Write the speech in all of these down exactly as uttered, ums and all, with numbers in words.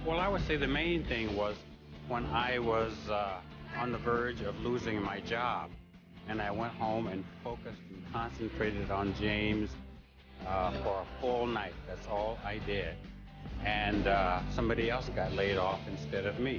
Well, I would say the main thing was when I was uh, on the verge of losing my job, and I went home and focused and concentrated on James uh, for a full night. That's all I did. And uh, somebody else got laid off instead of me.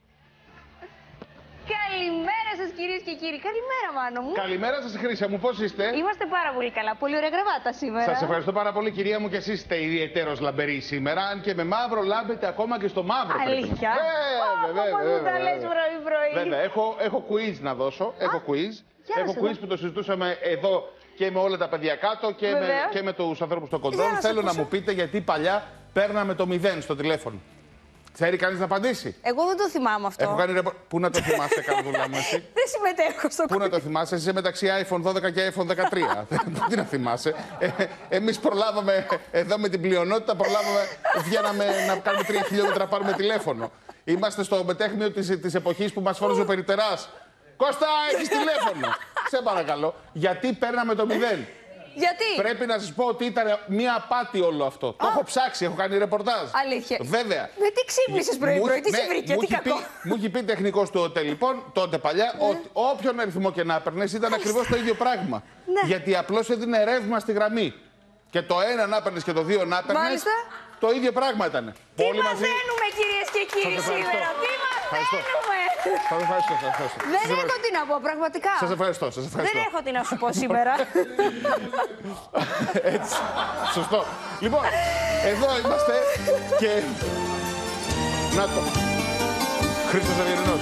Καλημέρα σας κυρίες και κύριοι. Καλημέρα Μάνο μου. Καλημέρα σας Χρύσα μου, πώς είστε? Είμαστε πάρα πολύ καλά. Πολύ ωραία γραβάτα σήμερα. Σας ευχαριστώ πάρα πολύ κυρία μου και εσείς είστε ιδιαιτέρως λαμπεροί σήμερα. Αν και με μαύρο λάμπετε ακόμα και στο μαύρο. Αλήθεια? Ε, βέβαια, Πώς μου τα λες πρωί πρωί. Βέβαια, έχω, έχω quiz να δώσω. Έχω quiz. Έχω quiz που το συζητούσαμε εδώ και με όλα τα παιδιά κάτω και με, και με τους ανθρώπους στο κοντρόλ. Θέλω να μου πείτε γιατί παλιά παίρναμε το μηδέν στο τηλέφωνο. Ξέρει κανείς να απαντήσει? Εγώ δεν το θυμάμαι αυτό. Έχω κάνει ρεπο... Πού να το θυμάσαι, Καρδούλα μου, εσύ? Δεν συμμετέχω στο Πού να το θυμάσαι, εσύ είσαι μεταξύ άιφον δώδεκα και άιφον δεκατρία. Τι να θυμάσαι. Ε, εμείς προλάβαμε, εδώ με την πλειονότητα, προλάβαμε, βγαίναμε να κάνουμε τρία χιλιόμετρα πάρουμε τηλέφωνο. Είμαστε στο μετέχνιο της, της εποχής που μας φόρεζε ο Περιτεράς. Κώστα, έχεις τηλέφωνο. Σε παρακαλώ. Γιατί παίρναμε το μηδέν? Γιατί? Πρέπει να σας πω ότι ήταν μια απάτη όλο αυτό. Oh. Το έχω ψάξει, έχω κάνει ρεπορτάζ. Αλήθεια. Βέβαια. Με τι ξύπνησες πρωί-πρωί, τι σε βρήκε, τι κακό. Μου είχε πει τεχνικός του ΟΤΕ λοιπόν, τότε παλιά, ναι. ότι όποιον αριθμό και να έπαιρνες ήταν ακριβώς το ίδιο πράγμα. Ναι. Γιατί απλώς έδινε ρεύμα στη γραμμή. Και το ένα να έπαιρνες και το δύο να έπαιρνες. Μάλιστα. Το ίδιο πράγμα ήταν. Τι Πολύ μαθαίνουμε μαζί... κυρίες και κύριοι σήμερα, τι μαθαίνουμε. Σας ευχαριστώ, σας ευχαριστώ. Δεν σας έχω τι να πω, πραγματικά. Σας ευχαριστώ, σας ευχαριστώ. Δεν έχω τι να σου πω σήμερα. Έτσι, σωστό. Λοιπόν, εδώ είμαστε και... Να το. Χρήστος Αδιερινός.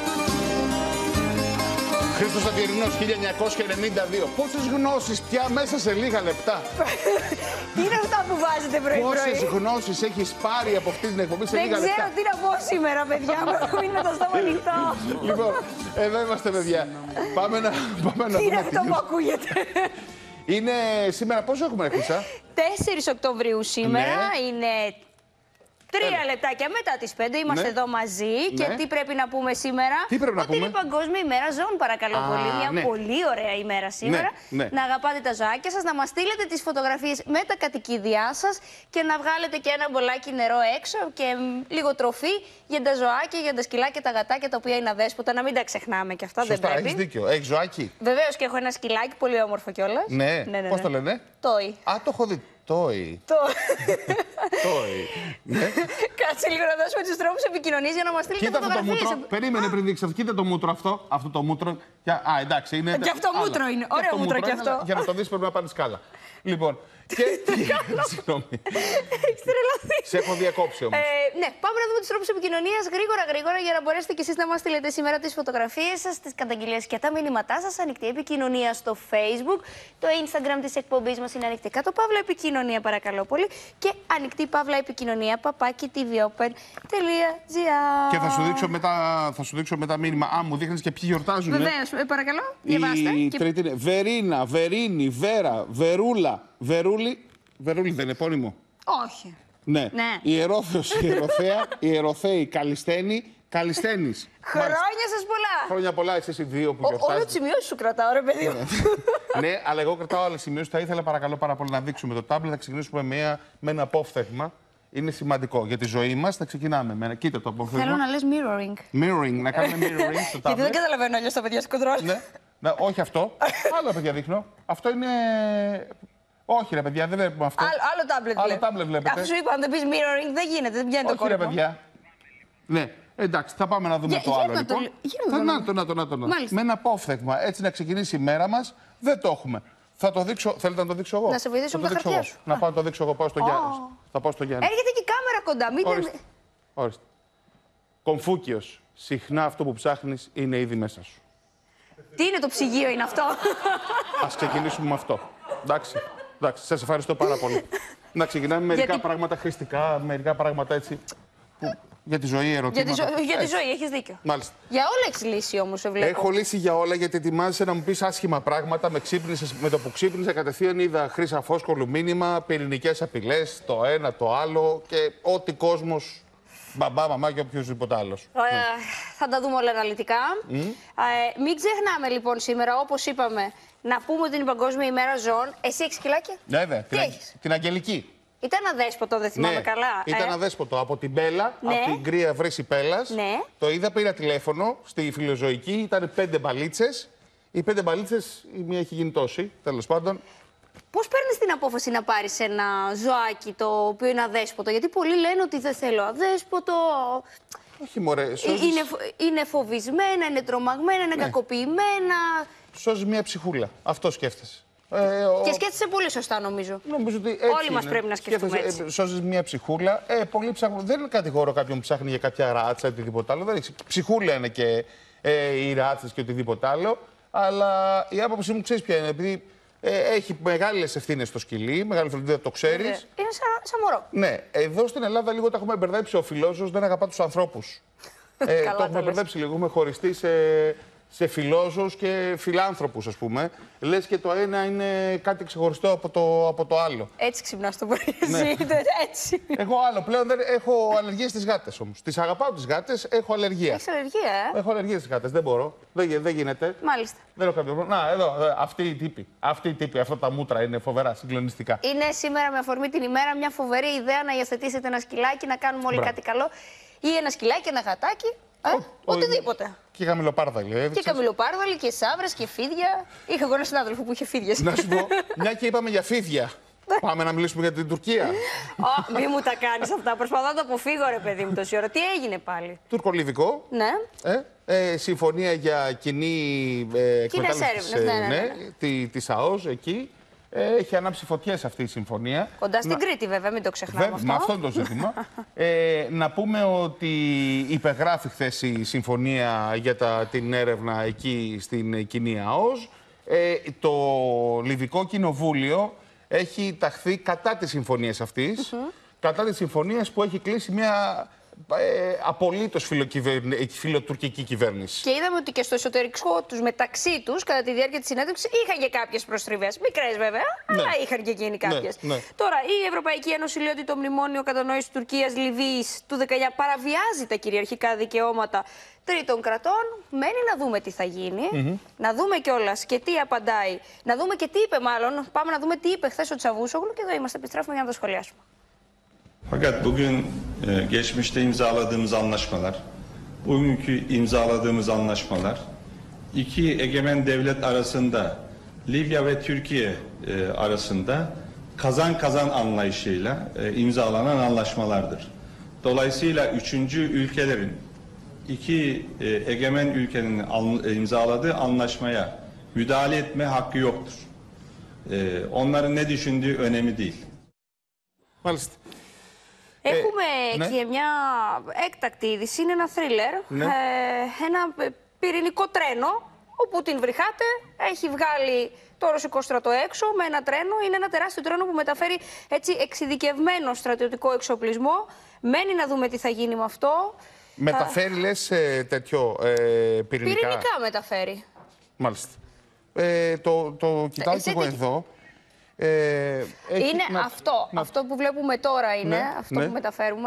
Χρήστος Αδιερινός, χίλια εννιακόσια ενενήντα δύο. Πόσες γνώσεις πια μέσα σε λίγα λεπτά. Τι είναι αυτά που βάζετε πρωί-πρωί. Πόσες γνώσεις έχεις πάρει από αυτή την εκπομπή σε Δεν λίγα λεπτά. ξέρω τι να πω σήμερα, παιδιά μου. Έχω μείνει με το στόμα ανοιχτό. Λοιπόν, εδώ είμαστε, παιδιά. Πάμε να, πάμε να τι είναι δούμε αυτό που ακούγεται. Είναι σήμερα, πόσο έχουμε, Χρύσα? τέσσερις Οκτωβρίου σήμερα. Ναι. Είναι... Τρία Έλα. λεπτάκια μετά τις πέντε είμαστε ναι. εδώ μαζί. Ναι. Και τι πρέπει να πούμε σήμερα? Τι πρέπει να ότι πούμε? είναι Παγκόσμια ημέρα ζώων, παρακαλώ Α, πολύ. Μια ναι. πολύ ωραία ημέρα σήμερα. Ναι. Ναι. Να αγαπάτε τα ζωάκια σας, να μας στείλετε τις φωτογραφίες με τα κατοικίδια σας και να βγάλετε και ένα μπολάκι νερό έξω και λίγο τροφή για τα ζωάκια, για τα σκυλάκια, τα γατάκια τα οποία είναι αδέσποτα. Να μην τα ξεχνάμε και αυτά. Σωστά, δεν πρέπει. Έχεις δίκιο. Έχεις ζωάκι? Βεβαίως και έχω ένα σκυλάκι πολύ όμορφο κιόλας. Ναι, ναι, ναι, πώς ναι. το λένε? Τόι. Α, το έχω δει. Τόι. Τόι. Κάτσε λίγο να δώσουμε τους τρόπους επικοινωνίας για να μας στείλετε φωτογραφίες. Κοίτα αυτό το μούτρο. Περίμενε πριν δείξεις αυτό. Κοίτα το μούτρο αυτό. Αυτό το μούτρο. Α, εντάξει. Είναι... Και αυτό μούτρο είναι. Ωραίο μούτρο κι αυτό. Για να το δεις πρέπει να πάρεις σκάλα. Λοιπόν. Και τι. Συγγνώμη. Έχεις τρελαθεί. Σε έχω διακόψει όμως. Ναι, πάμε να δούμε τους τρόπους επικοινωνίας γρήγορα γρήγορα για να μπορέσετε κι εσείς να μας στείλετε σήμερα τις φωτογραφίες σας, τις καταγγελίες και τα μηνύματά σας. Ανοιχτή επικοινωνία στο Facebook. Το Instagram της εκπομπής μας είναι ανοιχτή κάτω παύλα επικοινωνία, παρακαλώ πολύ. Και ανοιχτή παύλα επικοινωνία παπάκι τι βι όπεν τελεία τζι άρ. Και θα σου δείξω μετά, θα σου δείξω μετά μήνυμα. Α, μου δείχνεις και ποιοι γιορτάζουν. Βεβαίως, ε, παρακαλώ. Διαβάστε. Η και... τρίτη είναι Βερίνα, Βερίνη, Βέρα, Βερούλα, Βερούλη. Βερούλη δεν είναι επώνυμο? Όχι. Ναι. ναι. Ιερόθεος, Ιεροθέα, Ιεροθέη, Καλισθένη, Καλισθένης. Χρόνια σας πολλά. Χρόνια πολλά, εσείς οι δύο που γιορτάζετε. Όλο τις σημειώσεις σου κρατάω, ρε παιδί μου. Ναι, αλλά εγώ κρατάω άλλες σημειώσεις. Θα ήθελα παρακαλώ πάρα πολύ να δείξουμε το τάμπλετ. Θα ξεκινήσουμε με ένα, με ένα απόφθεγμα. Είναι σημαντικό για τη ζωή μας. Θα ξεκινάμε με ένα. Κοίτα το απόφθεγμα. Θέλω να λες mirroring. Mirroring, να κάνουμε mirroring στο τάμπλετ. Γιατί δεν καταλαβαίνω αλλιώς τα παιδιά στο κοντρόλ. Ναι. Να, όχι αυτό. Άλλο παιδιά δείχνω. Αυτό είναι. Όχι ρε παιδιά, δεν βλέπουμε αυτό. Άλλο, άλλο τάμπλετ άλλο τάμπλετ βλέπετε. Αφού σου είπα, αν δεν πεις mirroring, δεν γίνεται, δεν πιάνει το κόλπο. Όχι ρε παιδιά. Ναι, εντάξει, θα πάμε να δούμε Για, το άλλο λοιπόν. Το... Να το, να το, να το. Με ένα απόφθεγμα, έτσι να ξεκινήσει η μέρα μας, δεν το έχουμε. Θα το δείξω, θέλετε να το δείξω εγώ? Να σε βοηθήσω με τα χαρτιά σου. Να πάω να το δείξω εγώ, πάω στο Γιάννη. Θα πάω στο Γιάννη. Έρχεται και η κάμερα κοντά, μην Ορίστε. Ορίστε. Κομφούκιος, συχνά αυτό που ψάχνεις είναι ήδη μέσα σου. Τι είναι το ψυγείο, είναι αυτό? Ας ξεκινήσουμε με αυτό. Εντάξει. Εντάξει, σας ευχαριστώ πάρα πολύ. Να ξεκινάμε με μερικά Γιατί... πράγματα χρηστικά, μερικά πράγματα έτσι. Που... Για τη ζωή, ερωτήματα. Για τη, ζω... για τη ζωή, έχεις δίκιο. Μάλιστα. Για όλα έχεις λύσει όμως, σε βλέπω. Έχω λύσει για όλα γιατί ετοιμάζεσαι να μου πεις άσχημα πράγματα. Με, ξύπνησες, με το που ξύπνησα κατευθείαν είδα Χρύσα Φόσκολου μήνυμα, πυρηνικές απειλές, το ένα, το άλλο και ό,τι κόσμος. Μπαμπά, μαμά και οποιοδήποτε άλλο. Ε, θα τα δούμε όλα αναλυτικά. Mm. Ε, μην ξεχνάμε λοιπόν σήμερα, όπως είπαμε, να πούμε ότι είναι η Παγκόσμια ημέρα ζώων. Εσύ έχεις σκυλάκια? Ναι, βέβαια. Τι την, έχεις? την Αγγελική. Ήταν αδέσποτο, δεν θυμάμαι ναι, καλά. Ήταν ε. αδέσποτο. Από την Μπέλα, ναι. από την Κρύα Βρύση Πέλλας. Ναι. Το είδα, πήρα τηλέφωνο στη Φιλοζωική, ήταν πέντε μπαλίτσες. Οι πέντε μπαλίτσες, η μία έχει γίνει τόση, τέλος πάντων. Πώς παίρνεις την απόφαση να πάρεις ένα ζωάκι το οποίο είναι αδέσποτο? Γιατί πολλοί λένε ότι δεν θέλω αδέσποτο. Όχι μωρέ, σώζεις... είναι, είναι φοβισμένα, είναι τρομαγμένα, είναι ναι. κακοποιημένα. Σώζεις μια ψυχούλα. Αυτό σκέφτεσαι. Ε, ο... Και ο... σκέφτεσαι πολύ σωστά, νομίζω. Νομίζω ότι έτσι όλοι είναι. μας πρέπει να σκεφτούμε έτσι. Ε, σώζεις μια ψυχούλα. Ε, πολλοί ψάχνουν. Δεν κατηγορώ κάποιον που ψάχνει για κάποια ράτσα ή οτιδήποτε άλλο. Δεν έχει. Ψυχούλα είναι και ε, οι ράτσες και οτιδήποτε άλλο. Αλλά η άποψή μου ξέρεις ποια είναι. Επειδή ε, έχει μεγάλες ευθύνες στο σκυλί, μεγάλη φροντίδα, το ξέρεις. Είναι σαν, σαν μωρό. Ναι, εδώ στην Ελλάδα λίγο τα έχουμε μπερδέψει. Ο φιλόζωος δεν αγαπά τους ανθρώπους. ε, το έχουμε μπερδέψει λίγο. Έχουμε χωριστεί σε, σε φιλόζωους και φιλάνθρωπους, ας πούμε. Λες και το ένα είναι κάτι ξεχωριστό από το, από το άλλο. Έτσι ξυπνάς το πρωί. Ναι. Έτσι. Εγώ άλλο πλέον δεν έχω αλλεργίες στις γάτες όμως. Τις αγαπάω τις γάτες, έχω αλλεργία. Έχεις αλλεργία, ε? Έχω αλλεργία στις γάτες, δεν μπορώ. Δεν, δεν γίνεται. Μάλιστα. Δεν έχω κάποιο πρόβλημα. Να, εδώ, αυτή η τύπη. Αυτή η τύπη, αυτά τα μούτρα είναι φοβερά, συγκλονιστικά. Είναι σήμερα με αφορμή την ημέρα μια φοβερή ιδέα να υιοθετήσετε ένα σκυλάκι, να κάνουμε όλοι Μπράβο. κάτι καλό. Ή ένα σκυλάκι, ένα γατάκι. Ε, ο, οτιδήποτε. Και καμιλοπάρδαλοι. Ε, και καμιλοπάρδαλοι και σαύρες και φίδια. Είχα εγώ ένα συνάδελφο που είχε φίδια. Να σου πω, μια και είπαμε για φίδια. Πάμε να μιλήσουμε για την Τουρκία. Oh, μη μου τα κάνεις αυτά. Προσπαθώ να το αποφύγω, ρε παιδί μου, τόση ώρα. Τι έγινε πάλι? Τουρκολιβικό. Ναι. Ε, ε, συμφωνία για κοινή ε, εκμετάλλευση ναι, ναι, ναι, ναι. τη, της ΑΟΣ εκεί. Ε, έχει ανάψει φωτιές αυτή η συμφωνία. Κοντά στην να... Κρήτη, βέβαια, μην το ξεχνάμε Βέβαια, αυτό. με αυτό είναι το ζήτημα. ε, να πούμε ότι υπεγράφει χθες η συμφωνία για τα, την έρευνα εκεί στην κοινή ΑΟΣ. Ε, το Λιβικό Κοινοβούλιο έχει ταχθεί κατά της συμφωνίας αυτής, mm-hmm. κατά της συμφωνίας που έχει κλείσει μια ε, απολύτως φιλοτουρκική κυβέρνηση. Και είδαμε ότι και στο εσωτερικό τους, μεταξύ τους, κατά τη διάρκεια της συνέντευξης, είχαν και κάποιες προστριβές. Μικρές βέβαια, ναι. αλλά είχαν και εκείνοι κάποιες. Ναι, ναι. Τώρα, η Ευρωπαϊκή Ένωση λέει ότι το μνημόνιο κατανόησης Τουρκίας-Λιβύης του δεκαεννιά παραβιάζει τα κυριαρχικά δικαιώματα τρίτων κρατών. Μένει να δούμε τι θα γίνει, mm-hmm. να δούμε κιόλας και τι απαντάει, να δούμε και τι είπε μάλλον. Πάμε να δούμε τι είπε χθες ο Τσαβούσογλου και εδώ είμαστε, επιστρέφουμε για να το σχολιάσουμε. Fakat bugün e, geçmişte imzaladığımız anlaşmalar, bugünkü imzaladığımız anlaşmalar, iki egemen devlet arasında, Libya ve Türkiye e, arasında kazan-kazan anlayışıyla e, imzalanan anlaşmalardır. Dolayısıyla üçüncü ülkelerin iki e, egemen ülkenin an, e, imzaladığı anlaşmaya müdahale etme hakkı yoktur. E, onların ne düşündüğü önemli değil. Μάλιστα. Έχουμε ε, ναι. και μια έκτακτη είδηση, είναι ένα θρίλερ, ναι. ε, ένα πυρηνικό τρένο, ο Πούτιν βρυχάται, έχει βγάλει το ρωσικό στρατό έξω με ένα τρένο, είναι ένα τεράστιο τρένο που μεταφέρει έτσι εξειδικευμένο στρατιωτικό εξοπλισμό, μένει να δούμε τι θα γίνει με αυτό. Μεταφέρει, λες, ε, τέτοιο ε, πυρηνικά. Πυρηνικά μεταφέρει. Μάλιστα. Ε, το, το κοιτάω και εγώ εδώ. Ε, έχει, είναι να, αυτό. Να... Αυτό που βλέπουμε τώρα είναι, ναι, αυτό ναι. που μεταφέρουμε.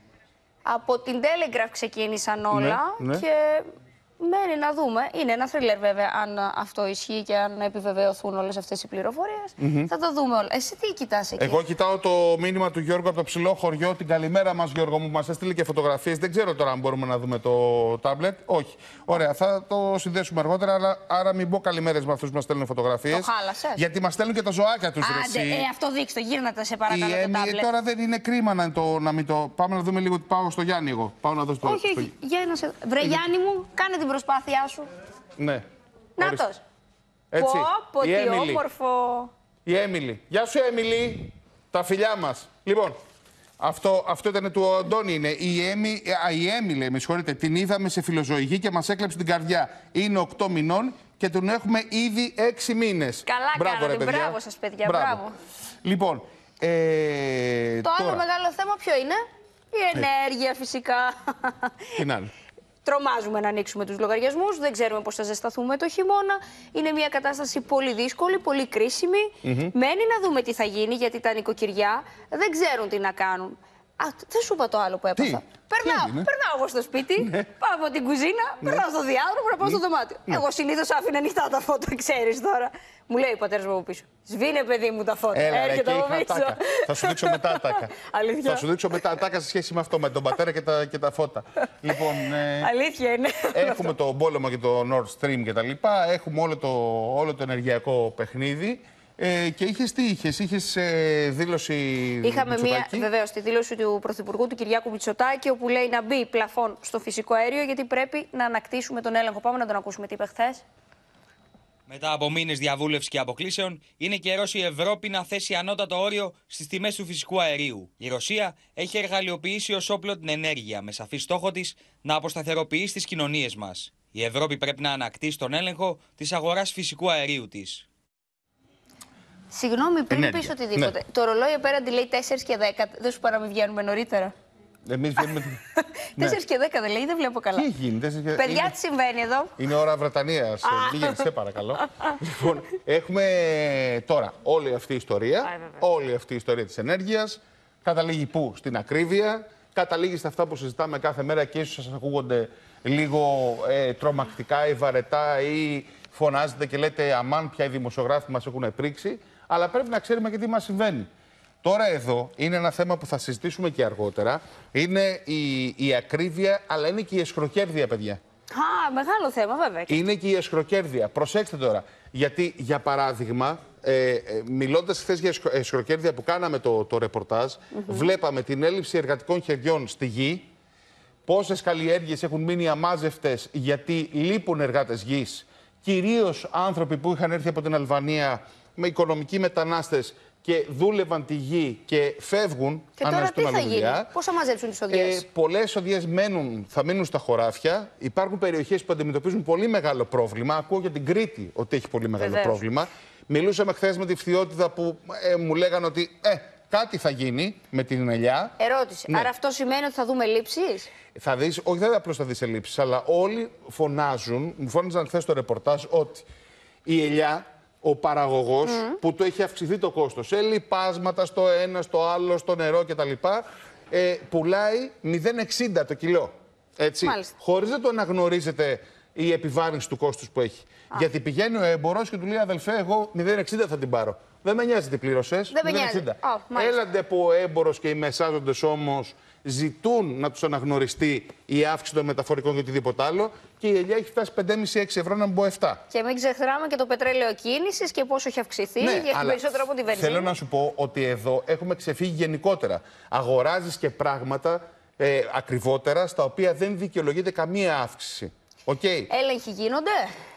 Από την Telegraph ξεκίνησαν όλα ναι, ναι. και μένει να δούμε. Είναι ένα θρίλερ βέβαια αν αυτό ισχύει και αν επιβεβαιωθούν όλες αυτές οι πληροφορίες. Mm-hmm. Θα το δούμε όλα. Εσύ τι κοιτάς εκεί? Εγώ κοιτάω το μήνυμα του Γιώργου από το ψηλό χωριό. Την καλημέρα μας, Γιώργο μου, που μας έστειλε και φωτογραφίες. Δεν ξέρω τώρα αν μπορούμε να δούμε το τάμπλετ. Όχι. Ωραία, θα το συνδέσουμε αργότερα. Αλλά, άρα μην πω καλημέρες με αυτούς που μας στέλνουν φωτογραφίες. Το χάλασες. Γιατί μας στέλνουν και τα ζωάκια τους. Άντε, ε, αυτό δείξτε, γύρνατε σε παρακαλώ. Η, το τάμπλετ. Τώρα δεν είναι κρίμα να, το, να μην το. Πάμε να δούμε λίγο. Πάω στο Γιάννη εγώ. Πάω να δω στο. Όχι, στο... όχι. Για να σε... Βρε Γιάννη μου, κάνε την προσπάθειά σου. Ναι. Νάτος. Έτσι. Πω, πω, τι όμορφο. Η Έμιλη. Γεια σου, Έμιλη. Τα φιλιά μας. Λοιπόν, αυτό, αυτό ήταν του Αντώνη. Είναι. Η, Έμι, α, η Έμιλη, με συγχωρείτε, την είδαμε σε φιλοζωική και μας έκλεψε την καρδιά. Είναι οκτώ μηνών και τον έχουμε ήδη έξι μήνες. Καλά μπράβο, κάνατε. ρε, παιδιά. Μπράβο σας, παιδιά. Μπράβο. Μπράβο. Λοιπόν, ε, το τώρα... άλλο μεγάλο θέμα ποιο είναι? Η ενέργεια, ε. φυσικά. Τι να είναι. Τρομάζουμε να ανοίξουμε τους λογαριασμούς, δεν ξέρουμε πώς θα ζεσταθούμε το χειμώνα. Είναι μια κατάσταση πολύ δύσκολη, πολύ κρίσιμη. Mm-hmm. Μένει να δούμε τι θα γίνει, γιατί τα νοικοκυριά δεν ξέρουν τι να κάνουν. Α, δεν σου είπα το άλλο που έπαθα. Περνάω, περνάω εγώ στο σπίτι, ναι. πάω από την κουζίνα, ναι. περνάω στο διάδρομο να πάω ναι. στο δωμάτιο. Ναι. Εγώ συνήθως άφηνα ανοιχτά τα φώτα, ξέρεις τώρα. Μου λέει ο πατέρας μου από πίσω. Σβήνε, παιδί μου, τα φώτα. Έλα, έρχεται από πίσω. Θα σου δείξω μετά ατάκα. Αλήθεια. Θα σου δείξω μετά ατάκα σε σχέση με αυτό, με τον πατέρα και τα, και τα φώτα. Λοιπόν, ε, αλήθεια είναι. Έχουμε τον πόλεμο και το Nord Stream και τα λοιπά. Έχουμε όλο το, όλο το ενεργειακό παιχνίδι. Ε, και είχες τι είχες, είχες ε, δήλωση Είχαμε μία, βεβαίως, τη δήλωση του Πρωθυπουργού του Κυριάκου Μητσοτάκη, όπου λέει να μπει πλαφόν στο φυσικό αέριο, γιατί πρέπει να ανακτήσουμε τον έλεγχο. Πάμε να τον ακούσουμε τι είπε χθες. Μετά από μήνες διαβούλευσης και αποκλήσεων, είναι καιρός η Ευρώπη να θέσει ανώτατο όριο στις τιμές του φυσικού αερίου. Η Ρωσία έχει εργαλειοποιήσει ως όπλο την ενέργεια, με σαφή στόχο της να αποσταθεροποιήσει τις κοινωνίες μας. Η Ευρώπη πρέπει να ανακτήσει τον έλεγχο της αγοράς φυσικού αερίου της. Συγγνώμη, πριν πεις οτιδήποτε. Ναι. Το ρολόι απέναντι λέει τέσσερα και δέκα. Δεν σου παρά να μην βγαίνουμε νωρίτερα. Εμείς βγαίνουμε. τέσσερα και δέκα δεν λέει, δεν βλέπω καλά. Τι γίνεται, παιδιά, είναι... τι συμβαίνει εδώ. Είναι ώρα Βρετανίας. Πήγαινε, σε παρακαλώ. Λοιπόν, έχουμε τώρα όλη αυτή η ιστορία. Όλη αυτή η ιστορία της ενέργειας. Καταλήγει πού? Στην ακρίβεια. Καταλήγει σε αυτά που συζητάμε κάθε μέρα και ίσως σας ακούγονται λίγο ε, τρομακτικά ή βαρετά ή φωνάζετε και λέτε αμάν, πια οι δημοσιογράφοι μας έχουν πρίξει. Αλλά πρέπει να ξέρουμε και τι μας συμβαίνει. Τώρα εδώ είναι ένα θέμα που θα συζητήσουμε και αργότερα. Είναι η, η ακρίβεια, αλλά είναι και η εσχροκέρδεια, παιδιά. Α, μεγάλο θέμα, βέβαια. Είναι και η εσχροκέρδεια. Προσέξτε τώρα. Γιατί, για παράδειγμα, ε, ε, μιλώντας χθες για εσχροκέρδεια που κάναμε το, το ρεπορτάζ, mm-hmm. βλέπαμε την έλλειψη εργατικών χεριών στη γη, πόσες καλλιέργειες έχουν μείνει αμάζευτες γιατί λείπουν εργάτες γης, κυρίως άνθρωποι που είχαν έρθει από την Αλβανία με οικονομικοί μετανάστες και δούλευαν τη γη και φεύγουν. Και τώρα τι θα γίνει, πώς θα μαζέψουν τις οδιές? Ε, πολλές οδιές μένουν, θα μείνουν στα χωράφια. Υπάρχουν περιοχές που αντιμετωπίζουν πολύ μεγάλο πρόβλημα. Ακούω για την Κρήτη ότι έχει πολύ μεγάλο Βεβαίως. πρόβλημα. Μιλούσαμε χθες με τη Φθιώτιδα που ε, μου λέγανε ότι ε, κάτι θα γίνει με την ελιά. Ερώτηση. Ναι. Άρα αυτό σημαίνει ότι θα δούμε ελλείψεις? Θα δεις, όχι δεν απλώς θα δεις ελλείψεις, αλλά όλοι φωνάζουν, μου φώναζαν χθες στο ρεπορτάζ ότι η ελιά, ο παραγωγός mm. που του έχει αυξηθεί το κόστος σε λιπάσματα, στο ένα, στο άλλο, στο νερό κτλ. Ε, πουλάει μηδέν κόμμα εξήντα το κιλό. Έτσι. Μάλιστα. Χωρίς να το αναγνωρίζεται η επιβάρυνση του κόστους που έχει. Α. Γιατί πηγαίνει ο έμπορος και του λέει αδελφέ, εγώ μηδέν κόμμα εξήντα θα την πάρω. Δεν με νοιάζει τι πλήρωσες. Δεν με νοιάζει. Oh, Έλαντε που ο έμπορος και οι μεσάζοντες όμως ζητούν να τους αναγνωριστεί η αύξηση των μεταφορικών και οτιδήποτε άλλο και η ελιά έχει φτάσει πέντε κόμμα πέντε έξι ευρώ, να μην πω επτά. Και μην ξεχνάμε και το πετρέλαιο κίνησης και πόσο έχει αυξηθεί, ναι, και έχει περισσότερο από τη βενζίνη. Θέλω να σου πω ότι εδώ έχουμε ξεφύγει γενικότερα. Αγοράζεις και πράγματα ε, ακριβότερα στα οποία δεν δικαιολογείται καμία αύξηση. Okay. Έλεγχοι γίνονται?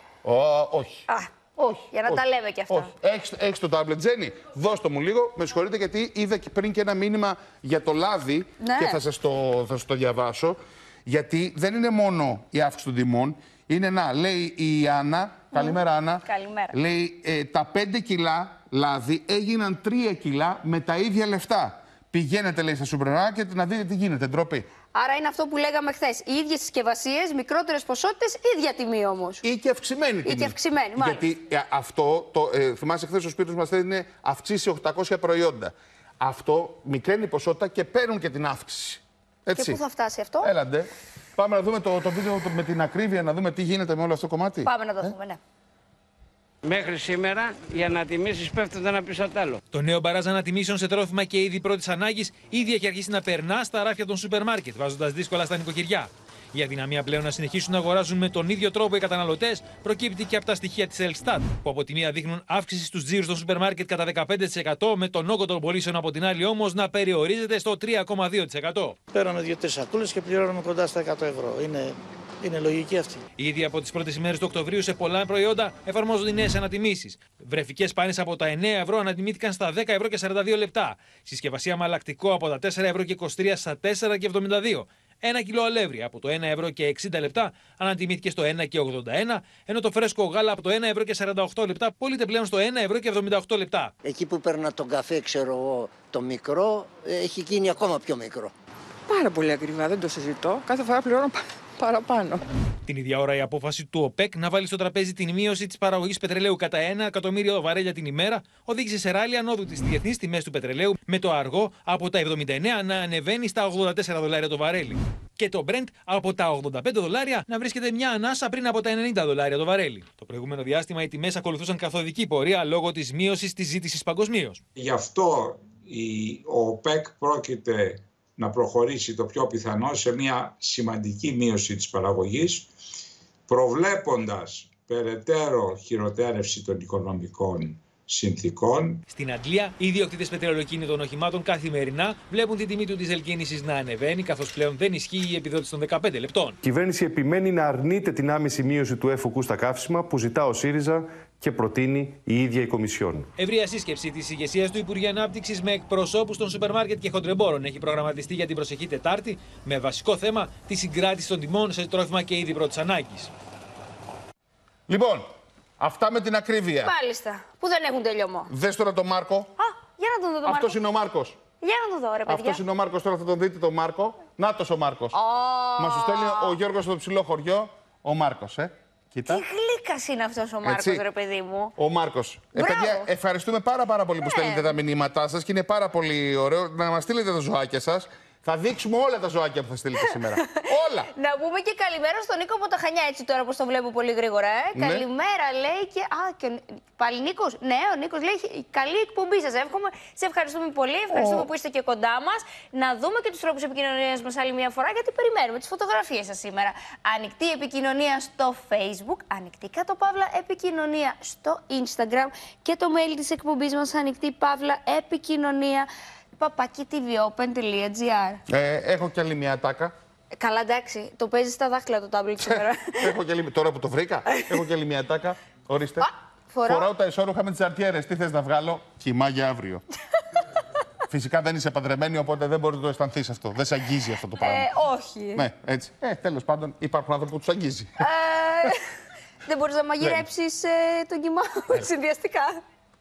Oh, όχι. Α. Όχι. Για να όχι, τα λέμε κι αυτά. Έχεις, έχεις το τάμπλετ, Τζένι. Δώσ' το μου λίγο. Με συγχωρείτε γιατί είδα και πριν και ένα μήνυμα για το λάδι ναι. και θα σας, το, θα σας το διαβάσω. Γιατί δεν είναι μόνο η αύξηση των τιμών. Είναι να, λέει η Άννα. Mm. Καλημέρα, Άννα. Καλημέρα. Λέει ε, τα πέντε κιλά λάδι έγιναν τρία κιλά με τα ίδια λεφτά. Πηγαίνετε, λέει, στα σούπερ μάρκετ να δείτε τι γίνεται. Ντροπή. Άρα είναι αυτό που λέγαμε χθες. Οι ίδιες συσκευασίες, μικρότερες ποσότητες, ίδια τιμή όμως. Ή και αυξημένη τιμή. Ή και αυξημένη, μάλιστα. Γιατί αυτό, το, ε, θυμάσαι χθες ο Σπύρος μας είναι αυξήσει οκτακόσια προϊόντα. Αυτό μικραίνει η ποσότητα και παίρνουν και την αύξηση. Έτσι. Και πού θα φτάσει αυτό? Έλαντε. Πάμε να δούμε το, το βίντεο το, με την ακρίβεια, να δούμε τι γίνεται με όλο αυτό το κομμάτι. Πάμε να το δούμε, ε? ναι. Μέχρι σήμερα οι ανατιμήσεις πέφτουν ένα πίσω απ' τ' άλλο. Το νέο μπαράζ ανατιμήσεων σε τρόφιμα και είδη πρώτης ανάγκης ήδη έχει αρχίσει να περνά στα ράφια των σούπερ μάρκετ, βάζοντας δύσκολα στα νοικοκυριά. Η αδυναμία πλέον να συνεχίσουν να αγοράζουν με τον ίδιο τρόπο οι καταναλωτές προκύπτει και από τα στοιχεία της Ελστάτ, που από τη μία δείχνουν αύξηση στους τζίρους των σούπερ μάρκετ κατά δεκαπέντε τοις εκατό, με τον όγκο των πωλήσεων από την άλλη όμως να περιορίζεται στο τρία κόμμα δύο τοις εκατό. Παίρνουμε δύο-τρεις σακούλες και πληρώνουμε κοντά στα εκατό ευρώ. Είναι... Είναι λογική αυτή. Ήδη από τις πρώτες ημέρες του Οκτωβρίου σε πολλά προϊόντα εφαρμόζονται οι νέες ανατιμήσεις. Βρεφικές πάνες από τα εννέα ευρώ ανατιμήθηκαν στα δέκα ευρώ και σαράντα δύο λεπτά. Συσκευασία μαλακτικό από τα τέσσερα ευρώ και είκοσι τρία στα τέσσερα και εβδομήντα δύο. Ένα κιλό αλεύρι από το ένα ευρώ και εξήντα λεπτά ανατιμήθηκε στο ένα και ογδόντα ένα, ενώ το φρέσκο γάλα από το ένα ευρώ και σαράντα οκτώ λεπτά πωλείται πλέον στο ένα ευρώ και εβδομήντα οκτώ λεπτά. Εκεί που παίρνα τον καφέ, ξέρω εγώ, το μικρό, έχει γίνει ακόμα πιο μικρό. Πάρα πολύ ακριβά, δεν το συζητώ. Κάθε φορά πληρώνω παραπάνω. Την ίδια ώρα η απόφαση του ΟΠΕΚ να βάλει στο τραπέζι την μείωση της παραγωγής πετρελαίου κατά ένα εκατομμύριο βαρέλια την ημέρα οδήγησε σε ράλι ανόδου της διεθνείς τιμές του πετρελαίου, με το αργό από τα εβδομήντα εννέα να ανεβαίνει στα ογδόντα τέσσερα δολάρια το βαρέλι. Και το Brent από τα ογδόντα πέντε δολάρια να βρίσκεται μια ανάσα πριν από τα ενενήντα δολάρια το βαρέλι. Το προηγούμενο διάστημα οι τιμές ακολουθούσαν καθοδική πορεία λόγω της μείωσης της ζήτησης παγκοσμίως. Γι' αυτό η, ο ΟΠΕΚ πρόκειται να προχωρήσει το πιο πιθανό σε μια σημαντική μείωση της παραγωγής, προβλέποντας περαιτέρω χειροτέρευση των οικονομικών συνθήκων. Στην Αγγλία, οι ιδιοκτήτες πετρελαιοκίνητων οχημάτων καθημερινά βλέπουν την τιμή του ντίζελ κίνησης να ανεβαίνει, καθώς πλέον δεν ισχύει η επιδότηση των δεκαπέντε λεπτών. Η κυβέρνηση επιμένει να αρνείται την άμεση μείωση του έφουκου στα καύσιμα που ζητά ο ΣΥΡΙΖΑ και προτείνει η ίδια η Κομισιόν. Ευρεία σύσκεψη της ηγεσίας του Υπουργείου Ανάπτυξης με εκπροσώπους των σούπερ μάρκετ και χοντρεμπόρων έχει προγραμματιστεί για την προσεχή Τετάρτη, με βασικό θέμα τη συγκράτηση των τιμών σε τρόφιμα και είδη πρώτης ανάγκης. Λοιπόν, αυτά με την ακρίβεια. Μάλιστα. Που δεν έχουν τελειωμό. Δες τώρα τον Μάρκο. Α, για να τον δω τον Μάρκο. Αυτός είναι ο Μάρκος. Για να τον δω, ρε παιδιά. Αυτός είναι ο Μάρκος, τώρα θα τον δείτε τον Μάρκο. Νάτος ο Μάρκος. Oh. Μας το στέλνει ο Γιώργος στο ψηλό χωριό. Ο Μάρκος, ε. Κοίτα. Τι γλύκας είναι αυτός ο Μάρκος, ρε παιδί μου. Ο Μάρκος. Ε, παιδιά, ευχαριστούμε πάρα, πάρα πολύ που στέλνετε τα μηνύματά σας και είναι πάρα πολύ ωραίο να μας στείλετε τα ζωάκια σας. Θα δείξουμε όλα τα ζωάκια που θα στείλετε σήμερα. Όλα! Να πούμε και καλημέρα στον Νίκο από τα Χανιά, έτσι τώρα που το βλέπω πολύ γρήγορα. Ε. Ναι. Καλημέρα, λέει και. Α, και πάλι Νίκος. Ναι, ο Νίκος λέει καλή εκπομπή σας. Εύχομαι. Σε ευχαριστούμε πολύ. Ευχαριστούμε oh. που είστε και κοντά μας. Να δούμε και τους τρόπους επικοινωνίας μας άλλη μια φορά, γιατί περιμένουμε τις φωτογραφίες σας σήμερα. Ανοιχτή επικοινωνία στο Facebook, ανοιχτή κάτω παύλα επικοινωνία στο Instagram και το mail της εκπομπής μας ανοιχτή παύλα επικοινωνία. παπάκι τι βι όπεν τελεία τζι άρ. Ε, έχω κι άλλη μια τάκα. Καλά, εντάξει. Το παίζει στα δάχτυλα το τάμπλετ σήμερα. Έχω κι άλλη... Τώρα που το βρήκα, έχω κι άλλη μια τάκα. Ορίστε. Α, φοράω. Φοράω τα ισόρουχα με τις αρτιέρες. Τι θες να βγάλω? Κοιμά για αύριο. Φυσικά δεν είσαι παντρεμένη, οπότε δεν μπορείς να το αισθανθείς αυτό. Δεν σε αγγίζει αυτό το πράγμα. Ε, όχι. Ναι, έτσι. Ε, τέλος πάντων, υπάρχουν άνθρωποι που τους αγγίζει. Ε, δεν μπορείς να μαγειρέψεις ε, τον κοιμά συνδυαστικά.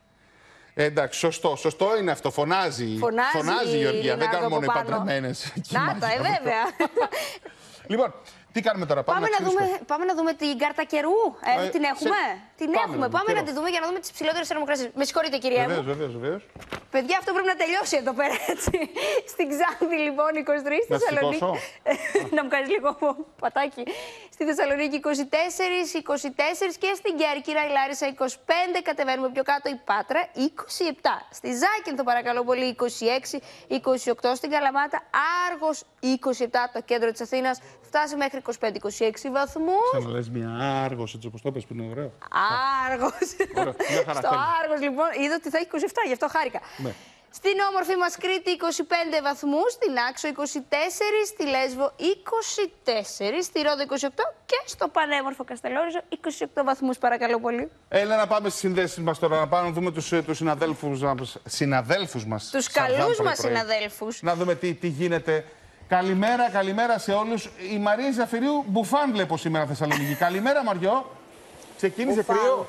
Ε, εντάξει, σωστό, σωστό είναι αυτό. Φωνάζει, Φωνάζει, Φωνάζει η Γεωργία. Δεν κάνουν μόνο οι παντρεμένες. Να τα, ε, βέβαια. Λοιπόν, τι κάνουμε τώρα, πάμε, πάμε, να, να δούμε, πάμε να δούμε την κάρτα καιρού. Ε, ε, την έχουμε. Σε... Την πάμε, έχουμε. Πάμε καιρό. να τη δούμε για να δούμε τις ψηλότερες θερμοκρασίες. Με συγχωρείτε, κυρία μου. Βεβαίως, βεβαίως, βεβαίως. Παιδιά, αυτό πρέπει να τελειώσει εδώ πέρα, έτσι. Στην Ξάνθη, λοιπόν, είκοσι τρεις. Στη Θεσσαλονίκη. Να μου κάνεις λίγο πατάκι. Στη Θεσσαλονίκη είκοσι τέσσερα, είκοσι τέσσερα και στην Κέρκυρα, η Λάρισα είκοσι πέντε. Κατεβαίνουμε πιο κάτω, η Πάτρα είκοσι επτά. Στη Ζάκυνθο, παρακαλώ πολύ, είκοσι έξι, είκοσι οκτώ. Στην Καλαμάτα, Άργος είκοσι επτά. Το κέντρο της Αθήνας φτάσει μέχρι είκοσι πέντε είκοσι έξι βαθμούς. Ξαναλες μια Άργος, έτσι όπως το πες, που είναι ωραίο. Άργος. Στο Άργος, λοιπόν, είδα ότι θα έχει είκοσι επτά, γι' αυτό χάρηκα. Ναι. Στην όμορφη μας Κρήτη είκοσι πέντε βαθμούς, στην Άξο είκοσι τέσσερα, στη Λέσβο είκοσι τέσσερα, στη Ρόδο είκοσι οκτώ και στο πανέμορφο Καστελόριζο είκοσι οκτώ βαθμούς, παρακαλώ πολύ. Έλα να πάμε στις συνδέσεις μας τώρα, να πάμε να δούμε τους, τους συναδέλφους, συναδέλφους μας. Τους καλούς μας συναδέλφους. Να δούμε τι, τι γίνεται. Καλημέρα, καλημέρα σε όλους. Η Μαρία Ζαφυρίου μπουφάν βλέπω σήμερα Θεσσαλονίκη. Καλημέρα Μαριό. Ξεκίνησε κρύο.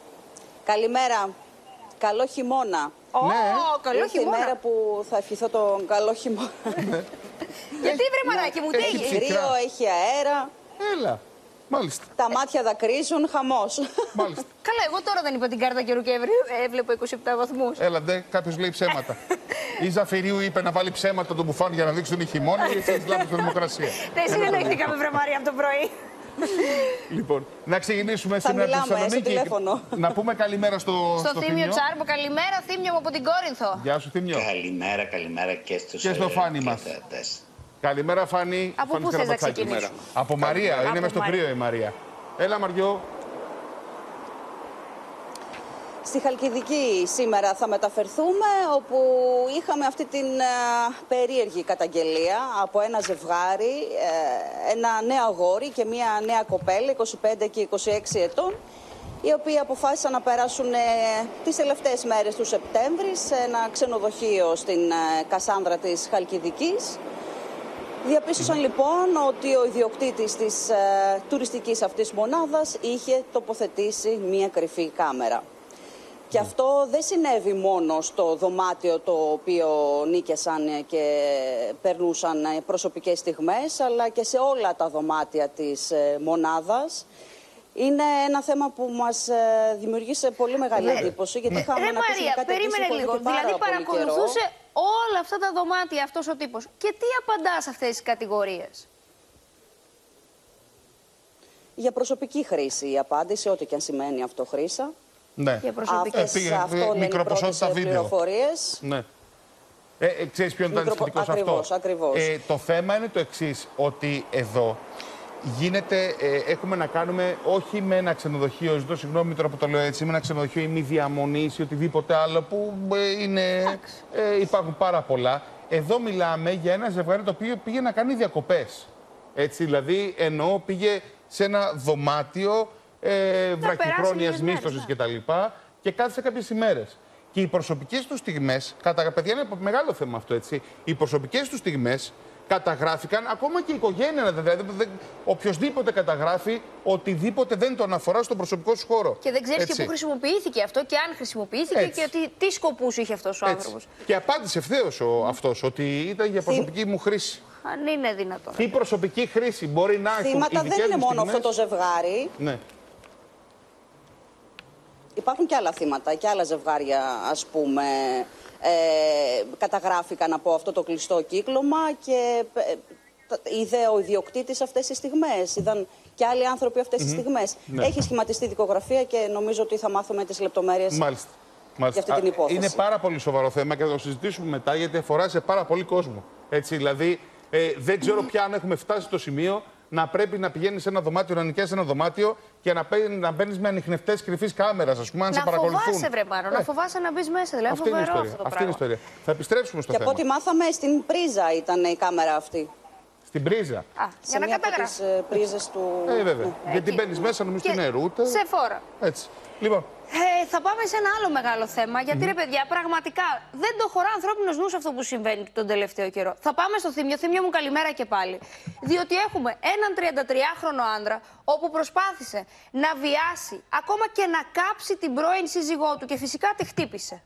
Καλημέρα. Καλό χειμώνα. Ω, ναι. καλό χειμώνα. Η μέρα που θα ευχηθώ τον καλό χειμώνα. Γιατί βρε μαράκι μου, τι έχει κρύο, έχει αέρα. Έλα. Μάλιστα. Τα μάτια δακρύζουν, χαμός. Μάλιστα. Καλά, εγώ τώρα δεν είπα την κάρτα καιρού και έβλεπα είκοσι επτά βαθμούς. Έλα, ντε, κάποιος λέει ψέματα. Η Ζαφυρίου είπε να βάλει ψέματα τον μπουφάν για να δείξει ότι είναι χειμώνα ή εσύ έχεις λάβει τη θερμοκρασία. Δεν συνεννοηθήκαμε, βρε Μαρία, από το πρωί. Λοιπόν, να ξεκινήσουμε σήμερα στη Θεσσαλονίκη. Να πούμε καλημέρα στο, στο, στο Θήμιο Τσάρμπο. Καλημέρα, Θήμιο μου από την Κόρινθο. Γεια σου, Θήμιο. Καλημέρα, καλημέρα και στους και στο Φάνη μας. Καλημέρα, Φάνη. Από πού θες να ξεκινήσουμε? Από Μαρία, από είναι μες στο κρύο η Μαρία. Έλα, Μαριό. Στη Χαλκιδική σήμερα θα μεταφερθούμε, όπου είχαμε αυτή την uh, περίεργη καταγγελία από ένα ζευγάρι, uh, ένα νέο αγόρι και μια νέα κοπέλα, είκοσι πέντε και είκοσι έξι ετών, οι οποίοι αποφάσισαν να περάσουν uh, τις τελευταίες μέρες του Σεπτέμβρη σε ένα ξενοδοχείο στην uh, Κασάνδρα της Χαλκιδικής. Διαπίστωσαν λοιπόν ότι ο ιδιοκτήτης της uh, τουριστικής αυτής μονάδας είχε τοποθετήσει μια κρυφή κάμερα. Και αυτό δεν συνέβη μόνο στο δωμάτιο το οποίο νίκησαν και περνούσαν προσωπικές στιγμές, αλλά και σε όλα τα δωμάτια της μονάδας. Είναι ένα θέμα που μας δημιουργήσε πολύ μεγάλη ναι. εντύπωση, γιατί είχαμε Ρε να Μαρία, περίμενε λίγο. Δηλαδή παρακολουθούσε καιρό. όλα αυτά τα δωμάτια αυτός ο τύπος. Και τι απαντά σε αυτές τις κατηγορίες? Για προσωπική χρήση η απάντηση, ό,τι και αν σημαίνει αυτό χρήσα. Ναι. Για προσωπικές. Αυτές, ε, αυτό μικροποσότητα βίντεο. Ναι. Ε, ε, ξέρεις ποιον ήταν Μικροπο... σχετικός ακριβώς, αυτό. Ακριβώς. Ε, το θέμα είναι το εξής, ότι εδώ γίνεται, ε, έχουμε να κάνουμε όχι με ένα ξενοδοχείο, ζητώ συγγνώμη τώρα που το λέω έτσι, με ένα ξενοδοχείο ή μη διαμονής ή οτιδήποτε άλλο που ε, είναι, ε, υπάρχουν πάρα πολλά. Εδώ μιλάμε για ένα ζευγάρι το οποίο πήγε να κάνει διακοπές. Έτσι, δηλαδή εννοώ πήγε σε ένα δωμάτιο ε, βραχυχρόνιας μίσθωσης κτλ. Και, και κάθισε κάποιες ημέρες. Και οι προσωπικές του στιγμές, κατά παιδιά είναι μεγάλο θέμα αυτό, έτσι. Οι προσωπικές του στιγμές καταγράφηκαν, ακόμα και η οικογένεια, δηλαδή οποιοδήποτε καταγράφει οτιδήποτε δεν τον αφορά στον προσωπικό σου χώρο. Και δεν ξέρεις και πού χρησιμοποιήθηκε αυτό και αν χρησιμοποιήθηκε έτσι. Και ότι, τι σκοπούς είχε αυτός ο έτσι. άνθρωπος. Και απάντησε ευθέως ο, αυτός ότι ήταν για προσωπική μου χρήση. Αν είναι δυνατόν. Τι προσωπική χρήση μπορεί να έχουν. Θύματα δεν είναι μόνο στιγμές. αυτό το ζευγάρι. Ναι. Υπάρχουν και άλλα θύματα και άλλα ζευγάρια, ας πούμε, ε, καταγράφηκαν από αυτό το κλειστό κύκλωμα και ε, είδε ο ιδιοκτήτης αυτές τις στιγμές. Είδαν και άλλοι άνθρωποι αυτές τις mm-hmm. στιγμές. Ναι. Έχει σχηματιστεί δικογραφία και νομίζω ότι θα μάθουμε τις λεπτομέρειες Μάλιστα. για αυτή την υπόθεση. Είναι πάρα πολύ σοβαρό θέμα και θα το συζητήσουμε μετά, γιατί αφορά σε πάρα πολύ κόσμο. Έτσι, δηλαδή, ε, δεν ξέρω πια αν έχουμε φτάσει στο σημείο να πρέπει να πηγαίνει σε ένα δωμάτιο, να νοικιάσει ένα δωμάτιο και να, να μπαίνει με ανιχνευτές κρυφής κάμερας, ας πούμε, αν να σε παρακολουθούν. Να φοβάσαι, βρε πάνω, ε. να φοβάσαι να μπει μέσα. Δηλαδή, αυτή είναι η ιστορία. Αυτό αυτή είναι η ιστορία. Θα επιστρέψουμε στο και θέμα. Και από ό,τι μάθαμε, στην πρίζα ήταν η κάμερα αυτή. Στην πρίζα. Α, σε για να μία από τις ε, πρίζες του. Ε, βέβαια. Ναι. Γιατί μπαίνει μέσα, νομίζω ότι είναι ρούτα. Σε φόρα. Έτσι. Λοιπόν. Ε, θα πάμε σε ένα άλλο μεγάλο θέμα. Γιατί, mm-hmm. ρε παιδιά, πραγματικά δεν το χωρά ανθρώπινος νους αυτό που συμβαίνει τον τελευταίο καιρό. Θα πάμε στο Θήμιο. Θήμιο μου, καλημέρα και πάλι. Διότι έχουμε έναν τριαντατριάχρονο άντρα, όπου προσπάθησε να βιάσει, ακόμα και να κάψει την πρώην σύζυγό του και φυσικά τη χτύπησε.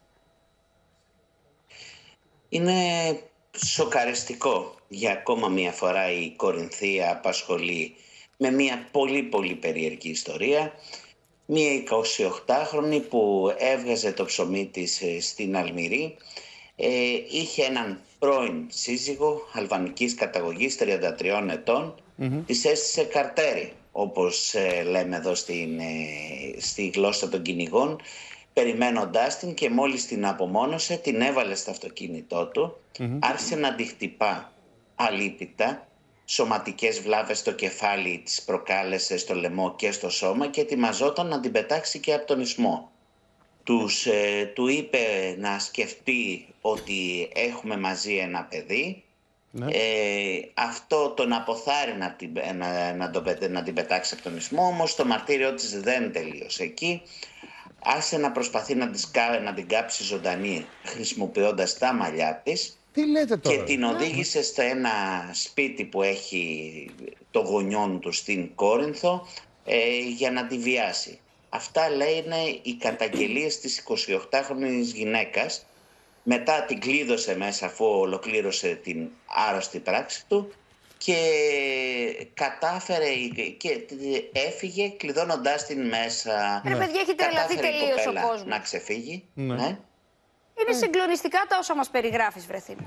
Είναι σοκαριστικό για ακόμα μία φορά η Κορινθία απασχολεί με μία πολύ πολύ περίεργη ιστορία. Μία εικοσιοκτάχρονη που έβγαζε το ψωμί της στην Αλμυρή, ε, είχε έναν πρώην σύζυγο αλβανικής καταγωγής τριάντα τριών ετών, mm-hmm. της έστησε καρτέρι, όπως ε, λέμε εδώ στην, ε, στη γλώσσα των κυνηγών, περιμένοντάς την, και μόλις την απομόνωσε την έβαλε στο αυτοκίνητό του, mm-hmm. άρχισε να τη χτυπά αλίπητα, σωματικές βλάβες στο κεφάλι της προκάλεσε στο λαιμό και στο σώμα και ετοιμαζόταν να την πετάξει και από τον ισμό. Τους, ε, του είπε να σκεφτεί ότι έχουμε μαζί ένα παιδί. Ναι. Ε, αυτό τον αποθάρρει να την, να, να, το, να την πετάξει από τον ισμό, όμως το μαρτύριό της δεν τελείωσε εκεί. Άσε να προσπαθεί να, τις, να την κάψει ζωντανή χρησιμοποιώντας τα μαλλιά της. Τι λέτε τώρα? Και την οδήγησε σε ένα σπίτι που έχει το γονιόν του στην Κόρινθο ε, για να τη βιάσει. Αυτά λένε οι καταγγελίες της εικοσιοκτάχρονης γυναίκας. Μετά την κλείδωσε μέσα αφού ολοκλήρωσε την άρρωστη πράξη του και κατάφερε και έφυγε κλειδώνοντάς την μέσα. Ρε παιδιά, έχει τρελαθεί τελείως ο κόσμος. Να ξεφύγει. Ναι. Ναι. Είναι συγκλονιστικά τα όσα μας περιγράφεις, βρε Θήμιο.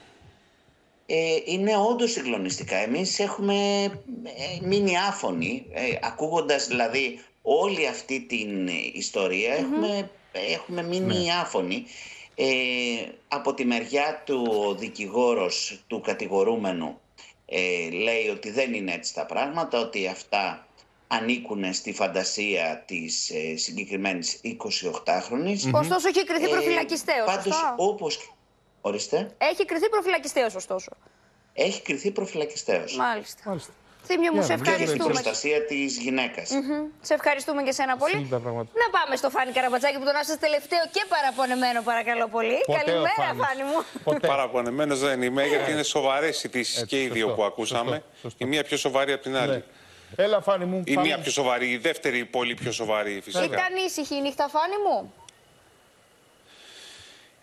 Ε, είναι όντως συγκλονιστικά. Εμείς έχουμε ε, μείνει άφωνοι, ε, ακούγοντας δηλαδή όλη αυτή την ιστορία, mm-hmm. έχουμε, έχουμε μείνει ναι. άφωνοι. Ε, από τη μεριά του ο δικηγόρος του κατηγορούμενου ε, λέει ότι δεν είναι έτσι τα πράγματα, ότι αυτά ανήκουν στη φαντασία της ε, συγκεκριμένης εικοσιοκτάχρονης. Mm-hmm. Ωστόσο έχει κριθεί προφυλακιστέως, ε, πάντως, σωστά? όπως... Ορίστε. Έχει κριθεί προφυλακιστέως, ωστόσο. Έχει κριθεί προφυλακιστέως. Μάλιστα. Μάλιστα. Θήμιο μου, σε ευχαριστούμε. Για την προστασία της γυναίκας. Mm-hmm. Σε ευχαριστούμε και σένα πολύ. Να πάμε στο Φάνη Καραμπατσάκη που τον άφησε τελευταίο και παραπονεμένο, παρακαλώ πολύ. Ποτέ Καλημέρα, Φάνη μου. Ποτέ. Παραπονεμένος δεν είμαι, γιατί είναι σοβαρές ειδήσεις και οι δύο που ακούσαμε. Σωστό, σωστό. Η μία πιο σοβαρή από την άλλη. Ναι. Έλα, Φάνη μου. Η μία πιο σοβαρή, η δεύτερη πολύ πιο σοβαρή φυσικά. Ήταν ήσυχη η νύχτα, Φάνη μου.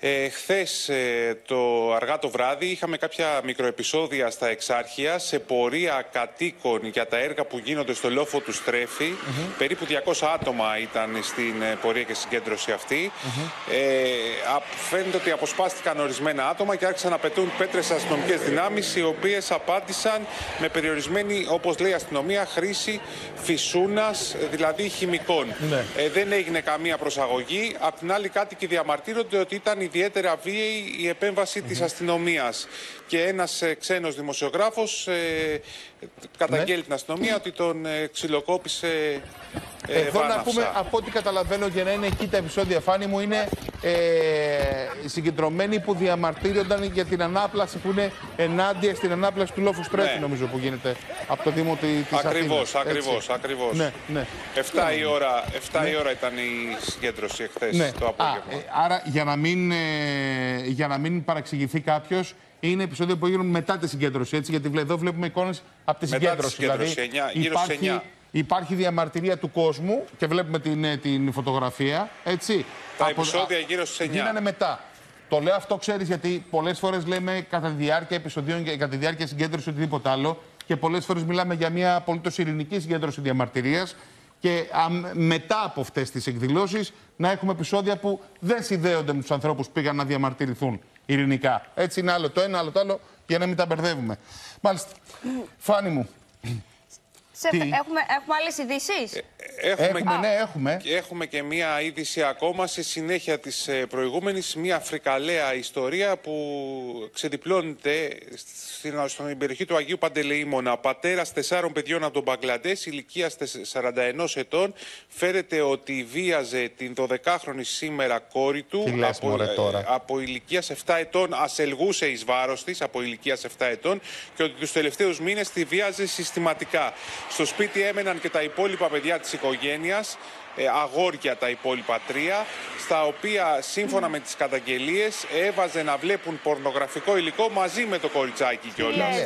Ε, χθες ε, το αργά το βράδυ είχαμε κάποια μικροεπισόδια στα Εξάρχεια σε πορεία κατοίκων για τα έργα που γίνονται στο λόφο του Στρέφη. Mm-hmm. Περίπου διακόσια άτομα ήταν στην ε, πορεία και συγκέντρωση αυτή. Mm-hmm. ε, φαίνεται ότι αποσπάστηκαν ορισμένα άτομα και άρχισαν να πετούν πέτρες αστυνομικές δυνάμεις, οι οποίες απάντησαν με περιορισμένη, όπως λέει η αστυνομία, χρήση φυσούνας, δηλαδή χημικών. Mm-hmm. ε, δεν έγινε καμία προσαγωγή. Απ' την άλλη, κάτοικοι διαμαρτύρονται ότι ήταν ιδιαίτερα βίαιη η επέμβαση mm-hmm. της αστυνομίας. Και ένας ε, ξένος δημοσιογράφος ε, καταγγέλει ναι. την αστυνομία ότι τον ε, ξυλοκόπησε ε, Εδώ βάναυσα. να πούμε, από ό,τι καταλαβαίνω, για να είναι εκεί τα επεισόδια, Φάνη μου, είναι ε, συγκεντρωμένοι που διαμαρτύρονταν για την ανάπλαση, που είναι ενάντια στην ανάπλαση του λόφου Στρέφη, ναι. νομίζω, που γίνεται από το Δήμο της Αθήνας. Ακριβώς, ακριβώς, ακριβώς. Ναι, ναι. εφτά η ώρα, εφτά ναι. η ώρα ήταν η συγκέντρωση εχθές ναι. το απόγευμα. Α, ε, άρα, για να μην, ε, για να μην παραξηγηθεί κάποιος, είναι επεισόδια που γίνουν μετά τη συγκέντρωση, έτσι, γιατί εδώ βλέπουμε εικόνες από τη συγκέντρωση. Μετά τη συγκέντρωση, δηλαδή, εννιά, γύρω στις εννιά. Υπάρχει διαμαρτυρία του κόσμου και βλέπουμε την, την φωτογραφία, έτσι. Τα από, επεισόδια γύρω στις εννιά. Γίνανε μετά. Το λέω αυτό, ξέρεις, γιατί πολλές φορές λέμε κατά τη διάρκεια επεισοδίων και κατά τη διάρκεια συγκέντρωση οτιδήποτε άλλο, και πολλές φορές μιλάμε για μια απολύτως ειρηνική συγκέντρωση διαμαρτυρίας. Και α, μετά από αυτές τις εκδηλώσεις να έχουμε επεισόδια που δεν συνδέονται με τους ανθρώπους που πήγαν να διαμαρτυρηθούν ειρηνικά. Έτσι είναι άλλο το ένα, άλλο το άλλο, για να μην τα μπερδεύουμε. Μάλιστα. Φάνη μου. Σε, έχουμε, έχουμε άλλες ειδήσεις? Ε, έχουμε, έχουμε, ναι, έχουμε. Έχουμε και μία είδηση ακόμα σε συνέχεια της προηγούμενης, μία φρικαλαία ιστορία που ξεδιπλώνεται στην, στην περιοχή του Αγίου Παντελεήμωνα. Πατέρας τεσσάρων παιδιών από τον Μπαγκλαντές, ηλικίας σαράντα ενός ετών, φέρεται ότι βίαζε την δωδεκάχρονη σήμερα κόρη του. Τι λες, από, μωρέ, τώρα. ε, από ηλικίας επτά ετών, ασελγούσε εις βάρος της από ηλικίας επτά ετών, και ότι τους τελευταίους μήνες τη βίαζε συστηματικά. Στο σπίτι έμεναν και τα υπόλοιπα παιδιά της οικογένειας, ε, αγόρια τα υπόλοιπα τρία, στα οποία σύμφωνα με τις καταγγελίες έβαζε να βλέπουν πορνογραφικό υλικό μαζί με το κοριτσάκι κιόλας.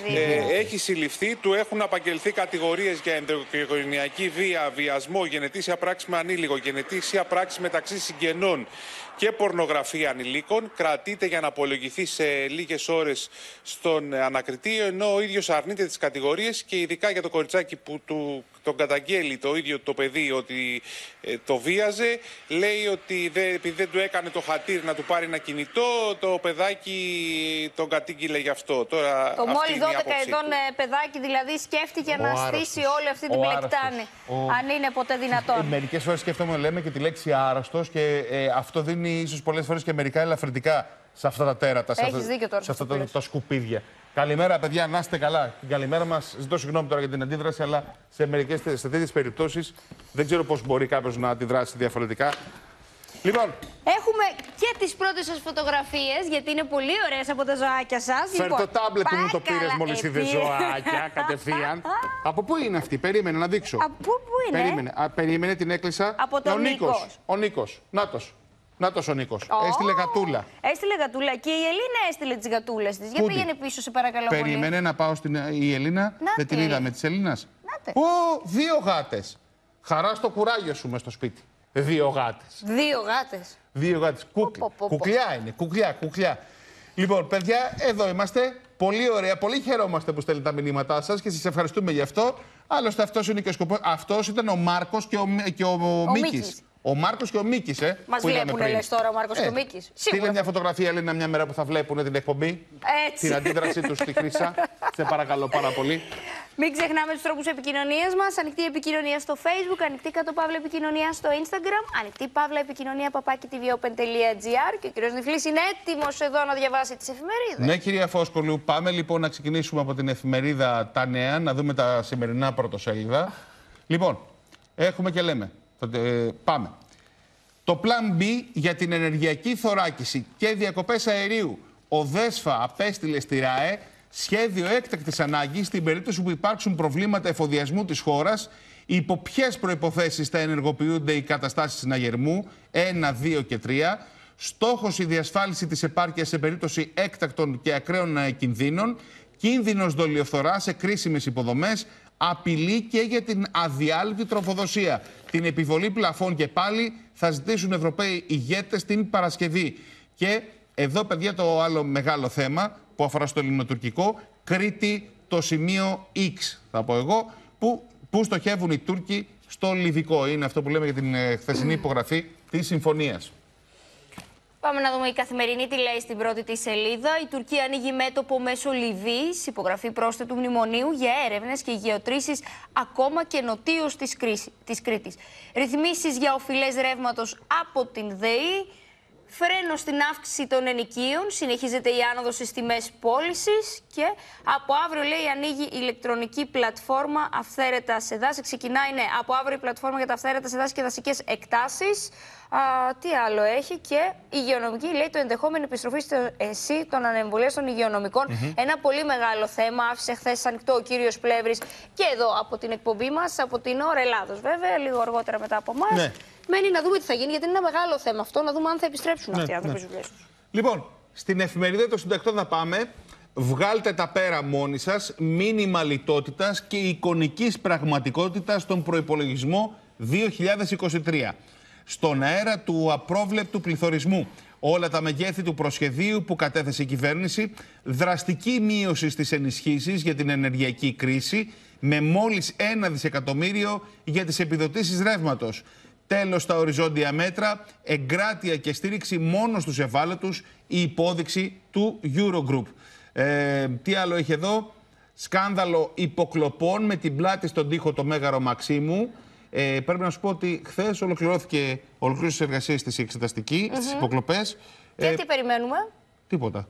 Ε, έχει συλληφθεί, του έχουν απαγγελθεί κατηγορίες για ενδοοικογενειακή βία, βιασμό, γενετήσια πράξη με ανήλικο, γενετήσια πράξη μεταξύ συγγενών και πορνογραφία ανηλίκων. Κρατείται για να απολογηθεί σε λίγες ώρες στον ανακριτή, ενώ ο ίδιος αρνείται τις κατηγορίες, και ειδικά για το κοριτσάκι που του τον καταγγέλει το ίδιο το παιδί ότι ε, το βίαζε, λέει ότι δε, επειδή δεν του έκανε το χατήρ να του πάρει ένα κινητό, το παιδάκι τον κατήγγειλε γι' αυτό. Τώρα, το μόλις δώδεκα ετών παιδάκι δηλαδή σκέφτηκε ο να άρρωστος. στήσει όλη αυτή την πλεκτάνη, ο... αν είναι ποτέ δυνατόν. Ε, μερικές φορές σκέφτομαι, λέμε, και τη λέξη άρρωστος, και ε, αυτό δίνει ίσως πολλές φορές και μερικά ελαφρυντικά σε αυτά τα τέρατα, σε, αυτά, σε αυτά τα, τα σκουπίδια. Καλημέρα, παιδιά, να είστε καλά. Την καλημέρα μας. Ζητώ συγγνώμη τώρα για την αντίδραση, αλλά σε μερικές σε τέτοιες περιπτώσεις δεν ξέρω πώς μπορεί κάποιος να αντιδράσει διαφορετικά. Λοιπόν. Έχουμε και τις πρώτες σας φωτογραφίες, γιατί είναι πολύ ωραίες από τα ζωάκια σας. Φέρ λοιπόν, το τάμπλετ που μου το πήρες μόλις είδες ζωάκια, κατευθείαν. Από πού είναι αυτή, περίμενε να δείξω. Από πού είναι? Περίμενε, Α, περίμενε την έκλεισα. Από τον ο Νίκος. Νίκος. Ο Νίκος, νάτος. Νάτος ο Νίκος. Oh. Έστειλε γατούλα. Έστειλε γατούλα. Και η Ελίνα έστειλε τις γατούλες της. Για πήγαινε πίσω, σε παρακαλώ πολύ. Περίμενε να πάω στην η Ελίνα. Δεν την είδαμε της Ελίνας. Ω, δύο γάτες. Χαρά στο κουράγιο σου μες στο σπίτι. Δύο γάτες. Δύο γάτες. Δύο γάτες. Κούκ... Κουκλιά είναι. Κουκλιά, κουκλιά. Λοιπόν, παιδιά, εδώ είμαστε. Πολύ ωραία. Πολύ χαιρόμαστε που στέλνετε τα μηνύματά σας και σας ευχαριστούμε γι' αυτό. Άλλωστε, αυτός είναι και ο σκοπός. Αυτός ήταν ο Μάρκος και ο, και ο, ο, ο Μίκης. Ο Μάρκος και ο Μίκης, ε. Μας βλέπουνε, λες τώρα, ο Μάρκος ε, και ο Μίκης. Στείλε μια φωτογραφία, Ελίνα, μια μέρα που θα βλέπουν την εκπομπή. Έτσι. Την αντίδρασή τους στη Χρύσα. Σε παρακαλώ πάρα πολύ. Μην ξεχνάμε τους τρόπους επικοινωνίας μας. Ανοιχτή επικοινωνία στο Facebook, ανοιχτή κάτω παύλα επικοινωνία στο Instagram, ανοιχτή παύλα επικοινωνία παπάκι τι βι όπεν τελεία τζι άρ. Και ο κ. Νιφλής είναι έτοιμος εδώ να διαβάσει τις εφημερίδες. Ναι, κυρία Φόσκολου, πάμε λοιπόν να ξεκινήσουμε από την εφημερίδα Τα Νέα, να δούμε τα σημερινά πρωτοσέλιδα. Λοιπόν, έχουμε και λέμε. Πάμε. Το Plan B για την ενεργειακή θωράκιση και διακοπές αερίου. Ο ΔΕΣΦΑ απέστειλε στη ΡΑΕ σχέδιο έκτακτης ανάγκης στην περίπτωση που υπάρξουν προβλήματα εφοδιασμού της χώρας. Υπό ποιες προϋποθέσεις θα ενεργοποιούνται οι καταστάσεις συναγερμού ένα, δύο και τρία. Στόχος η διασφάλιση της επάρκειας σε περίπτωση έκτακτων και ακραίων κινδύνων. Κίνδυνος δολιοφθοράς σε κρίσιμες υποδομές. Απειλή και για την αδιάλειπτη τροφοδοσία. Την επιβολή πλαφών και πάλι θα ζητήσουν Ευρωπαίοι ηγέτες την Παρασκευή. Και εδώ, παιδιά, το άλλο μεγάλο θέμα που αφορά στο ελληνοτουρκικό, Κρήτη, το σημείο X, θα πω εγώ, που, που στοχεύουν οι Τούρκοι στο Λιβικό. Είναι αυτό που λέμε για την ε, χθεσινή υπογραφή της συμφωνίας. Πάμε να δούμε η Καθημερινή τι λέει στην πρώτη τη σελίδα. Η Τουρκία ανοίγει μέτωπο μέσω Λιβύης, υπογραφή πρόσθετου μνημονίου για έρευνες και γεωτρήσεις ακόμα και νοτίως της, της Κρήτης. Ρυθμίσεις για οφειλές ρεύματος από την ΔΕΗ. Φρένο στην αύξηση των ενοικίων, συνεχίζεται η άνοδος στις τιμές πώλησης και από αύριο, λέει, ανοίγει η ηλεκτρονική πλατφόρμα αυθαίρετα σε δάση. Ξεκινάει, ναι, από αύριο η πλατφόρμα για τα αυθαίρετα σε δάση και δασικές εκτάσεις. Α, τι άλλο έχει? Και η υγειονομική, λέει, το ενδεχόμενο επιστροφή στο ΕΣΥ των ανεμβολίων των υγειονομικών. Mm-hmm. Ένα πολύ μεγάλο θέμα. Άφησε χθες ανοιχτό ο κύριος Πλεύρης και εδώ από την εκπομπή μας, από την ώρα Ελλάδος, βέβαια, λίγο αργότερα μετά από εμάς. Ναι. Μένει να δούμε τι θα γίνει, γιατί είναι ένα μεγάλο θέμα αυτό, να δούμε αν θα επιστρέψουν, ναι, αυτοί οι άνθρωποι στις δουλειές τους. Λοιπόν, στην εφημερίδα των συντακτών θα πάμε. Βγάλτε τα πέρα μόνοι σας, μήνυμα λιτότητας και εικονικής πραγματικότητας στον προϋπολογισμό δύο χιλιάδες είκοσι τρία. Στον αέρα του απρόβλεπτου πληθωρισμού. Όλα τα μεγέθη του προσχεδίου που κατέθεσε η κυβέρνηση, δραστική μείωση στις ενισχύσεις για την ενεργειακή κρίση, με μόλις ένα δισεκατομμύριο για τις επιδοτήσεις ρεύματος. Τέλος στα οριζόντια μέτρα, εγκράτεια και στήριξη μόνο στους ευάλωτους, η υπόδειξη του Eurogroup. Ε, τι άλλο έχει εδώ? Σκάνδαλο υποκλοπών με την πλάτη στον τοίχο το Μέγαρο Μαξίμου. Ε, πρέπει να σου πω ότι χθες ολοκληρώθηκε ολοκλήρωση εργασίας της εξεταστική, mm-hmm. στις υποκλοπές. Και ε, τι περιμένουμε? Τίποτα.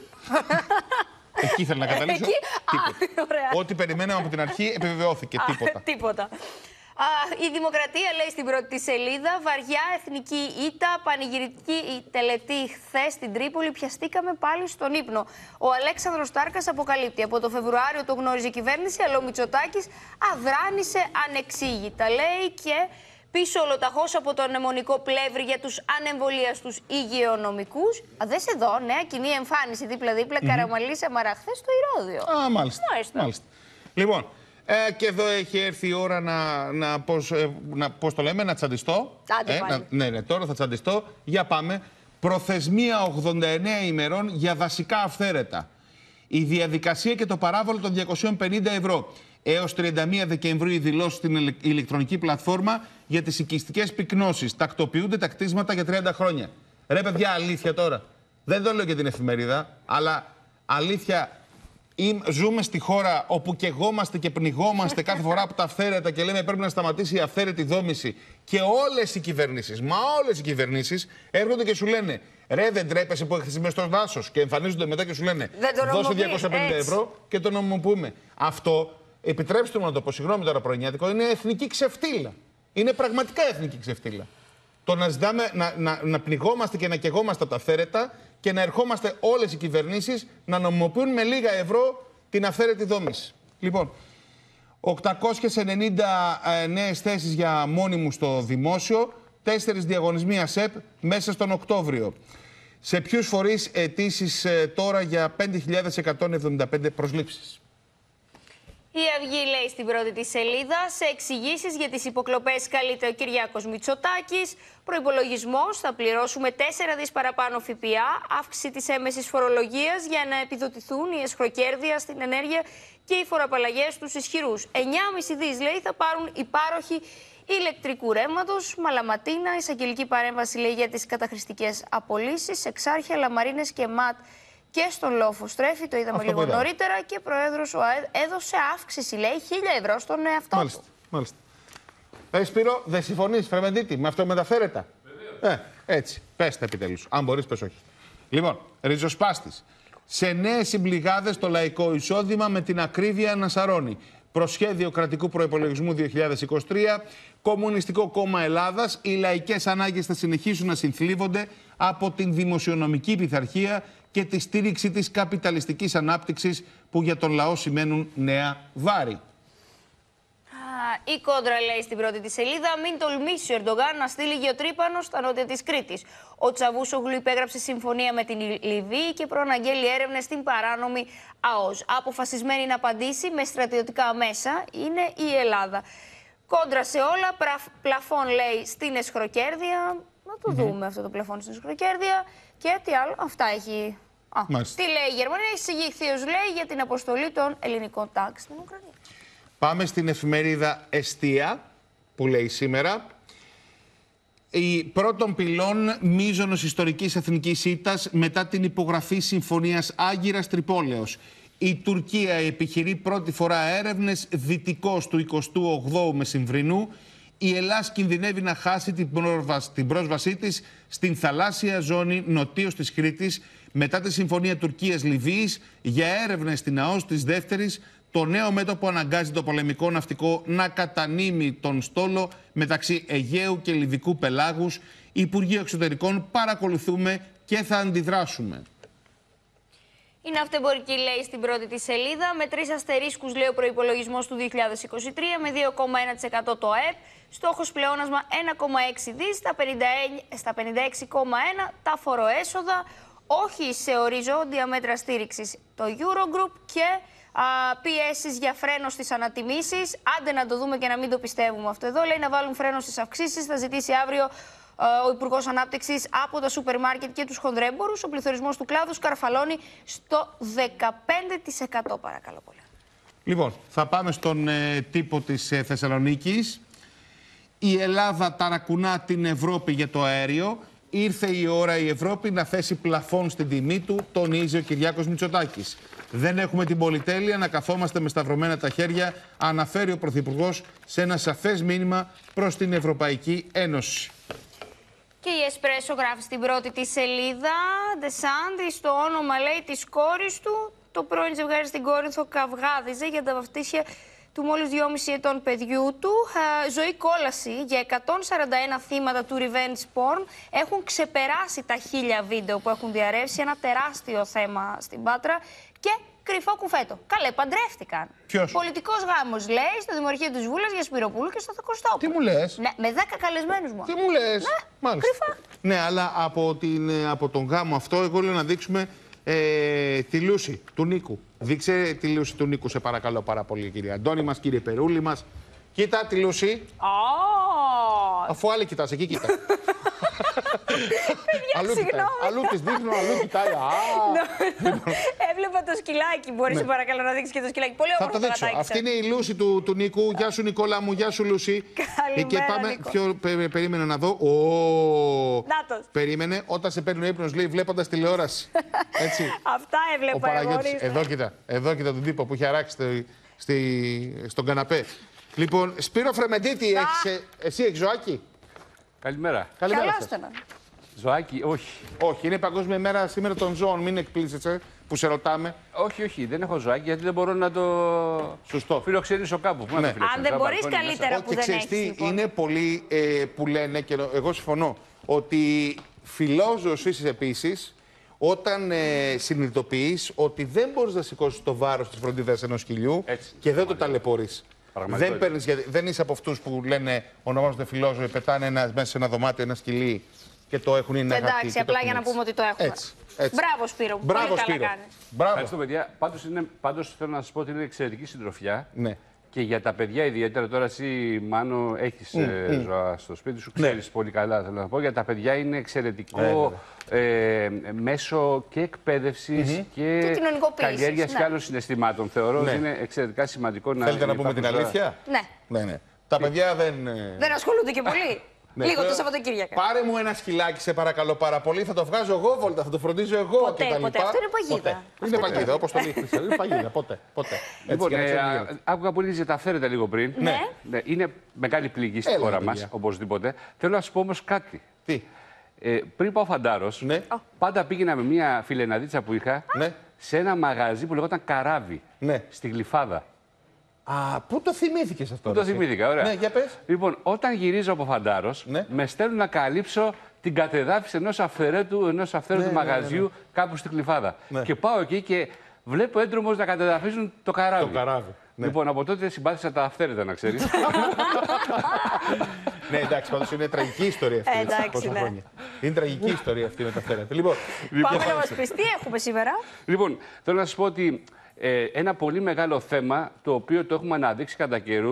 Εκεί ήθελα να καταλήξω. Εκεί... Τίποτα. Α, ωραία. Ό,τι περιμέναμε από την αρχή επιβεβαιώθηκε. Α, τίποτα. τίποτα. Α, η Δημοκρατία λέει στην πρώτη τη σελίδα, βαριά εθνική ήττα, πανηγυρική τελετή χθες στην Τρίπολη, πιαστήκαμε πάλι στον ύπνο. Ο Αλέξανδρος Στάρκας αποκαλύπτει, από το Φεβρουάριο το γνώριζε η κυβέρνηση, αλλά ο Μητσοτάκης αδράνησε ανεξήγητα, λέει, και πίσω ολοταχώς από το ανεμονικό Πλεύρη για τους ανεμβολίαστους υγειονομικούς. Α, δες εδώ, νέα κοινή εμφάνιση δίπλα-δίπλα, mm-hmm. Καραμαλή Σαμαρά, χθες στο Ηρώδειο. Α, μάλιστα. μάλιστα. μάλιστα. Λοιπόν, Ε, και εδώ έχει έρθει η ώρα να, να, πώς, ε, να, πώς το λέμε, να τσαντιστώ. Άντε, ε, να, ναι, ναι, τώρα θα τσαντιστώ. Για πάμε. Προθεσμία ογδόντα εννέα ημερών για δασικά αυθαίρετα. Η διαδικασία και το παράβολο των διακοσίων πενήντα ευρώ. Έως τριάντα μία Δεκεμβρίου οι δηλώσεις στην ηλεκτρονική πλατφόρμα για τις οικιστικές πυκνώσεις. Τακτοποιούνται τα κτίσματα για τριάντα χρόνια. Ρε παιδιά, αλήθεια τώρα. Δεν το λέω για την εφημερίδα, αλλά αλήθεια. Ζούμε στη χώρα όπου καιγόμαστε και πνιγόμαστε κάθε φορά από τα αυθαίρετα και λέμε πρέπει να σταματήσει η αυθαίρετη δόμηση. Και όλες οι κυβερνήσεις, μα όλες οι κυβερνήσεις έρχονται και σου λένε ρε, δεν τρέπεσαι που έχεις μέσα στο δάσος. Και εμφανίζονται μετά και σου λένε δώσε διακόσια πενήντα ευρώ και το νομιμοποιούμε. Αυτό, επιτρέψτε μου να το πω, συγγνώμη τώρα πρωινιάτικο, είναι εθνική ξεφτύλα. Είναι πραγματικά εθνική ξεφτύλα. Το να ζητάμε να, να, να πνιγόμαστε και να καιγόμαστε από τα αυθαίρετα και να ερχόμαστε όλες οι κυβερνήσεις να νομιμοποιούν με λίγα ευρώ την αυθαίρετη δόμηση. Λοιπόν, οκτακόσιες ενενήντα ε, νέες θέσεις για μόνιμους στο δημόσιο, τέσσερις διαγωνισμοί ΑΣΕΠ μέσα στον Οκτώβριο. Σε ποιους φορείς αιτήσεις ε, τώρα για πέντε χιλιάδες εκατόν εβδομήντα πέντε προσλήψεις. Η Αυγή λέει στην πρώτη τη σελίδα, σε εξηγήσεις για τις υποκλοπές καλείται ο Κυριάκος Μητσοτάκης. Προϋπολογισμός, θα πληρώσουμε τέσσερα δις παραπάνω ΦΠΑ, αύξηση της έμεσης φορολογίας για να επιδοτηθούν οι εσχροκέρδεια στην ενέργεια και οι φοροαπαλλαγές στους ισχυρούς. εννιά κόμμα πέντε δις, λέει, θα πάρουν οι πάροχοι ηλεκτρικού ρεύματος. Μαλαματίνα, εισαγγελική παρέμβαση, λέει, για τις καταχρηστικές απολύσεις. Εξάρχεια, Λαμαρίνες και ΜΑΤ. Και στον Λόφο Στρέφη, το είδαμε αυτό λίγο νωρίτερα, και πρόεδρος ο ΑΕΔ έδωσε αύξηση, λέει, χίλια ευρώ στον εαυτό μάλιστα, του. Μάλιστα. Ε, Σπύρο, δεν συμφωνείς, Φρεμεντίτη, με αυτό μεταφέρετα. Ε, έτσι, πες τα επιτέλους. Αν μπορείς, πες όχι. Λοιπόν, ριζοσπάστης. Σε νέες συμπληγάδες το λαϊκό εισόδημα με την ακρίβεια να σαρώνει. Προσχέδιο κρατικού προϋπολογισμού δύο χιλιάδες είκοσι τρία, Κομμουνιστικό Κόμμα Ελλάδας. Οι λαϊκές ανάγκες θα συνεχίσουν να συνθλίβονται από την δημοσιονομική πειθαρχία και τη στήριξη της καπιταλιστικής ανάπτυξης που για τον λαό σημαίνουν νέα βάρη. Η Κόντρα λέει στην πρώτη τη σελίδα, μην τολμήσει ο Ερντογάν να στείλει γεωτρύπανο στα νότια της Κρήτης. Ο Τσαβούσογλου υπέγραψε συμφωνία με την Λιβύη και προαναγγέλει έρευνες στην παράνομη ΑΟΣ. Αποφασισμένη να απαντήσει με στρατιωτικά μέσα είναι η Ελλάδα. Κόντρα σε όλα, πλαφών, λέει, στην εσχροκέρδεια. Να το mm-hmm. δούμε αυτό το πλαφόν στην σκροκέρδεια. Και τι άλλο, αυτά έχει. Α, τι λέει η Γερμανία, έχει εισηγηθεί ως λέει για την αποστολή των ελληνικών τάγκ στην Ουκρανία. Πάμε στην εφημερίδα Εστία, που λέει σήμερα. Η πρώτων πυλών μείζωνος ιστορικής εθνικής ήττας μετά την υπογραφή συμφωνίας Άγκυρας Τρυπόλεως. Η Τουρκία επιχειρεί πρώτη φορά έρευνες δυτικώς του εικοστού ογδόου Μεσημβρινού. Η Ελλάς κινδυνεύει να χάσει την, πρόσβαση, την πρόσβασή της στην θαλάσσια ζώνη νοτίως της Κρήτης μετά τη συμφωνία Τουρκίας-Λιβύης για έρευνες στην ΑΟΣ της δεύτερης. Το νέο μέτωπο αναγκάζει το πολεμικό ναυτικό να κατανείμει τον στόλο μεταξύ Αιγαίου και Λιβικού πελάγους. Υπουργείο Εξωτερικών παρακολουθούμε και θα αντιδράσουμε. Η ναυτεμπορική λέει στην πρώτη της σελίδα. Με τρεις αστερίσκους λέει ο προϋπολογισμός του δύο χιλιάδες είκοσι τρία με δύο κόμμα ένα τοις εκατό το ΑΕΠ. Στόχος πλεόνασμα ένα κόμμα έξι δις, στα πενήντα έξι κόμμα ένα τα φοροέσοδα. Όχι σε οριζόντια μέτρα στήριξης το Eurogroup και α, πιέσεις για φρένο στις ανατιμήσεις. Άντε να το δούμε και να μην το πιστεύουμε αυτό εδώ. Λέει να βάλουν φρένο στις αυξήσεις. Θα ζητήσει αύριο ο Υπουργός Ανάπτυξης από τα σούπερ μάρκετ και τους χονδρέμπορους. Ο πληθωρισμός του κλάδου σκαρφαλώνει στο δεκαπέντε τοις εκατό, παρακαλώ πολύ. Λοιπόν, θα πάμε στον ε, τύπο της ε, Θεσσαλονίκης. Η Ελλάδα ταρακουνά την Ευρώπη για το αέριο. Ήρθε η ώρα η Ευρώπη να θέσει πλαφόν στην τιμή του, τονίζει ο Κυριάκος Μητσοτάκης. Δεν έχουμε την πολυτέλεια να καθόμαστε με σταυρωμένα τα χέρια, αναφέρει ο Πρωθυπουργός σε ένα σαφές μήνυμα προς την Ευρωπαϊκή Ένωση. Και η Εσπρέσο γράφει στην πρώτη τη σελίδα. Ντεσάντη, το όνομα λέει της κόρης του. Το πρώην ζευγάρι στην Κόρινθο καυγάδιζε για τα βαφτίσια του μόλις δυόμισι ετών παιδιού του. Α, ζωή κόλαση για εκατόν σαράντα ένα θύματα του revenge porn. Έχουν ξεπεράσει τα χίλια βίντεο που έχουν διαρρεύσει. Ένα τεράστιο θέμα στην Πάτρα. Και κρυφό κουφέτο. Καλέ, παντρεύτηκαν. Ποιος? Πολιτικός γάμος, λέει, στο Δημαρχείο της Βούλας για Σπυροπούλου και στο Κωστόπουλο. Τι μου λες? Ναι, με δέκα καλεσμένους μου. Τι μου λες? Ναι, μάλιστα. Κρυφά. Ναι, αλλά από, την, από τον γάμο αυτό, εγώ λέω να δείξουμε ε, τη Λούση του Νίκου. Δείξε τη Λούση του Νίκου, σε παρακαλώ πάρα πολύ, κύριε Αντώνη μας, κύριε Περούλη μας. Κοίτα τη Λούση. Oh. Αφού άλλη κοιτάς, εκεί κοίτα. αλλού, συγγνώμη. αλλού της δείχνω, αλλού κοιτάει. Έβλεπα το σκυλάκι. Μπορείς ναι. παρακαλώ να δείξεις και το σκυλάκι. Πολύ όμορφο το γατάκι. Αυτή είναι η Λούση του, του Νίκου. Γεια σου Νικόλα μου, γεια σου Λούση. Καλημέρα, και πάμε, Νίκο. Ποιο, πε, περίμενε να δω. Ο... Νάτος. Περίμενε, όταν σε παίρνει ο ύπνος, λέει, βλέποντας τηλεόραση. Έτσι. Αυτά έβλεπα εγώ. Εδώ κοίτα, εδώ κοίτα τον τύπο που έχει αράξει στο, στη, στον καναπέ. Λοιπόν, Σπύρο Φρεμεντίτη, έχεις, εσύ έχεις ζωάκι? Καλημέρα. Καλημέρα. Ζωάκι, όχι. Όχι, είναι Παγκόσμια ημέρα σήμερα των ζώων. Μην εκπλήσεσαι που σε ρωτάμε. Όχι, όχι, δεν έχω ζωάκι γιατί δεν μπορώ να το Σωστό. φιλοξενήσω κάπου. Ναι. Αν δεν μπορείς καλύτερα που και δεν ξέρεις έχεις. Τι, Λοιπόν. είναι πολλοί ε, που λένε, και εγώ συμφωνώ, ότι φιλόζωος είσαι επίσης όταν ε, συνειδητοποιείς ότι δεν μπορείς να σηκώσεις το βάρος της φροντίδας ενός σκυλιού έτσι, και δεν το ταλαιπωρείς. Δεν, παίρνεις, δεν είσαι από αυτούς που λένε ονομάζονται φιλόζωοι, πετάνε ένα, μέσα σε ένα δωμάτιο ένα σκυλί και το έχουν είναι ένα εντάξει, απλά για να πούμε ότι το έχουμε. Έτσι, έτσι. Μπράβο Σπύρο, Μπράβο, πολύ Σπύρο. καλά κάνεις. Μπράβο. Ευχαριστώ παιδιά. Πάντως, είναι, πάντως θέλω να σας πω ότι είναι εξαιρετική συντροφιά. Ναι. Και για τα παιδιά ιδιαίτερα, τώρα εσύ Μάνο έχεις mm, ε, mm. ζώα στο σπίτι σου, ξέρεις ναι. πολύ καλά θέλω να πω. Για τα παιδιά είναι εξαιρετικό ε, ε, μέσο και εκπαίδευσης mm-hmm. και, και καλλιέργειας ναι. και άλλων συναισθημάτων. Θεωρώ ναι. ότι είναι εξαιρετικά σημαντικό να... Θέλετε να πούμε την αλήθεια? Ναι. ναι, ναι. Τα παιδιά δεν... Δεν ασχολούνται και πολύ. Ναι, λίγο το Σαββατοκύριακο. Πάρε μου ένα σκυλάκι, σε παρακαλώ πάρα πολύ. Θα το βγάζω εγώ βόλτα, θα το φροντίζω εγώ. Ποτέ, και τα ποτέ. Αυτό είναι παγίδα. Ποτέ. Είναι παγίδα, όπως το λέει. Είναι παγίδα, ποτέ. ποτέ. Λοιπόν, ε, άκουγα πολύ για τα φέρετε λίγο πριν. Ναι. ναι. Είναι μεγάλη πληγή στη χώρα μας, οπωσδήποτε. Θέλω να σου πω όμως κάτι. Τι. Ε, πριν πάω φαντάρος, ναι. πάντα πήγαινα με μια φιλεναδίτσα που είχα ναι. σε ένα μαγαζί που λεγόταν Καράβι. Ναι. Στη Γλυφάδα. Α, πού το θυμήθηκες αυτό? Πού το θυμήθηκα, ωραία. Ναι, για πες. Λοιπόν, όταν γυρίζω από φαντάρος, ναι. με στέλνουν να καλύψω την κατεδάφιση ενός αυθαίρετου, ενός αυθαίρετου ναι, μαγαζιού ναι, ναι, ναι. κάπου στη Γλυφάδα. Ναι. Και πάω εκεί και βλέπω έντρομος να κατεδαφίζουν το καράβι. Το καράβι. Ναι. Λοιπόν, από τότε συμπάθησα τα αυθαίρετα, να ξέρεις. Ναι, εντάξει, πάντως είναι τραγική ιστορία αυτή. Εντάξει, ναι. Χρόνια. Είναι τραγική ιστορία αυτή με τα αυθαίρετα. Λοιπόν, πάμε να μας πεις τι έχουμε σήμερα. Λοιπόν, θέλω να σας πω ότι ε, ένα πολύ μεγάλο θέμα, το οποίο το έχουμε αναδείξει κατά καιρούς,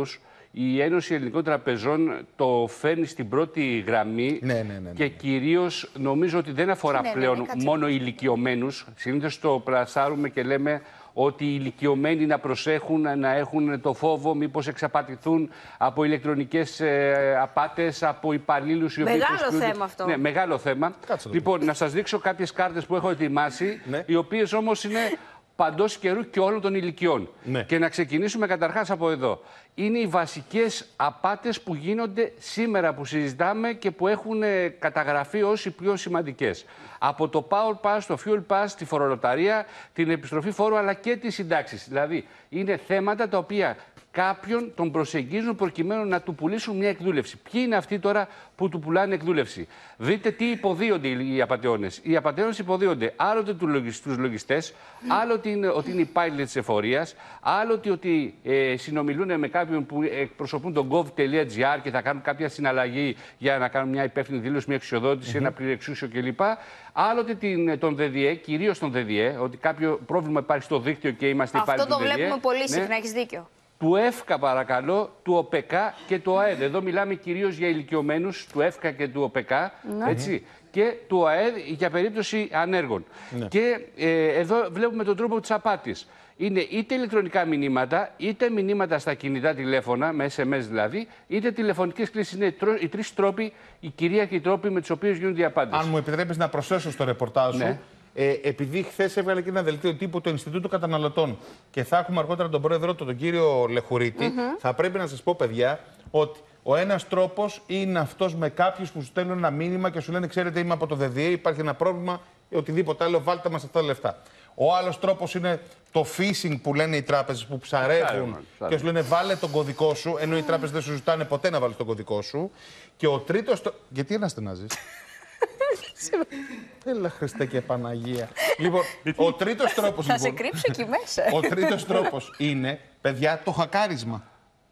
η Ένωση Ελληνικών Τραπεζών το φέρνει στην πρώτη γραμμή ναι, ναι, ναι, ναι. και κυρίως νομίζω ότι δεν αφορά ναι, πλέον ναι, ναι, μόνο ηλικιωμένους. Συνήθως το πλασάρουμε και λέμε ότι οι ηλικιωμένοι να προσέχουν, να έχουν το φόβο μήπως εξαπατηθούν από ηλεκτρονικές ε, απάτες, από υπαλλήλους οι οποίοι... Μεγάλο θέμα αυτό. Ναι, μεγάλο θέμα. Κάτσε λοιπόν, να σας δείξω κάποιες κάρτες που έχω ετοιμάσει, ναι. οι οποίες όμως είναι παντός καιρού και όλων των ηλικιών. Ναι. Και να ξεκινήσουμε καταρχάς από εδώ. Είναι οι βασικές απάτες που γίνονται σήμερα που συζητάμε και που έχουν καταγραφεί ως οι πιο σημαντικές. Από το Power Pass, το Fuel Pass, τη φορολοταρία, την επιστροφή φόρου αλλά και τις συντάξεις. Δηλαδή είναι θέματα τα οποία κάποιον τον προσεγγίζουν προκειμένου να του πουλήσουν μια εκδούλευση. Ποιοι είναι αυτοί τώρα που του πουλάνε εκδούλευση? Δείτε τι υποδίονται οι απατεώνες. Οι απατεώνες υποδίονται άλλοτε τους λογιστές, άλλοτε είναι, ότι είναι υπάλληλοι της εφορίας, άλλοτε ότι ε, συνομιλούν με κάποιον που εκπροσωπούν τον gov.gr και θα κάνουν κάποια συναλλαγή για να κάνουν μια υπεύθυνη δήλωση, μια εξοδότηση, mm-hmm. ένα πληρεξούσιο κλπ. Άλλοτε την, τον ΔΔΕ, κυρίως τον ΔΔΕ, ότι κάποιο πρόβλημα υπάρχει στο δίκτυο και είμαστε υπάλληλοι του ΔΔΕ. Αυτό το βλέπουμε πολύ συχνά, ναι. έχεις δίκιο. Του ΕΦΚΑ παρακαλώ, του ΟΠΕΚΑ και του ΑΕΔ. Εδώ μιλάμε κυρίως για ηλικιωμένους του ΕΦΚΑ και του ΟΠΕΚΑ, ναι. έτσι, και του ΑΕΔ για περίπτωση ανέργων. Ναι. Και ε, εδώ βλέπουμε τον τρόπο της απάτης. Είναι είτε ηλεκτρονικά μηνύματα, είτε μηνύματα στα κινητά τηλέφωνα, με ες εμ ες δηλαδή, είτε τηλεφωνικές κλήσεις. Είναι οι τρεις τρόποι, οι κυρίαρχοι τρόποι με τους οποίους γίνονται οι απάτες. Αν μου επιτρέπεις να προσθέσω στο ρεπορτάζ σου, ναι. Ε, επειδή χθες έβγαλε και ένα δελτίο τύπου το Ινστιτούτο Καταναλωτών και θα έχουμε αργότερα τον πρόεδρό του, τον κύριο Λεχουρίτη, mm-hmm. θα πρέπει να σας πω, παιδιά, ότι ο ένας τρόπος είναι αυτός με κάποιους που σου στέλνουν ένα μήνυμα και σου λένε: ξέρετε, είμαι από το ΔΔΕ, υπάρχει ένα πρόβλημα ή οτιδήποτε άλλο, βάλτε μας αυτά τα λεφτά. Ο άλλος τρόπος είναι το phishing που λένε οι τράπεζες που ψαρεύουν και σου λένε: βάλε τον κωδικό σου, ενώ οι τράπεζες δεν σου ζητάνε ποτέ να βάλεις τον κωδικό σου. Και ο τρίτος. Γιατί αναστενάζεις? Έλα Χριστέ και Παναγία. Λοιπόν, ο τρίτος τρόπος. Θα σε κρύψω εκεί μέσα. Ο τρίτος τρόπος είναι, παιδιά, το χακάρισμα.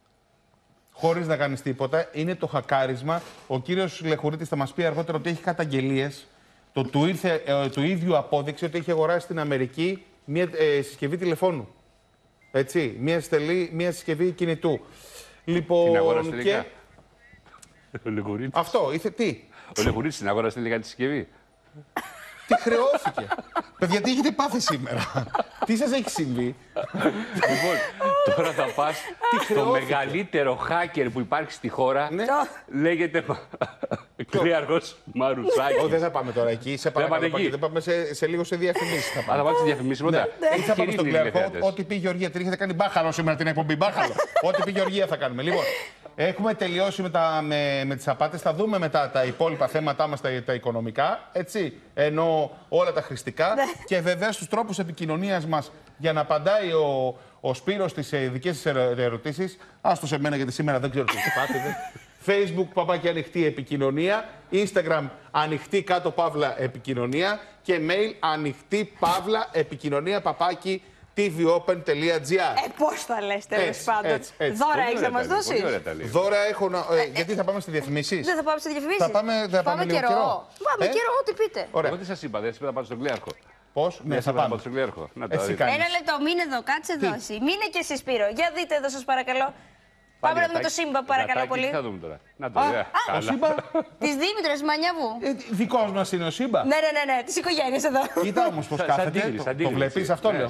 Χωρίς να κάνεις τίποτα, είναι το χακάρισμα. Ο κύριος Λεχουρίτης θα μας πει αργότερα ότι έχει καταγγελίες. Το του ήρθε ε, του ίδιου απόδειξη ότι έχει αγοράσει στην Αμερική μια ε, συσκευή τηλεφώνου. Έτσι, μια στελή, μια συσκευή κινητού. Λοιπόν, την αγοράσει και... τελικά. Ο Λεχουρίτης. Αυτό, ήθε τι. Ο Λεχουρίτης την αγοράσει τελικά τη συσκευή. Τι χρεώθηκε. Παιδιά, τι έχετε πάθει σήμερα? Τι σας έχει συμβεί? Λοιπόν, τώρα θα πας στο μεγαλύτερο hacker που υπάρχει στη χώρα. Ναι. Λέγεται Κλέαρχος Μαρουσάκης. Όχι, δεν θα πάμε τώρα εκεί. Σε παρακαλώ, δεν πάμε σε, σε λίγο σε διαφημίσεις. Θα πάμε. Α, θα πάμε σε διαφημίσεις μετά. Ή θα πάμε στον Κλέαρχο. Ό,τι πει η Γεωργία. Την είχατε κάνει μπάχαλο σήμερα την εκπομπή. Μπάχαλο. Ό,τι πει η Γεωργία θα κάνουμε. Λοιπόν, έχουμε τελειώσει με, τα, με, με τις απάτες. Θα δούμε μετά τα υπόλοιπα θέματά μας, τα, τα οικονομικά. Έτσι. Ενώ όλα τα χρηστικά. Και βέβαια στους τρόπους επικοινωνίας μας για να απαντάει ο, ο Σπύρος στις ε, δικές σας ερωτήσεις. Άστο σε μένα γιατί σήμερα δεν ξέρω τι θα πάθετε. Facebook, παπάκι ανοιχτή επικοινωνία. Instagram, ανοιχτή κάτω παύλα επικοινωνία. Και mail, ανοιχτή παύλα επικοινωνία παπάκι tvOpen.gr. Ε, πώς θα λες τέλος πάντων. Έτσι, έτσι. Δώρα έχεις να μας δώσεις? Δώρα έχω να... Ε, γιατί θα πάμε στις διαφημίσεις. Δεν θα πάμε στις διαφημίσεις. Θα πάμε, θα πάμε, πάμε λίγο καιρό. καιρό. Πάμε ε? καιρό, ό,τι πείτε. Ωραία. Εγώ τι σας είπα, δεν σας είπα να πάτε στον Κλέαρχο. Πώς? Ναι, θα πάμε. Στον Κλέαρχο. Ένα λεπτό, μείνε εδώ, κάτσε εδώ εσύ. Μείνε και εσύ Σπύρο. Για δείτε εδώ σας παρακαλώ. Πάμε να δούμε το Σύμπα, παρακαλώ πολύ. Τι θα δούμε τώρα. Να το δούμε. Το Σύμπα. Τη Δήμητρας Μανιαβού. Δικός μας είναι ο Σύμπα. Ναι, ναι, ναι, ναι, της οικογένειας εδώ. Κοίτα όμως πώς κάθεται. Το βλέπεις, αυτό λέω.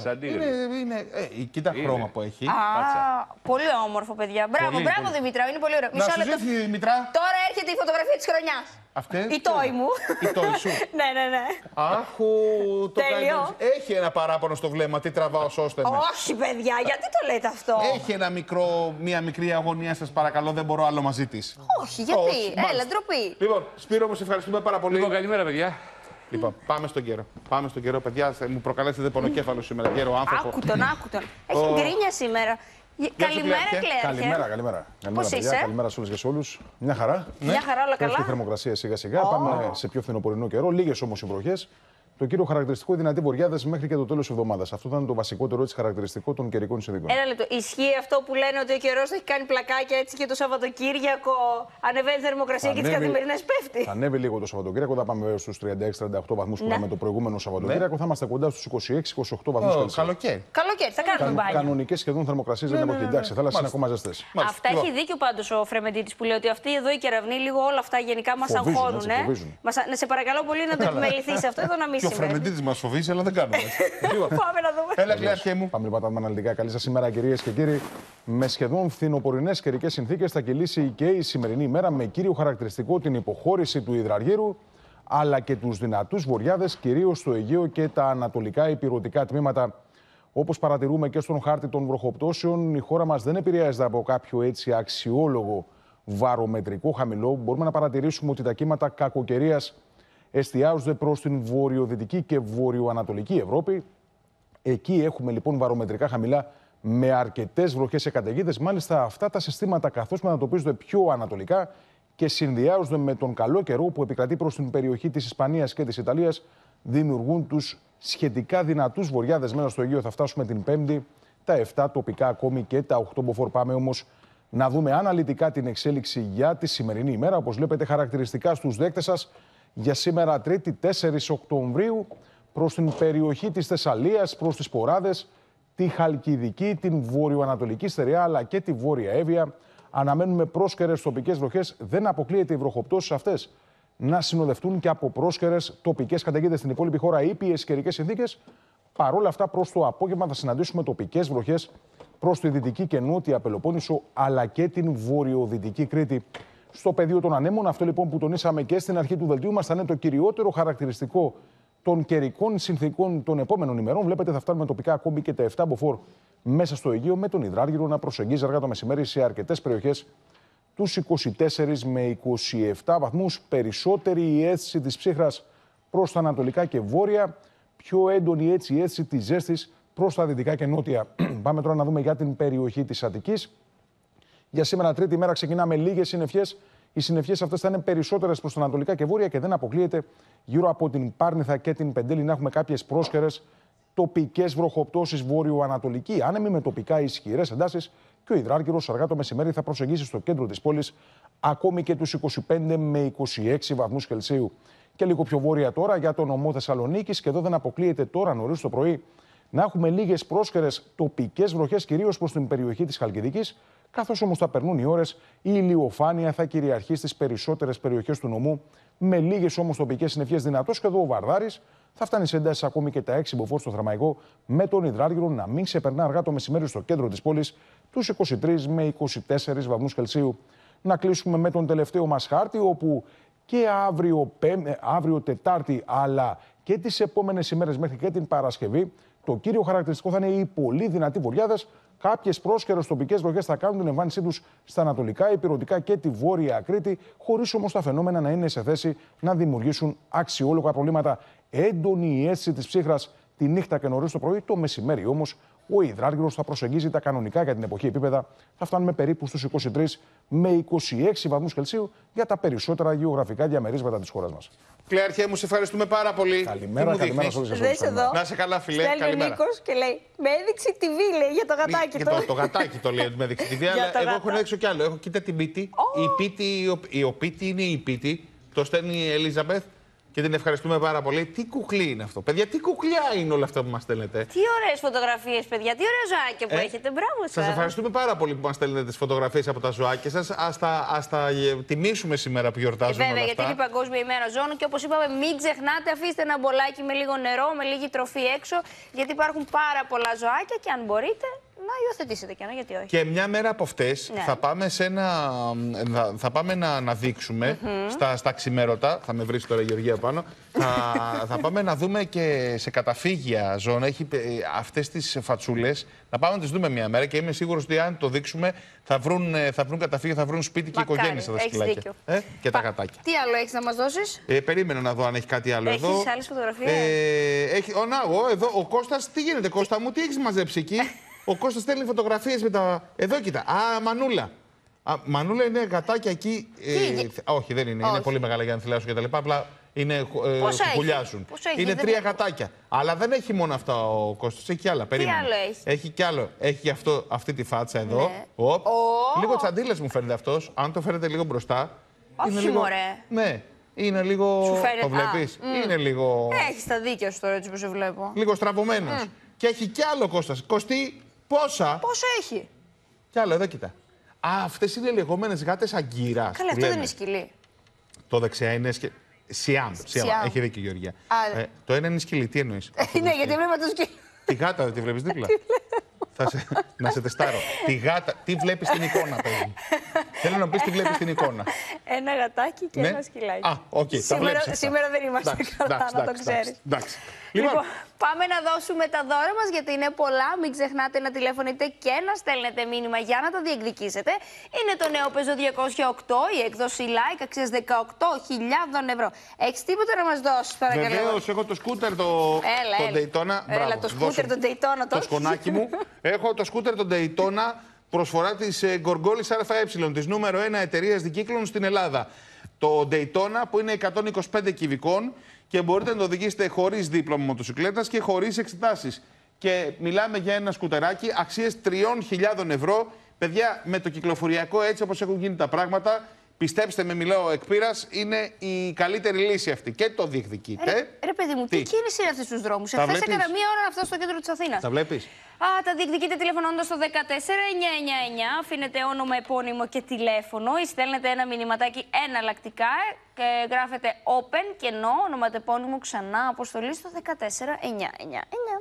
Κοίτα χρώμα που έχει. Πολύ όμορφο, παιδιά. Μπράβο, μπράβο Δημήτρα, είναι πολύ ωραίο. Να σου ζήσει, Δημήτρα. Τώρα έρχεται η φωτογραφία της χρονιάς. Αυτές. Η τόη μου. Η τόη σου. Ναι, ναι, ναι. Άχου, το Τέλειο. Έχει ένα παράπονο στο βλέμμα. Τι τραβάω, σώστε με. Όχι, παιδιά, γιατί το λέτε αυτό? Έχει ένα μικρό, μία μικρή αγωνία, σας παρακαλώ, δεν μπορώ άλλο μαζί της. Όχι, γιατί. Όχι, έλα, ντροπή. Λοιπόν, Σπύρο, μας ευχαριστούμε πάρα πολύ. Λοιπόν, καλημέρα, παιδιά. Λοιπόν, πάμε στον καιρό. Πάμε στον καιρό, παιδιά. Μου προκαλέσετε πονοκέφαλο σήμερα. Γέρο άνθρωπο. Άκουτον, άκουτον. Έχει γκρίνια σήμερα. Καλημέρα, Κλέαρχε. Καλημέρα, καλημέρα. Πώς είσαι? Καλημέρα σε όλες και σε όλους. Μια χαρά. Μια χαρά, όλα καλά. Πέφτει η θερμοκρασία σιγά-σιγά. Oh. Πάμε σε πιο φθινοπορεινό καιρό. Λίγες όμως οι βροχές. Το κύριο χαρακτηριστικό, οι δυνατοί βοριάδες μέχρι και το τέλος της εβδομάδας. Αυτό ήταν το βασικότερο έτσι, χαρακτηριστικό των καιρικών συνθήκων. Ένα λεπτό. Ισχύει αυτό που λένε ότι ο καιρός έχει κάνει πλακάκια έτσι και το Σαββατοκύριακο ανεβαίνει η θερμοκρασία και τις καθημερινές πέφτει. Θα ανέβει λίγο το Σαββατοκύριακο, θα πάμε στους τριάντα έξι τριάντα οκτώ βαθμούς που είχαμε το προηγούμενο Σαββατοκύριακο. Ναι. Θα είμαστε κοντά στους είκοσι έξι είκοσι οκτώ βαθμούς Κελσίου. Καλοκαίρι. Καλοκαίρι, θα κάνουμε μπάνιο. Κανονικές σχεδόν θερμοκρασίες δεν εποχή. Εντάξει, θάλασσα είναι ακόμα ζεστές. Αυτά έχει δίκιο πάντως ο Φρεμεντίτης που λέει ότι αυτοί εδώ οι κεραυνοί λίγο όλα αυτά γενικά μας αγχώνουν. Σε παρακαλώ πολύ να το επιμεληθείς αυτό εδώ να μην συμβαίνει. Ο Φρεμεντίτης μας φοβίζει, αλλά δεν κάνουμε. Πάμε να δούμε. Έλα, Κλεάρχε μου. Πάμε λοιπόν αναλυτικά. Καλή σας ημέρα, κυρίες και κύριοι. Με σχεδόν φθινοπορεινές καιρικές συνθήκες θα κυλήσει και η σημερινή ημέρα με κύριο χαρακτηριστικό την υποχώρηση του υδραργύρου αλλά και τους δυνατούς βοριάδες, κυρίως στο Αιγαίο και τα ανατολικά υπηρετικά τμήματα. Όπως παρατηρούμε και στον χάρτη των βροχοπτώσεων, η χώρα μας δεν επηρεάζεται από κάποιο έτσι αξιόλογο βαρομετρικό χαμηλό. Μπορούμε να παρατηρήσουμε ότι τα κύματα κακοκαιρίας εστιάζονται προς την βορειοδυτική και βορειοανατολική Ευρώπη. Εκεί έχουμε λοιπόν βαρομετρικά χαμηλά με αρκετές βροχές και καταιγίδες. Μάλιστα, αυτά τα συστήματα καθώς μετατοπίζονται πιο ανατολικά και συνδυάζονται με τον καλό καιρό που επικρατεί προς την περιοχή της Ισπανίας και της Ιταλίας, δημιουργούν τους σχετικά δυνατούς βοριάδες. Μέσα στο Αιγαίο θα φτάσουμε την Πέμπτη, τα επτά τοπικά ακόμη και τα οκτώ μποφόρ. Πάμε όμως να δούμε αναλυτικά την εξέλιξη για τη σημερινή ημέρα. Όπως βλέπετε, χαρακτηριστικά στους δέκτες σας για σήμερα, Τρίτη τέσσερις Οκτωβρίου, προς την περιοχή της Θεσσαλίας, προς τις Ποράδες, τη Χαλκιδική, την βορειοανατολική στερεά αλλά και τη Βόρεια Εύβοια. Αναμένουμε πρόσκαιρες τοπικές βροχές. Δεν αποκλείεται οι βροχοπτώσεις αυτές να συνοδευτούν και από πρόσκαιρες τοπικές καταιγίδες στην υπόλοιπη χώρα. Ήπιες καιρικές συνθήκες. Παρ' όλα αυτά, προς το απόγευμα θα συναντήσουμε τοπικές βροχές προς τη δυτική και νότια Πελοπόννησο αλλά και την βορειοδυτική Κρήτη. Στο πεδίο των ανέμων, αυτό λοιπόν που τονίσαμε και στην αρχή του δελτίου μας, θα είναι το κυριότερο χαρακτηριστικό των καιρικών συνθήκων των επόμενων ημερών. Βλέπετε, θα φτάνουμε τοπικά ακόμη και τα επτά μποφόρ μέσα στο Αιγαίο, με τον υδράργυρο να προσεγγίζει αργά το μεσημέρι σε αρκετές περιοχές τους είκοσι τέσσερις με είκοσι επτά βαθμούς. Περισσότερη η αίσθηση της ψύχρας προς τα ανατολικά και βόρεια, πιο έντονη έτσι η αίσθηση της ζέστης προς τα δυτικά και νότια. Πάμε τώρα να δούμε για την περιοχή της Αττικής. Για σήμερα, τρίτη μέρα, ξεκινάμε λίγες συννεφιές. Οι συννεφιές αυτές θα είναι περισσότερες προς τα ανατολικά και βόρεια και δεν αποκλείεται γύρω από την Πάρνηθα και την Πεντέλη να έχουμε κάποιες πρόσκαιρες τοπικές βροχοπτώσεις βόρειο-ανατολική, άνεμοι με τοπικά ισχυρές εντάσεις, και ο υδράργυρος αργά το μεσημέρι θα προσεγγίσει στο κέντρο της πόλης ακόμη και τους είκοσι πέντε με είκοσι έξι βαθμούς Κελσίου. Και λίγο πιο βόρεια τώρα για τον νομό Θεσσαλονίκης, και εδώ δεν αποκλείεται τώρα νωρίς το πρωί να έχουμε λίγες πρόσκαιρες τοπικές βροχές, κυρίως προς την περιοχή της Χαλκιδικής. Καθώς όμως θα περνούν οι ώρες, η ηλιοφάνεια θα κυριαρχεί στις περισσότερες περιοχές του νομού, με λίγες όμως τοπικές συννεφιές. Δυνατός και εδώ ο Βαρδάρης θα φτάνει σε ένταση ακόμη και τα έξι μποφόρ στο Θραμαϊκό, με τον υδράργυρο να μην ξεπερνά αργά το μεσημέρι στο κέντρο της πόλης τους είκοσι τρεις με είκοσι τέσσερις βαθμούς Κελσίου. Να κλείσουμε με τον τελευταίο μας χάρτη, όπου και αύριο, αύριο Τετάρτη, αλλά και τις επόμενες ημέρες μέχρι και την Παρασκευή, το κύριο χαρακτηριστικό θα είναι οι πολύ δυνατοί βοριάδες. Κάποιες πρόσκαιρες τοπικές βροχές θα κάνουν την εμφάνισή τους στα ανατολικά, ηπειρωτικά και τη βόρεια Κρήτη, χωρίς όμως τα φαινόμενα να είναι σε θέση να δημιουργήσουν αξιόλογα προβλήματα. Έντονη η αίσθηση της ψύχρας τη νύχτα και νωρίς το πρωί. Το μεσημέρι όμως ο υδράργυρος θα προσεγγίζει τα κανονικά για την εποχή επίπεδα. Θα φτάνουμε περίπου στους είκοσι τρεις με είκοσι έξι βαθμούς Κελσίου για τα περισσότερα γεωγραφικά διαμερίσματα της χώρας μας. Κλεάρχε μου, σε ευχαριστούμε πάρα πολύ. Καλημέρα, καλημέρα σε όλες σας. Να σε καλά, φιλέ. Στέλνει ο Νίκος και λέει: με έδειξε τη βή, λέει, για το γατάκι του. Το γατάκι το λέει, με έδειξε τη βή, αλλά εγώ έχω να δείξω κι άλλο. Έχω, κοίτα την πίτη. Η πίτη, η οπίτη είναι η πίτη. Το στέλνει η Ελίζαμπεθ και την ευχαριστούμε πάρα πολύ. Τι κουκλί είναι αυτό, παιδιά, τι κουκλιά είναι όλα αυτά που μας στέλνετε. Τι ωραίες φωτογραφίες, παιδιά, τι ωραία ζωάκια που ε, έχετε. Μπράβο σας. Σας ευχαριστούμε πάρα πολύ που μας στέλνετε τις φωτογραφίες από τα ζωάκια σας. Ας τα, ας τα τιμήσουμε σήμερα που γιορτάζουμε. Ε, βέβαια, όλα αυτά. γιατί είναι η Παγκόσμια ημέρα ζώων, και όπως είπαμε, μην ξεχνάτε, αφήστε ένα μπολάκι με λίγο νερό, με λίγη τροφή έξω, γιατί υπάρχουν πάρα πολλά ζωάκια και αν μπορείτε, να υιοθετήσετε κι ένα, γιατί όχι. Και μια μέρα από αυτές ναι. θα πάμε, σε ένα, θα, θα πάμε να, να δείξουμε mm-hmm. στα, στα ξημέρωτα. Θα με βρει τώρα η Γεωργία πάνω. θα, θα πάμε να δούμε και σε καταφύγια ζώων. Έχει αυτές τις φατσούλες. Να πάμε να τις δούμε μια μέρα και είμαι σίγουρος ότι αν το δείξουμε θα βρουν, θα βρουν καταφύγια, θα βρουν σπίτι και οικογένειες στα σκυλάκια. Ε, και Πα... τα γατάκια. Τι άλλο έχεις να μας δώσεις? Ε, περίμενα να δω αν έχει κάτι άλλο έχεις εδώ. Έχεις άλλες φωτογραφίες? Ε, έχει, ο, να, εγώ, εδώ, ο Κώστας, τι γίνεται Κώστα μου, τι έχεις μαζέψει εκεί? Ο Κώστας στέλνει φωτογραφίες με τα. Εδώ κοίτα. Α, Μανούλα. Α, Μανούλα είναι γατάκια εκεί. Ε, όχι, δεν είναι. Όχι. Είναι πολύ μεγάλα για να θυλάσω και τα λοιπά. Απλά Είναι, ε, χουλιάζουν. Είναι τρία έχει. γατάκια. Αλλά δεν έχει μόνο αυτά ο Κώστας, έχει κι άλλα. Περίμενε. Τι άλλο έχει. Έχει κι άλλο. Έχει αυτό, αυτή τη φάτσα εδώ. Ναι. Οπ. Oh. Λίγο τσαντίλες μου φαίνεται αυτός. Αν το φέρετε λίγο μπροστά. Όχι, είναι λίγο... μωρέ. Ναι. Είναι λίγο. Σου φαίνεται. Το βλέπεις. Mm. Είναι λίγο. Έχεις τα δίκια σου τώρα έτσι που σε βλέπω. Λίγο στραβωμένος. Mm. Και έχει κι άλλο Κώστας. Κωστή πόσα. Πόσα έχει. Κι άλλο, εδώ κοίτα. Α, αυτές είναι οι λεγόμενες γάτες αγκύρας. Καλά, αυτό λένε. Δεν είναι σκυλί. Το δεξιά είναι σκυλί. Σιάμ. Σιάμ. Έχει δίκιο η Γεωργία. Ε, το ένα είναι σκυλί. Τι εννοείς? Ναι, γιατί βλέπω το σκυλί. Τη γάτα δεν τη βλέπεις δίπλα. Θα σε, να σε τεστάρω. Τη γάτα, τι βλέπεις στην εικόνα, παιδί. Θέλω να πεις τι βλέπεις στην εικόνα. Ένα γατάκι και ναι. ένα σκυλάκι. Α, οκ, okay, σήμερα, σήμερα δεν είμαστε εντάξει, καλά, εντάξει, να εντάξει, το ξέρεις. Εντάξει. Λοιπόν, λοιπόν, πάμε να δώσουμε τα δώρα μας γιατί είναι πολλά. Μην ξεχνάτε να τηλεφωνείτε και να στέλνετε μήνυμα για να τα διεκδικήσετε. Είναι το νέο Peugeot διακόσια οκτώ, η έκδοση Like αξίας δεκαοκτώ χιλιάδες ευρώ. Έχεις τίποτα να μας δώσεις, παρακαλώ? Βεβαίως, έχω το σκούτερ το, έλα, το έλα. Daytona. Έλα, μπράβο, το σκούτερ το Daytona. Το σκονάκι μου. Έχω το σκούτερ το Daytona. Προσφορά της Γκοργόλης ΑΕ, της νούμερο ένα εταιρείας δικύκλων στην Ελλάδα. Το Daytona που είναι εκατόν είκοσι πέντε κυβικών και μπορείτε να το οδηγήσετε χωρίς δίπλωμα μοτοσυκλέτας και χωρίς εξετάσεις. Και μιλάμε για ένα σκουτεράκι αξίες τριών χιλιάδων ευρώ. Παιδιά, με το κυκλοφοριακό έτσι όπως έχουν γίνει τα πράγματα, πιστέψτε με, μιλάω εκ πείρας, είναι η καλύτερη λύση αυτή. Και το διεκδικείτε. Ρε, ρε παιδί μου, τι, τι κίνηση είναι αυτή στους δρόμους? Εχθές έκανα μία ώρα αυτό στο κέντρο της Αθήνας. Τα βλέπεις? Α, τα διεκδικείτε τηλεφωνώντας στο δεκατέσσερα εννιακόσια ενενήντα εννιά, αφήνετε όνομα, επώνυμο και τηλέφωνο ή στέλνετε ένα μηνυματάκι εναλλακτικά και γράφετε open, κενό, ονοματεπώνυμο, ξανά, αποστολή στο δεκατέσσερα εννιακόσια ενενήντα εννιά.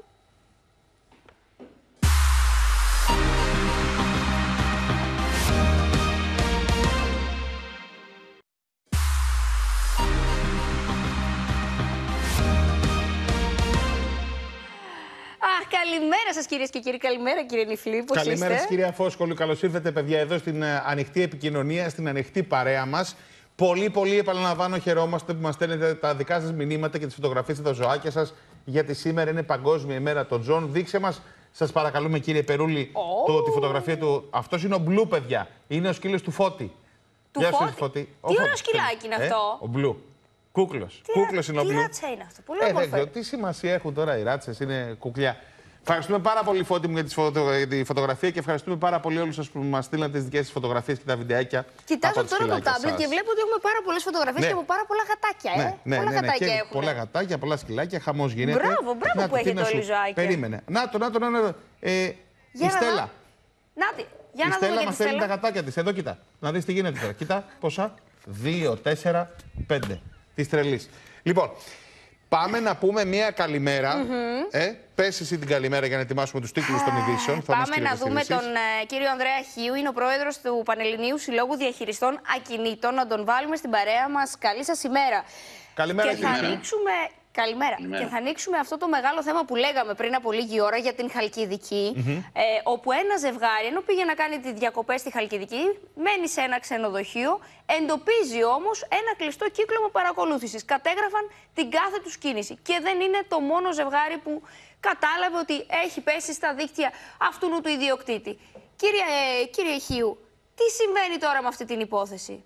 Καλημέρα σας κυρίες και κύριοι, καλημέρα κύριε Νιφλή, πώς είστε? Καλημέρα σας κυρία Φόσκολου, καλώς ήρθατε παιδιά εδώ στην uh, ανοιχτή επικοινωνία, στην ανοιχτή παρέα μας. Πολύ πολύ επαναλαμβάνω, χαιρόμαστε που μας στέλνετε τα δικά σας μηνύματα και τις φωτογραφίες και τα ζωάκια σας, γιατί σήμερα είναι Παγκόσμια ημέρα των Τζον. Δείξε μας, σας παρακαλούμε κύριε Περούλη, oh. το, τη φωτογραφία του. Αυτός είναι ο Μπλου, παιδιά, είναι ο σκύλος του Φώτη. Του Φώτη? Φώτη. Τι ωραίο σκυλάκι είναι αυτό. Ε, ο Μπλου. Κούκλος. Κούκλος είναι ο Μπλου. Τι ράτσα είναι αυτό, πολύ όμορφο. Ε, τι σημασία έχουν τώρα οι ράτσες, είναι κουκλιά. Ευχαριστούμε πάρα πολύ, Φώτη μου, για τη, φωτο... για τη φωτογραφία και ευχαριστούμε πάρα πολύ όλους σας που μας στείλατε τις δικές σας φωτογραφίες και τα βιντεάκια. Κοιτάζω τώρα το τάμπλετ και βλέπω ότι έχουμε πάρα πολλές φωτογραφίες ναι. και από πάρα πολλά γατάκια. Ε. Ναι, ναι, πολλά ναι, ναι, γατάκια ναι, έχουν. Πολλά γατάκια, πολλά σκυλάκια, χαμός γίνεται. Μπράβο, μπράβο να, που έχετε όλοι ζωάκια. Περίμενε. Να το, να το, να το. Ε, η Στέλλα. Νάτι, για η να Στέλλα δούμε μας στέλνει τα γατάκια της. Εδώ κοίτα. Να δεις τι γίνεται τώρα. Κοίτα πόσα. Δύο, τέσσερα, πέντε. Τη τρελής. Λοιπόν. Πάμε να πούμε μία καλημέρα. Mm-hmm. ε, πες εσύ την καλημέρα για να ετοιμάσουμε τους τίτλους των ειδήσεων. Πάμε να δούμε τον uh, κύριο Ανδρέα Χίου. Είναι ο πρόεδρος του Πανελληνίου Συλλόγου Διαχειριστών Ακινήτων. Να τον βάλουμε στην παρέα μας. Καλή σας ημέρα. Καλημέρα, και θα ανοίξουμε... Καλημέρα. Καλημέρα. Και θα ανοίξουμε αυτό το μεγάλο θέμα που λέγαμε πριν από λίγη ώρα για την Χαλκιδική. Mm-hmm. ε, όπου ένα ζευγάρι, ενώ πήγε να κάνει τη διακοπές στη Χαλκιδική, μένει σε ένα ξενοδοχείο, εντοπίζει όμως ένα κλειστό κύκλωμα παρακολούθησης. Κατέγραφαν την κάθε τους κίνηση. Και δεν είναι το μόνο ζευγάρι που κατάλαβε ότι έχει πέσει στα δίκτυα αυτού του ιδιοκτήτη. Κύριε, ε, κύριε Χίου, τι συμβαίνει τώρα με αυτή την υπόθεση?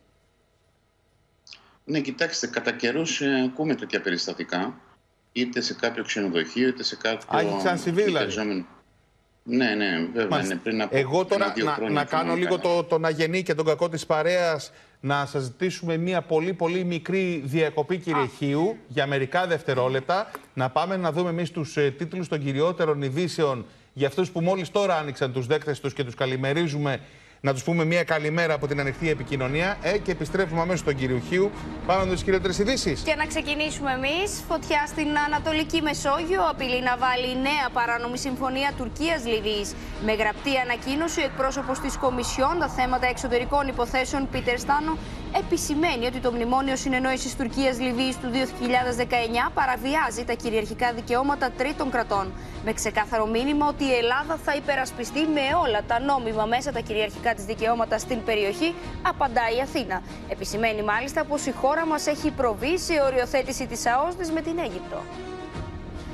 Ναι, κοιτάξτε, κατά καιρούς ε, ακούμε τέτοια περιστατικά, είτε σε κάποιο ξενοδοχείο, είτε σε κάποιο... Α, έχει ξανασυμβεί δηλαδή. Ναι, ναι, βέβαια. Ναι, πριν από Εγώ τώρα ένα, να, να κάνω λίγο το, τον αγενή και τον κακό της παρέας, να σας ζητήσουμε μια πολύ πολύ μικρή διακοπή, κύριε Χίου, για μερικά δευτερόλεπτα, να πάμε να δούμε εμείς τους ε, τίτλους των κυριότερων ειδήσεων για αυτούς που μόλις τώρα άνοιξαν τους δέκτες τους και τους καλημερίζουμε. Να τους πούμε μια καλημέρα από την ανοιχτή επικοινωνία ε, και επιστρέφουμε αμέσως στον κύριο Χίου. Πάμε με τις κυριότερες ειδήσεις. Και να ξεκινήσουμε εμείς. Φωτιά στην Ανατολική Μεσόγειο. Απειλεί να βάλει νέα παράνομη συμφωνία Τουρκίας-Λιβύης. Με γραπτή ανακοίνωση, ο εκπρόσωπος της Κομισιόν, τα θέματα εξωτερικών υποθέσεων, Πίτερ Στάνο, επισημαίνει ότι το μνημόνιο συνεννόησης Τουρκίας-Λιβύης του δύο χιλιάδες δεκαεννιά παραβιάζει τα κυριαρχικά δικαιώματα τρίτων κρατών. Με ξεκάθαρο μήνυμα ότι η Ελλάδα θα υπερασπιστεί με όλα τα νόμιμα μέσα τα κυριαρχικά της δικαιώματα στην περιοχή, απαντάει η Αθήνα. Επισημαίνει μάλιστα πως η χώρα μας έχει προβεί σε οριοθέτηση της ΑΟΣ της με την Αίγυπτο.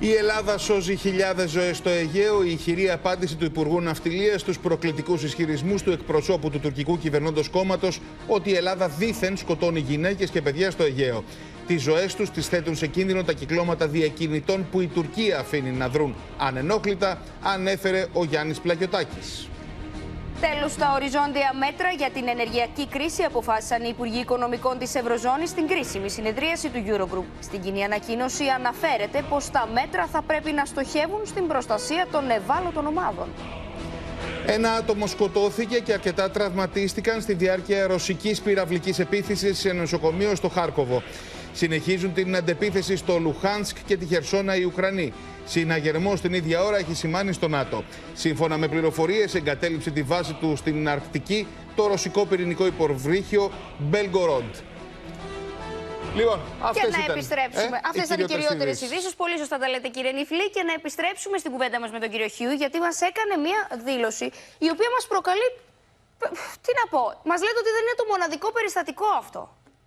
Η Ελλάδα σώζει χιλιάδες ζωές στο Αιγαίο. Η ηχηρή απάντηση του Υπουργού Ναυτιλίας στους προκλητικούς ισχυρισμούς του εκπροσώπου του τουρκικού κυβερνώντος κόμματος ότι η Ελλάδα δήθεν σκοτώνει γυναίκες και παιδιά στο Αιγαίο. Τις ζωές τους τις θέτουν σε κίνδυνο τα κυκλώματα διακινητών που η Τουρκία αφήνει να δρουν ανενόχλητα, ανέφερε ο Γιάννης Πλακιωτάκης. Τέλος, τα οριζόντια μέτρα για την ενεργειακή κρίση αποφάσισαν οι Υπουργοί Οικονομικών της Ευρωζώνης στην κρίσιμη συνεδρίαση του Eurogroup. Στην κοινή ανακοίνωση αναφέρεται πως τα μέτρα θα πρέπει να στοχεύουν στην προστασία των ευάλωτων ομάδων. Ένα άτομο σκοτώθηκε και αρκετά τραυματίστηκαν στη διάρκεια ρωσικής πυραυλικής επίθεσης σε νοσοκομείο στο Χάρκοβο. Συνεχίζουν την αντεπίθεση στο Λουχάνσκ και τη Χερσόνα οι Ουκρανοί. Συναγερμό την ίδια ώρα έχει σημάνει στο ΝΑΤΟ. Σύμφωνα με πληροφορίες, εγκατέλειψε τη βάση του στην Αρκτική το ρωσικό πυρηνικό υποβρύχιο Μπελγκορόντ. Λοιπόν, αυτές και να ήταν, επιστρέψουμε. Ε, Αυτές ήταν οι κυριότερες ειδήσεις. Πολύ σωστά τα λέτε, κύριε Νιφλή. Και να επιστρέψουμε στην κουβέντα μας με τον κύριο Χιού, γιατί μας έκανε μία δήλωση η οποία μας προκαλεί. Τι να πω, μας λέτε ότι δεν είναι το μοναδικό περιστατικό αυτό.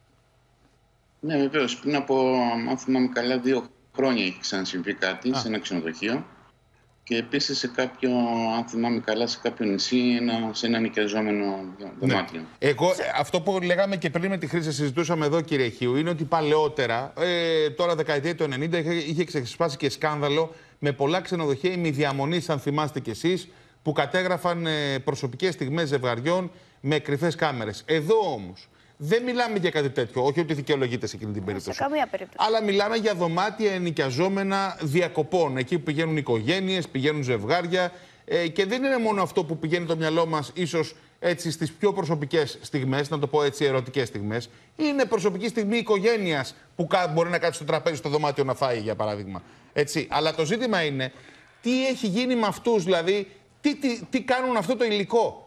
Ναι, βεβαίως. Πριν από, αν θυμάμαι καλά, δύο χρόνια έχει ξανασυμβεί κάτι Α. σε ένα ξενοδοχείο. Και επίσης σε κάποιο, αν θυμάμαι καλά, σε κάποιο νησί, ένα, σε ένα νοικιαζόμενο δωμάτιο. Ναι. Εγώ, αυτό που λέγαμε και πριν με τη Χρήση, συζητούσαμε εδώ, κύριε Χιού, είναι ότι παλαιότερα, ε, τώρα δεκαετία του ενενήντα, είχε, είχε ξεσπάσει και σκάνδαλο με πολλά ξενοδοχεία ημιδιαμονής, αν θυμάστε κι εσείς, που κατέγραφαν ε, προσωπικές στιγμές ζευγαριών με κρυφές κάμερες. Εδώ όμως δεν μιλάμε για κάτι τέτοιο. Όχι ότι δικαιολογείται σε εκείνη την περίπτωση. Σε καμία περίπτωση. Αλλά μιλάμε για δωμάτια ενοικιαζόμενα διακοπών. Εκεί που πηγαίνουν οικογένειες, πηγαίνουν ζευγάρια. Ε, και δεν είναι μόνο αυτό που πηγαίνει το μυαλό μας, ίσως έτσι στις πιο προσωπικές στιγμές, να το πω έτσι, ερωτικές στιγμές. Είναι προσωπική στιγμή οικογένειας που μπορεί να κάτσει στο τραπέζι στο δωμάτιο να φάει, για παράδειγμα. Έτσι. Αλλά το ζήτημα είναι τι έχει γίνει με αυτούς, δηλαδή τι, τι, τι κάνουν αυτό το υλικό.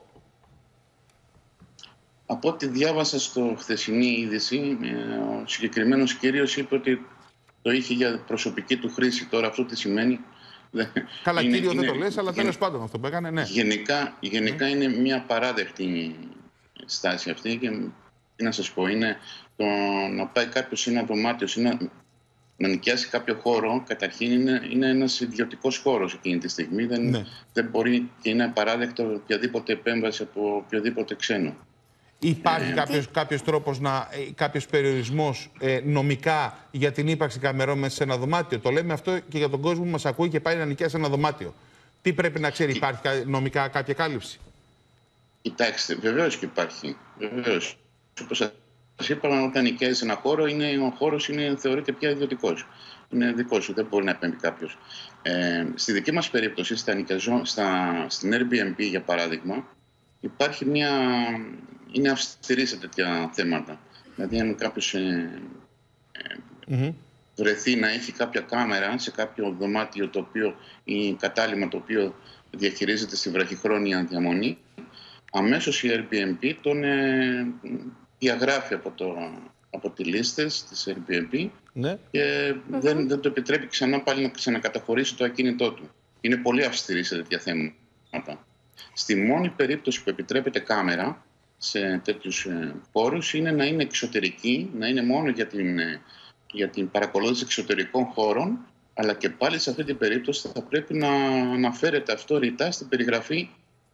Από ό,τι διάβασα στο χθεσινή είδηση, ο συγκεκριμένος κύριος είπε ότι το είχε για προσωπική του χρήση. Τώρα αυτό τι σημαίνει? Καλά, είναι, κύριο είναι, δεν το λες, αλλά είναι, τέλος πάντων αυτό που έκανε, ναι. Γενικά, γενικά mm. είναι μια παράδεκτη στάση αυτή και τι να σας πω, είναι το να πάει κάποιος σε ένα δωμάτιο, σε ένα, να νοικιάσει κάποιο χώρο, καταρχήν είναι, είναι ένας ιδιωτικός χώρος εκείνη τη στιγμή. Δεν, ναι. δεν μπορεί και είναι απαράδεκτο οποιαδήποτε επέμβαση από οποιοδήποτε ξένο. Υπάρχει ε, κάποιος, κάποιος τρόπος, να, κάποιος περιορισμός ε, νομικά για την ύπαρξη καμερών μέσα σε ένα δωμάτιο? Το λέμε αυτό και για τον κόσμο που μας ακούει και πάει να νοικιάσει ένα δωμάτιο. Τι πρέπει να ξέρει, υπάρχει νομικά κάποια κάλυψη? Κοιτάξτε, βεβαίως και υπάρχει. Βεβαίως. Όπως σας είπα, όταν νοικιάζεις ένα χώρο, είναι, ο χώρος είναι, θεωρείται πια ιδιωτικός. Είναι δικό σου, δεν μπορεί να επέμβει κάποιος. Ε, στη δική μας περίπτωση, στα, στα, στην Airbnb για παράδειγμα, υπάρχει μια... είναι αυστηρή σε τέτοια θέματα. Δηλαδή, αν κάποιος ε, ε, mm-hmm. βρεθεί να έχει κάποια κάμερα σε κάποιο δωμάτιο το οποίο, ή κατάλημα το οποίο διαχειρίζεται στη βραχυχρόνια διαμονή, αμέσως η Airbnb τον ε, διαγράφει από, το, από τις λίστες της Airbnb ναι. και mm-hmm. δεν, δεν το επιτρέπει ξανά πάλι να ξανακαταχωρήσει το ακίνητό του. Είναι πολύ αυστηρή σε τέτοια θέματα. Στη μόνη περίπτωση που επιτρέπεται κάμερα σε τέτοιους χώρους είναι να είναι εξωτερική, να είναι μόνο για την, για την παρακολούθηση εξωτερικών χώρων, αλλά και πάλι σε αυτή την περίπτωση θα πρέπει να αναφέρεται αυτό ρητά στην περιγραφή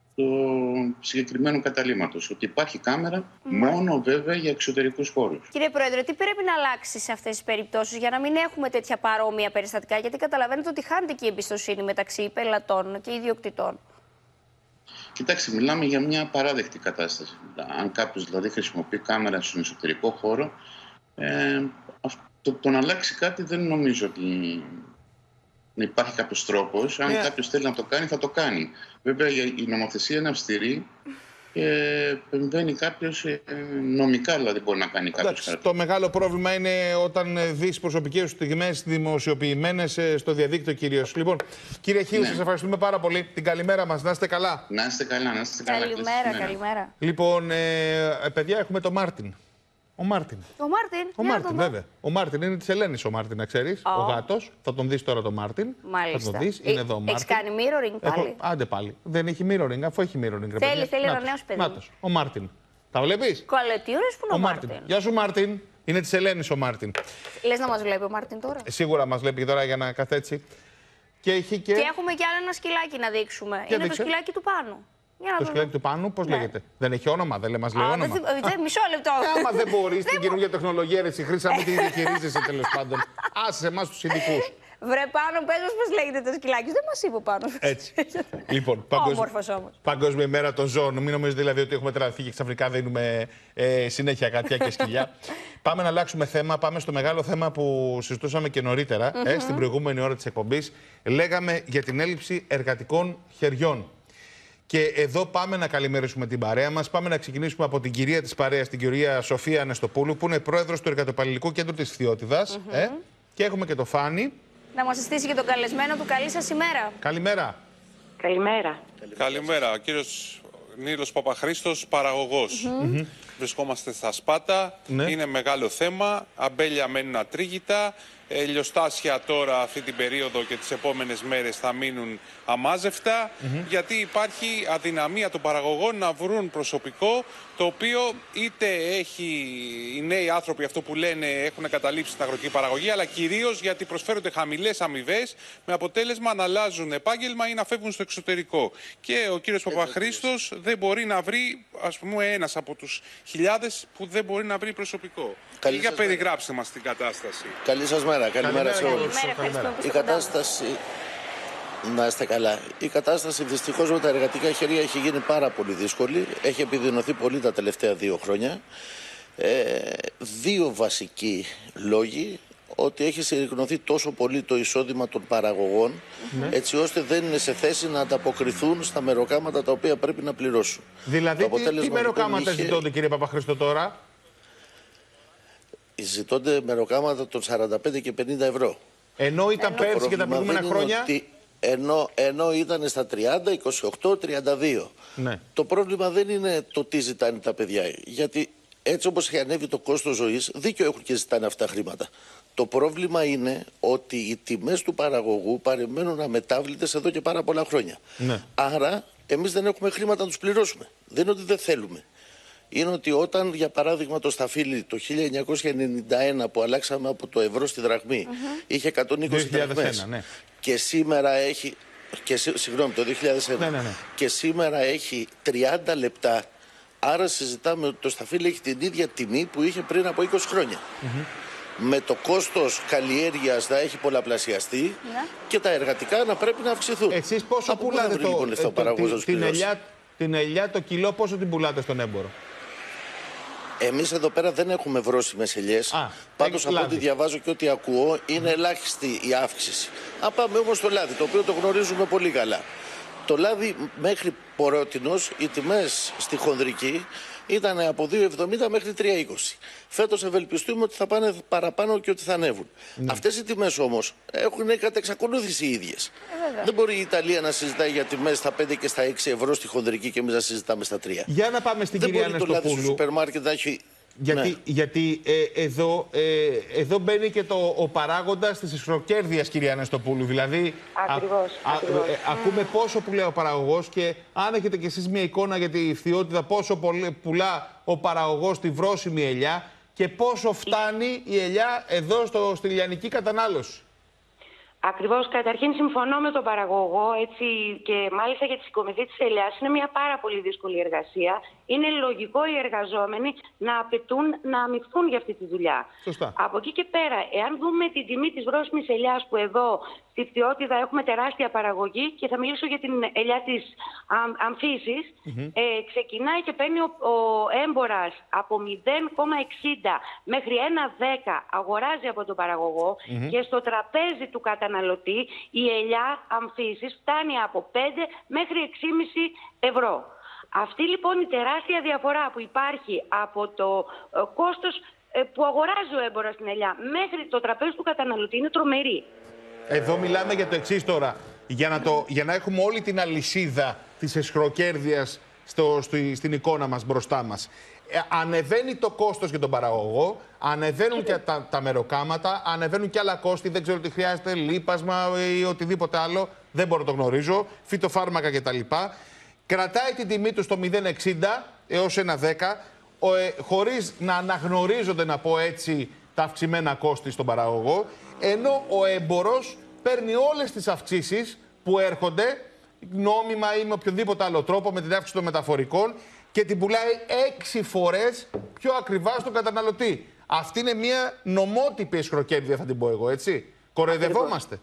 του συγκεκριμένου καταλήμματος, ότι υπάρχει κάμερα mm. μόνο βέβαια για εξωτερικούς χώρους. Κύριε Πρόεδρε, τι πρέπει να αλλάξει σε αυτές τις περιπτώσεις για να μην έχουμε τέτοια παρόμοια περιστατικά? Γιατί καταλαβαίνετε ότι χάνεται και η εμπιστοσύνη μεταξύ πελατών και ιδιοκτητών. Κοιτάξτε, μιλάμε για μια παράδεκτη κατάσταση. Αν κάποιος δηλαδή χρησιμοποιεί κάμερα στον εσωτερικό χώρο, ε, το, το να αλλάξει κάτι δεν νομίζω ότι να υπάρχει κάποιος τρόπος. Αν yeah. κάποιος θέλει να το κάνει, θα το κάνει. Βέβαια, η νομοθεσία είναι αυστηρή και επεμβαίνει κάποιος ε, νομικά, δηλαδή μπορεί να κάνει κάποιος κάτι. Το μεγάλο πρόβλημα είναι όταν δεις προσωπικές στιγμές δημοσιοποιημένες στο διαδίκτυο κυρίως. Λοιπόν, κύριε Χίου, ναι. σας ευχαριστούμε πάρα πολύ. Την καλημέρα μας. Να είστε καλά. Να είστε καλά, να είστε καλά. Καλημέρα, καλημέρα. Λοιπόν, ε, παιδιά, έχουμε τον Μάρτιν. Ο Μάρτιν. Ο Μάρτιν, ο Μάρτιν βέβαια. Ο Μάρτιν είναι της Ελένης ο Μάρτιν, να ξέρεις. Oh. Ο γάτος. Θα τον δεις τώρα τον Μάρτιν. Μάλιστα. Θα τον δεις. Είναι εδώ ο Μάρτιν. Έχεις κάνει mirroring πάλι? Έχω... Άντε πάλι. Δεν έχει mirroring, αφού έχει mirroring. Θέλει, θέλει ένα νέο παιδί. Νάτος, ο Μάρτιν. Τα βλέπεις? Καλέ, τι ωραίος που είναι ο, ο Μάρτιν. Μάρτιν. Γεια σου Μάρτιν. Είναι της Ελένης ο Μάρτιν. Λες να μας βλέπει ο Μάρτιν τώρα? Ε, σίγουρα μας βλέπει τώρα για να κάθεται. Και, έχει και... και έχουμε κι άλλο ένα σκυλάκι να δείξουμε. Και είναι δείξε. το σκυλάκι του Πάνου. Το σκυλάκι του Πάνου, πώς ναι. λέγεται? Δεν έχει όνομα, δεν μας λέει Α, όνομα. Δεν, μισό λεπτό. Ε, άμα δεν μπορείς την καινούργια τεχνολογία, ρε Χρύσα, μην τη διαχειρίζεσαι τέλος πάντων. Άσε εμάς τους ειδικούς. Βρε Πάνο, πες μας πώς λέγεται το σκυλάκι. Δεν μας είπε ο Πάνος. Έτσι. Λοιπόν, όμορφος όμως. Παγκόσμια ημέρα των ζώων. Μην νομίζετε δηλαδή ότι έχουμε τραβηχθεί και ξαφνικά δίνουμε ε, συνέχεια γατιά και σκυλιά. Πάμε να αλλάξουμε θέμα. Πάμε στο μεγάλο θέμα που συζητούσαμε και νωρίτερα, mm-hmm. ε, στην προηγούμενη ώρα της εκπομπής. Λέγαμε για την έλλειψη εργατικών χεριών. Και εδώ πάμε να καλημερίσουμε την παρέα μας. Πάμε να ξεκινήσουμε από την κυρία της παρέας, την κυρία Σοφία Ανεστοπούλου, που είναι πρόεδρος του Εργατοπαλληλικού Κέντρου της Φθιώτιδας. Mm-hmm. ε, και έχουμε και το Φάνη. Να μας συστήσει και τον καλεσμένο του. Καλή σας ημέρα. Καλημέρα. Καλημέρα. Καλημέρα. Ο κύριος Νίλος Παπαχρήστος, παραγωγός. Mm-hmm. Βρισκόμαστε στα Σπάτα. Ναι. Είναι μεγάλο θέμα. Αμπέλια μένουν ατρίγητα. Ελιοστάσια τώρα αυτή την περίοδο και τις επόμενες μέρες θα μείνουν αμάζευτα, mm-hmm. γιατί υπάρχει αδυναμία των παραγωγών να βρουν προσωπικό, το οποίο είτε έχει οι νέοι άνθρωποι, αυτό που λένε, έχουν καταλήψει την αγροτική παραγωγή, αλλά κυρίως γιατί προσφέρονται χαμηλές αμοιβές, με αποτέλεσμα να αλλάζουν επάγγελμα ή να φεύγουν στο εξωτερικό. Και ο κύριος Παπαχρήστος δεν μπορεί να βρει, ας πούμε, ένας από τους χιλιάδες που δεν μπορεί να βρει προσωπικό. Καλή για περιγράψτε μας την κατάσταση. Καλή σας μέρα. Καλημέρα σε όλους. Η κατάσταση... Να είστε καλά. Η κατάσταση δυστυχώς με τα εργατικά χέρια έχει γίνει πάρα πολύ δύσκολη. Έχει επιδεινωθεί πολύ τα τελευταία δύο χρόνια. Ε, δύο βασικοί λόγοι. Ότι έχει συρρικνωθεί τόσο πολύ το εισόδημα των παραγωγών, mm-hmm. έτσι ώστε δεν είναι σε θέση να ανταποκριθούν στα μεροκάματα τα οποία πρέπει να πληρώσουν. Δηλαδή, τι, τι μεροκάματα είχε... ζητώνται, κύριε Παπαχρήστο, τώρα? Ζητώνται μεροκάματα των σαράντα πέντε και πενήντα ευρώ. Ενώ ήταν ενώ πέρσι και τα προηγούμενα χρόνια. Ότι... Ενώ, ενώ ήταν στα τριάντα, είκοσι οκτώ, τριάντα δύο. Ναι. Το πρόβλημα δεν είναι το τι ζητάνε τα παιδιά. Γιατί έτσι όπως έχει ανέβει το κόστος ζωής, δίκιο έχουν και ζητάνε αυτά χρήματα. Το πρόβλημα είναι ότι οι τιμές του παραγωγού παραμένουν αμετάβλητες εδώ και πάρα πολλά χρόνια. Ναι. Άρα εμείς δεν έχουμε χρήματα να τους πληρώσουμε. Δεν είναι ότι δεν θέλουμε. Είναι ότι όταν, για παράδειγμα, το σταφύλι το χίλια εννιακόσια ενενήντα ένα που αλλάξαμε από το ευρώ στη δραχμή mm-hmm. είχε εκατόν είκοσι δραχμές, ναι. και σήμερα έχει, και, συγγνώμη, το δύο χιλιάδες ένα, ναι, ναι, ναι. και σήμερα έχει τριάντα λεπτά, άρα συζητάμε ότι το σταφύλι έχει την ίδια τιμή που είχε πριν από είκοσι χρόνια. Mm-hmm. Με το κόστος καλλιέργειας να έχει πολλαπλασιαστεί yeah. και τα εργατικά να πρέπει να αυξηθούν. Εσείς πόσο πουλάτε το, λοιπόν, το, το, την, την, ελιά, την ελιά το κιλό, πόσο την πουλάτε στον έμπορο? Εμείς εδώ πέρα δεν έχουμε βρώσιμες ελιές. Πάντως από ό,τι διαβάζω και ό,τι ακούω είναι ελάχιστη η αύξηση. Αν πάμε όμως στο λάδι, το οποίο το γνωρίζουμε πολύ καλά. Το λάδι μέχρι πορότινος, οι τιμές στη χονδρική ήταν από δύο εβδομήντα μέχρι τρία είκοσι. Φέτος ευελπιστούμε ότι θα πάνε παραπάνω και ότι θα ανέβουν. Ναι. Αυτές οι τιμές όμως έχουν κατά εξακολούθηση οι ίδιες. Ε, Δεν μπορεί η Ιταλία να συζητάει για τιμές στα πέντε και στα έξι ευρώ στη χονδρική και εμείς να συζητάμε στα τρία. Για να πάμε στην Δεν κυρία μπορεί το λάδι στο σούπερ μάρκετ να έχει... Γιατί, ναι. γιατί ε, εδώ, ε, εδώ μπαίνει και το, ο παράγοντας της ισχροκέρδειας, κυρία Ανεστοπούλου. Δηλαδή, ακριβώς, α, ακριβώς. Α, ε, ακούμε mm. πόσο πουλάει ο παραγωγός και αν έχετε κι εσείς μια εικόνα για τη Φθιώτιδα, πόσο πουλά ο παραγωγός τη βρώσιμη ελιά και πόσο φτάνει η ελιά εδώ στο, στη λιανική κατανάλωση. Ακριβώς. Καταρχήν συμφωνώ με τον παραγωγό, έτσι, και μάλιστα για τη συγκομιδή της ελιάς είναι μια πάρα πολύ δύσκολη εργασία. Είναι λογικό οι εργαζόμενοι να απαιτούν να αμοιφθούν για αυτή τη δουλειά. Σωστά. Από εκεί και πέρα, εάν δούμε την τιμή της βρώσιμης ελιάς που εδώ στη Φθιώτιδα έχουμε τεράστια παραγωγή και θα μιλήσω για την ελιά της αμ, αμφίσης, mm-hmm. ε, ξεκινάει και παίρνει ο, ο έμπορας από μηδέν κόμμα εξήντα μέχρι ένα κόμμα δέκα αγοράζει από τον παραγωγό mm-hmm. και στο τραπέζι του καταναλωτή η ελιά αμφίσης φτάνει από πέντε μέχρι έξι κόμμα πέντε ευρώ. Αυτή λοιπόν η τεράστια διαφορά που υπάρχει από το ε, κόστος ε, που αγοράζει ο έμπορας στην ελιά μέχρι το τραπέζι του καταναλωτή είναι τρομερή. Εδώ μιλάμε για το εξής τώρα. Για να, το, για να έχουμε όλη την αλυσίδα της εσχροκέρδειας στο, στο, στην εικόνα μας μπροστά μας. Ε, ανεβαίνει το κόστος για τον παραγωγό, ανεβαίνουν και τα, τα μεροκάματα, ανεβαίνουν και άλλα κόστη, δεν ξέρω τι χρειάζεται, λίπασμα ή οτιδήποτε άλλο, δεν μπορώ να το γνωρίζω, φυτοφάρμακα κτλ. Κρατάει την τιμή του στο μηδέν κόμμα εξήντα έως ένα κόμμα δέκα. ε, χωρίς να αναγνωρίζονται, να πω έτσι, τα αυξημένα κόστη στον παραγωγό, ενώ ο έμπορος παίρνει όλες τις αυξήσεις που έρχονται, νόμιμα ή με οποιοδήποτε άλλο τρόπο, με την αύξηση των μεταφορικών, και την πουλάει έξι φορές πιο ακριβά στον καταναλωτή. Αυτή είναι μια νομότυπη εσχροκέρδεια, θα την πω εγώ, έτσι. Κοροϊδευόμαστε.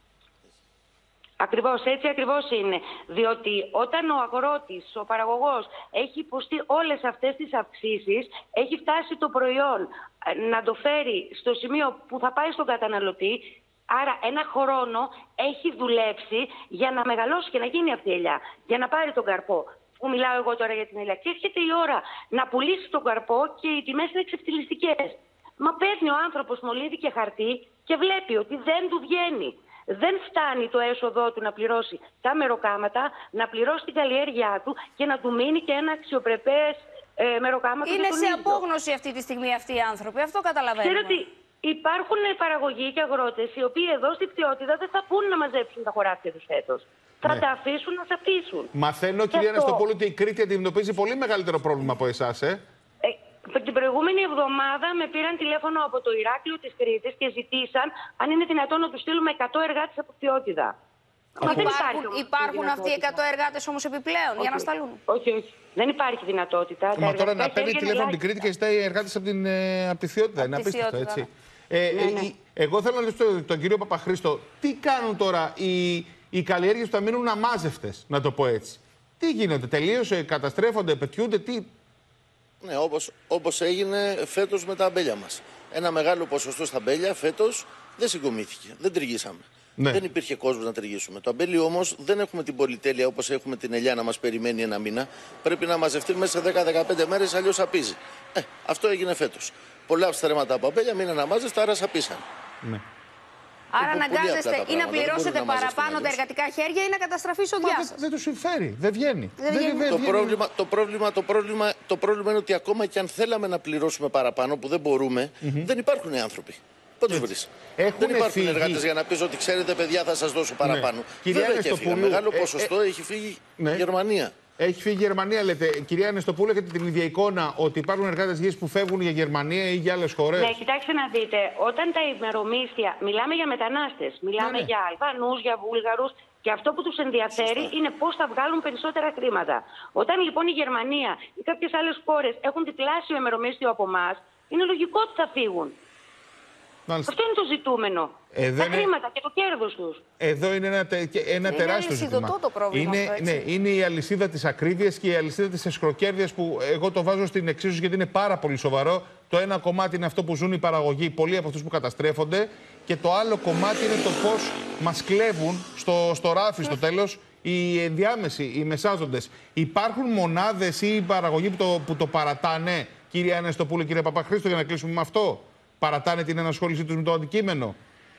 Ακριβώς, έτσι ακριβώς είναι. Διότι όταν ο αγρότης, ο παραγωγός έχει υποστεί όλες αυτές τις αυξήσεις, έχει φτάσει το προϊόν να το φέρει στο σημείο που θα πάει στον καταναλωτή. Άρα ένα χρόνο έχει δουλέψει για να μεγαλώσει και να γίνει αυτή η ελιά, για να πάρει τον καρπό. Που μιλάω εγώ τώρα για την ελιά. Και έρχεται η ώρα να πουλήσει τον καρπό και οι τιμές είναι εξευτελιστικές. Μα παίρνει ο άνθρωπος μολύβι και χαρτί και βλέπει ότι δεν του βγαίνει. Δεν φτάνει το έσοδό του να πληρώσει τα μεροκάματα, να πληρώσει την καλλιέργειά του και να του μείνει και ένα αξιοπρεπές ε, μεροκάματο. Είναι σε απόγνωση αυτή τη στιγμή αυτοί οι άνθρωποι. Αυτό καταλαβαίνουμε. Ξέρω ότι υπάρχουν παραγωγοί και αγρότες οι οποίοι εδώ στη Πτιότητα δεν θα πούν να μαζέψουν τα χωράφια τους φέτος. Θα ναι. τα αφήσουν να τα αφήσουν. Μαθαίνω, κυρία Αναστοπούλου, ότι η Κρήτη αντιμετωπίζει πολύ μεγαλύτερο πρόβλημα από εσάς, ε. ε την προηγούμενη εβδομάδα με πήραν τηλέφωνο από το Ηράκλειο της Κρήτης και ζητήσαν αν είναι δυνατόν να τους στείλουμε εκατό εργάτες από Πτιότητα. Μα δεν υπάρχουν υπάρχει υπάρχουν αυτοί οι εκατό εργάτες όμως επιπλέον όχι. για να σταλούν. Όχι, όχι. Δεν υπάρχει δυνατότητα. Μα τώρα να παίρνει τηλέφωνο την Κρήτη και ζητάει εργάτες από την ε, από τη Θειότητα. Είναι απίστευτο, έτσι. Ναι. Ε, ναι, ναι. Ε, εγώ θέλω να ρωτήσω τον, τον κύριο Παπαχρήστο, τι κάνουν τώρα οι, οι καλλιέργειες που θα μείνουν αμάζευτες, να το πω έτσι. Τι γίνεται, τελείωσε, καταστρέφονται, πετιούνται, τι. Ναι, όπως, όπως έγινε φέτος με τα αμπέλια μας. Ένα μεγάλο ποσοστό στα αμπέλια φέτος δεν συγκομίθηκε, δεν τριργήσαμε. Ναι. Δεν υπήρχε κόσμος να τριργήσουμε. Το αμπέλι όμως δεν έχουμε την πολυτέλεια όπως έχουμε την ελιά να μας περιμένει ένα μήνα. Πρέπει να μαζευτεί μέσα σε δέκα με δεκαπέντε μέρες, αλλιώς σαπίζει. Ε, αυτό έγινε φέτος. Πολλά στρέμματα από αμπέλια μείναν αμάζεστα, άρα σαπίσαν. Ναι. Άρα αναγκάζεστε ή να πληρώσετε παραπάνω τα εργατικά χέρια ή να καταστραφεί η εισοδιά σας. Δεν, δεν του συμφέρει, δεν βγαίνει. Δεν δεν, βγαίνει. δεν το, βγαίνει. πρόβλημα, το, πρόβλημα, το, πρόβλημα, το πρόβλημα είναι ότι ακόμα και αν θέλαμε να πληρώσουμε παραπάνω, που δεν μπορούμε, mm-hmm. δεν υπάρχουν άνθρωποι. Πού τους βρεις. Δεν υπάρχουν εργάτες για να πεις ότι ξέρετε, παιδιά, θα σας δώσω παραπάνω. Ναι. Βέβαια και έφυγα. Μεγάλο ε, ποσοστό ε, έχει φύγει ναι. η Γερμανία. Έχει φύγει η Γερμανία, λέτε. Κυρία Αναστοπούλου, έχετε την ίδια εικόνα ότι υπάρχουν εργάτες γης που φεύγουν για Γερμανία ή για άλλες χώρες? Ναι, κοιτάξτε να δείτε. Όταν τα ημερομίσθια, μιλάμε για μετανάστες, μιλάμε ναι, ναι. για Αλβανούς, για Βούλγαρους, και αυτό που τους ενδιαφέρει Σωστά. είναι πώς θα βγάλουν περισσότερα χρήματα. Όταν λοιπόν η Γερμανία ή κάποιες άλλες χώρες έχουν διπλάσιο ημερομίσθιο από εμάς, είναι λογικό ότι θα φύγουν. Μάλιστα. Αυτό είναι το ζητούμενο. Εδώ τα είναι... χρήματα και το κέρδος τους. Εδώ είναι ένα, τε... ένα είναι τεράστιο ζήτημα. Το πρόβλημα είναι, αυτό, ναι, είναι η αλυσίδα της ακρίβειας και η αλυσίδα της εσχροκέρδειας που εγώ το βάζω στην εξίσωση γιατί είναι πάρα πολύ σοβαρό. Το ένα κομμάτι είναι αυτό που ζουν οι παραγωγοί, πολλοί από αυτούς που καταστρέφονται. Και το άλλο κομμάτι είναι το πώς μας κλέβουν στο, στο ράφι στο τέλος οι ενδιάμεσοι, οι μεσάζοντες. Υπάρχουν μονάδες ή παραγωγοί που το, που το παρατάνε, κύριε Αναστοπούλου, κύριε Παπαχρήστο, για να κλείσουμε με αυτό? Παρατάνε την ενασχόλησή τους με το αντικείμενο?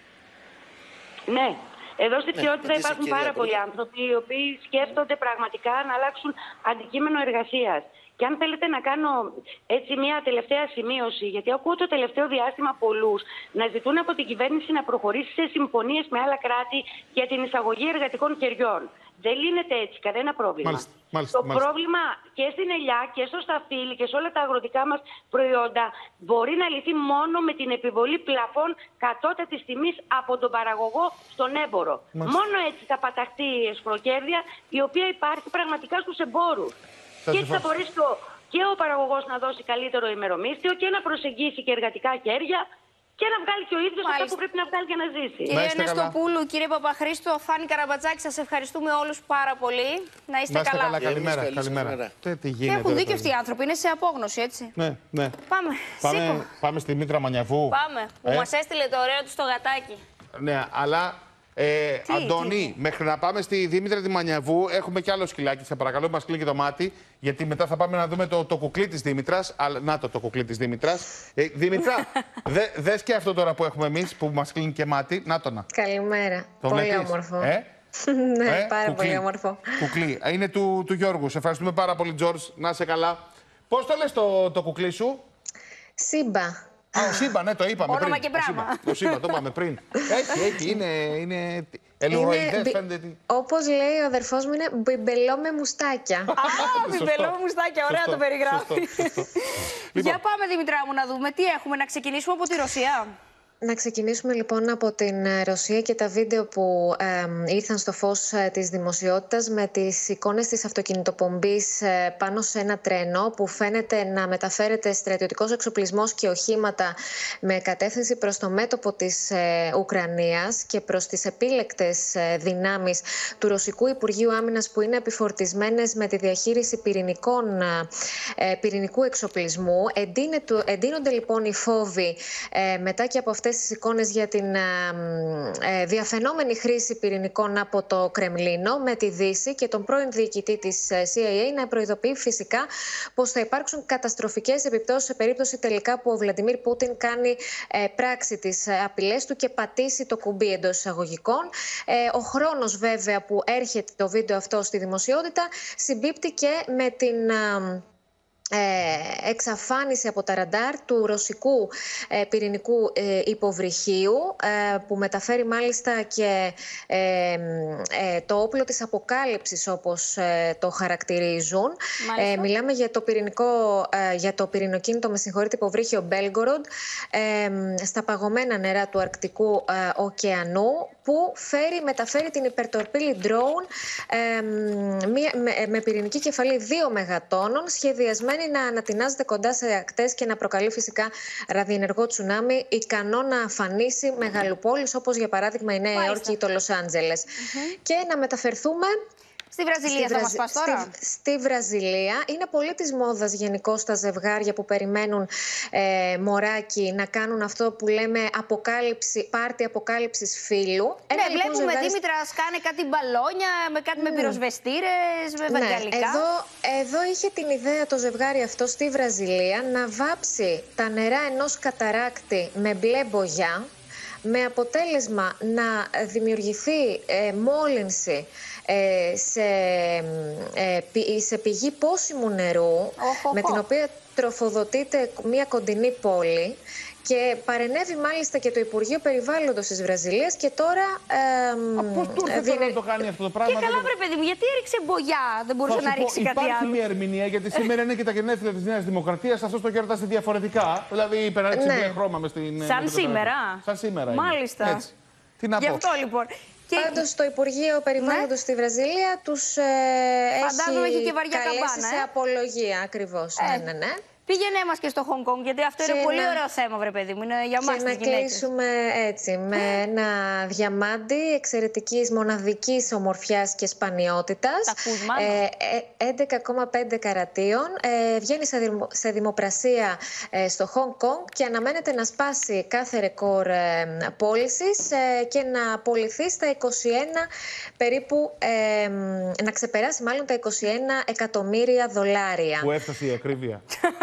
Ναι. Εδώ στη Πτιότητα ναι, υπάρχουν πάρα πολλοί άνθρωποι οι οποίοι σκέφτονται πραγματικά να αλλάξουν αντικείμενο εργασίας. Και αν θέλετε να κάνω έτσι μια τελευταία σημείωση, γιατί ακούω το τελευταίο διάστημα πολλούς να ζητούν από την κυβέρνηση να προχωρήσει σε συμφωνίες με άλλα κράτη για την εισαγωγή εργατικών χεριών. Δεν λύνεται έτσι κανένα πρόβλημα. Μάλιστα, μάλιστα, το μάλιστα. πρόβλημα και στην ελιά και στο σταφύλι και σε όλα τα αγροτικά μας προϊόντα μπορεί να λυθεί μόνο με την επιβολή πλαφών κατώτατης τιμής από τον παραγωγό στον έμπορο. Μάλιστα. Μόνο έτσι θα παταχτεί η εσχροκέρδεια η οποία υπάρχει πραγματικά στους εμπόρους. Και έτσι θα μπορέσει το, και ο παραγωγός να δώσει καλύτερο ημερομίσθιο και να προσεγγίσει και εργατικά χέρια και να βγάλει και ο ίδιος αυτό που πρέπει να βγάλει για να ζήσει. Κύριε Αναστοπούλου, κύριε Παπαχρήστο, Φάνη Καραμπατζάκη, σας ευχαριστούμε όλους πάρα πολύ. Να είστε καλά. καλά. Καλημέρα. καλημέρα. Τι και έχουν δίκιο αυτοί οι άνθρωποι, είναι σε απόγνωση, έτσι. Ναι, ναι. Πάμε. Πάμε, πάμε στη Μήτρα Μανιαβού. Πάμε. Που ε? μας έστειλε το ωραίο του στο γατάκι. Ναι, αλλά. Ε, τι, Αντώνη, τι. μέχρι να πάμε στη Δήμητρα τη Μανιαβού, έχουμε κι άλλο σκυλάκι. Θα παρακαλώ, μας κλείνει και το μάτι, γιατί μετά θα πάμε να δούμε το, το κουκλί της Δήμητρας. Αλλά, να το, το κουκλί της Δήμητρας. Ε, Δήμητρα, δε, δες και αυτό τώρα που έχουμε εμείς, που μας κλείνει και μάτι. Να το να. Καλημέρα. Το πολύ βλέπεις? όμορφο. Ε? ναι, ε? πάρα κουκλί. πολύ όμορφο. Κουκλί. Είναι του, του Γιώργου. Σε ευχαριστούμε πάρα πολύ, Τζορτζ. Να είσαι καλά. Πώς το λες το, το κουκλί σου? Σύμπα. Α, ο Σίμπα, ναι, το είπαμε Όνομα πριν. και πράγμα. Ο Σίμπα, το είπαμε πριν. Έχει, έχει, είναι, είναι ελουροειδές, φαίνεται. Όπως λέει ο αδερφός μου, είναι μπιμπελό με μουστάκια. Α, μπιμπελό με μουστάκια, ωραία το περιγράφει. Για πάμε, Δημητρά μου, να δούμε τι έχουμε, να ξεκινήσουμε από τη Ρωσία. Να ξεκινήσουμε λοιπόν από την Ρωσία και τα βίντεο που ε, ήρθαν στο φως ε, της δημοσιότητας με τις εικόνες της αυτοκινητοπομπής ε, πάνω σε ένα τρένο που φαίνεται να μεταφέρεται στρατιωτικός εξοπλισμός και οχήματα με κατεύθυνση προς το μέτωπο της ε, Ουκρανίας και προς τις επίλεκτες ε, δυνάμεις του Ρωσικού Υπουργείου Άμυνας που είναι επιφορτισμένες με τη διαχείριση πυρηνικών, ε, πυρηνικού εξοπλισμού. Εντείνεται, εντείνονται λοιπόν οι φόβοι ε, μετά και από αυτές τις εικόνες για την ε, διαφαινόμενη χρήση πυρηνικών από το Κρεμλίνο με τη Δύση και τον πρώην διοικητή της σι άι έι να προειδοποιεί φυσικά πως θα υπάρξουν καταστροφικές επιπτώσεις σε περίπτωση τελικά που ο Βλαντιμίρ Πούτιν κάνει ε, πράξη τις απειλές του και πατήσει το κουμπί εντός εισαγωγικών. Ε, ο χρόνος βέβαια που έρχεται το βίντεο αυτό στη δημοσιότητα συμπίπτει και με την... Ε, Ε, εξαφάνιση από τα ραντάρ του ρωσικού ε, πυρηνικού ε, υποβρυχίου ε, που μεταφέρει μάλιστα και ε, ε, το όπλο της αποκάλυψης όπως ε, το χαρακτηρίζουν. Ε, μιλάμε για το, πυρηνικό, ε, για το πυρηνοκίνητο με συγχωρείτε υποβρύχιο Μπέλγκοροντ ε, στα παγωμένα νερά του Αρκτικού ε, ωκεανού που φέρει, μεταφέρει την υπερτορπίλη drone ε, με, με πυρηνική κεφαλή δύο μεγατόνων σχεδιασμένη να ανατινάζεται κοντά σε ακτές και να προκαλεί φυσικά ραδιενεργό τσουνάμι ικανό να αφανίσει μεγαλοπόλεις όπως για παράδειγμα η Νέα Υόρκη ή το Λος Άντζελες. Mm-hmm. Και να μεταφερθούμε... Στη Βραζιλία στη θα Βραζι... μας πας τώρα. Στη... στη Βραζιλία είναι πολύ της μόδας γενικώς τα ζευγάρια που περιμένουν ε, μωράκι να κάνουν αυτό που λέμε αποκάλυψη, πάρτι αποκάλυψης φύλου. Ναι, Ένα, βλέπουμε λοιπόν, ζευγάρι... Δήμητρα σκάνε κάτι μπαλόνια, με κάτι mm. με πυροσβεστήρες, με ναι, βαγγαλικά. Εδώ, εδώ είχε την ιδέα το ζευγάρι αυτό στη Βραζιλία να βάψει τα νερά ενός καταράκτη με μπλε μπογιά με αποτέλεσμα να δημιουργηθεί ε, μόλυνση ε, σε, ε, σε πηγή πόσιμου νερού, oh, oh, με την οποία τροφοδοτείται μια κοντινή πόλη. Και παρενέβη μάλιστα και το Υπουργείο Περιβάλλοντος της Βραζιλίας και τώρα... Ε, Πώς του ήρθε τώρα να το κάνει αυτό το πράγμα? Και καλά, βρε παιδί μου, γιατί έριξε μπογιά, δεν μπορούσε να ρίξει κάτι άλλο? Υπάρχει μια ερμηνεία, γιατί σήμερα είναι και τα γενέθλια της Νέας Δημοκρατίας, αυτό το γιορτάσει διαφορετικά. Δηλαδή υπεράριξε μπλε χρώμα μες στην... Σαν σήμερα. Σαν σήμερα. Μάλιστα. Έτσι. Τι να πω. Γι' αυτό λοιπόν. Και... Πάντως το Υπουργείο Περιβάλλοντος ναι. στη Βραζιλία τους ε, έχει, έχει και βαριά καλέσει καμπάνα, σε ε? απολογία ακριβώς. Ε. Ναι, ναι, ναι. Πήγαινε μας και στο Χονγκ Κονγκ, γιατί αυτό και είναι πολύ να... ωραίο θέμα, βρε παιδί μου. Είναι για μας τις γυναίκες. Και να κλείσουμε έτσι, με ένα διαμάντι εξαιρετικής, μοναδικής ομορφιάς και σπανιότητας. Τα ακούς, ε, έντεκα κόμμα πέντε καρατίων. Ε, βγαίνει σε, δημο, σε δημοπρασία ε, στο Χονγκ Κονγκ και αναμένεται να σπάσει κάθε ρεκόρ ε, πώλησης ε, και να πωληθεί στα είκοσι ένα περίπου, ε, να ξεπεράσει μάλλον τα είκοσι ένα εκατομμύρια δολάρια. Που έφτασε η ακρίβεια.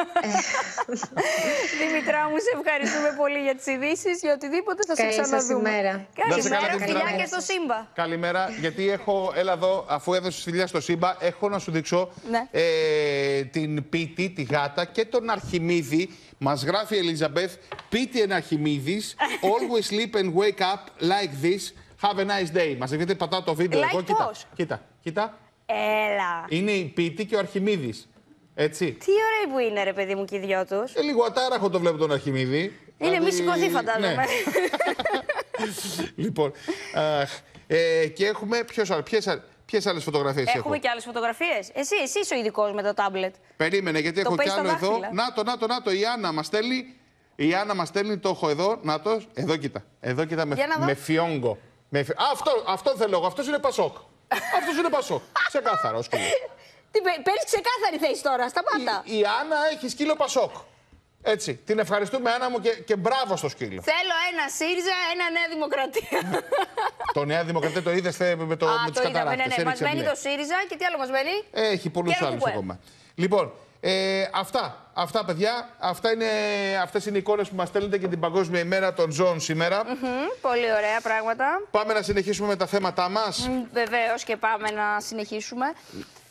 Δημητρά μου, σε ευχαριστούμε πολύ για τις ειδήσεις, για οτιδήποτε θα σε ξαναδούμε. Καλημέρα. Καλημέρα, φιλιά και στο Σύμπα. Καλημέρα, γιατί έχω, έλα εδώ, αφού έδωσες φιλιά στο Σύμπα, έχω να σου δείξω ναι. ε, την Πίτη, τη γάτα και τον Αρχιμίδη. Μας γράφει η Ελίζαμπεθ, Πίτη and Αρχιμίδης, always sleep and wake up like this, have a nice day. Μας έχετε πατάω το βίντεο like εγώ, κοίτα, κοίτα, κοίτα. Έλα. Είναι η Πίτη και ο Αρχιμίδης. Έτσι. Τι ωραίοι που είναι, ρε παιδί μου, και οι δυο τους. Ε, λίγο ατάραχο το βλέπω τον Αρχιμίδη. Είναι μη σηκωθεί, φαντάζομαι. Ναι. Λοιπόν, ε, και έχουμε ποιες, ποιες, ποιες άλλες φωτογραφίες έχουμε. Έχουμε και άλλες φωτογραφίες. Εσύ, εσύ είσαι ο ειδικός με το τάμπλετ. Περίμενε, γιατί το έχω κι άλλο εδώ. Να το, να το, να το. Η Άννα μας στέλνει. Η Άννα μας στέλνει, το έχω εδώ. Να το. Εδώ κοίτα. Εδώ κοίτα με, με φιόγκο. Με, α, αυτό, αυτό θέλω εγώ. Αυτός είναι Πασόκ. Αυτός είναι Πασόκ. Ξεκάθαρο, σκύλο. Τι παίρνει ξεκάθαρη θέση τώρα, σταμάτα. Η, η Άννα έχει σκύλο Πασόκ. Έτσι. Την ευχαριστούμε, Άννα μου, και, και μπράβο στο σκύλο. Θέλω ένα ΣΥΡΙΖΑ, ένα Νέα Δημοκρατία. Το Νέα Δημοκρατία το είδες με, το, με τις καταράκτες. Ναι, ναι. Μας μένει το ΣΥΡΙΖΑ και τι άλλο μας μένει. Έχει πολλούς άλλους ακόμα. Λοιπόν, ε, αυτά, αυτά παιδιά, αυτά είναι, αυτές είναι οι εικόνες που μας στέλνετε και την Παγκόσμια ημέρα των ζώων σήμερα. Mm-hmm, πολύ ωραία πράγματα. Πάμε να συνεχίσουμε με τα θέματά μας. Mm, βεβαίως και πάμε να συνεχίσουμε.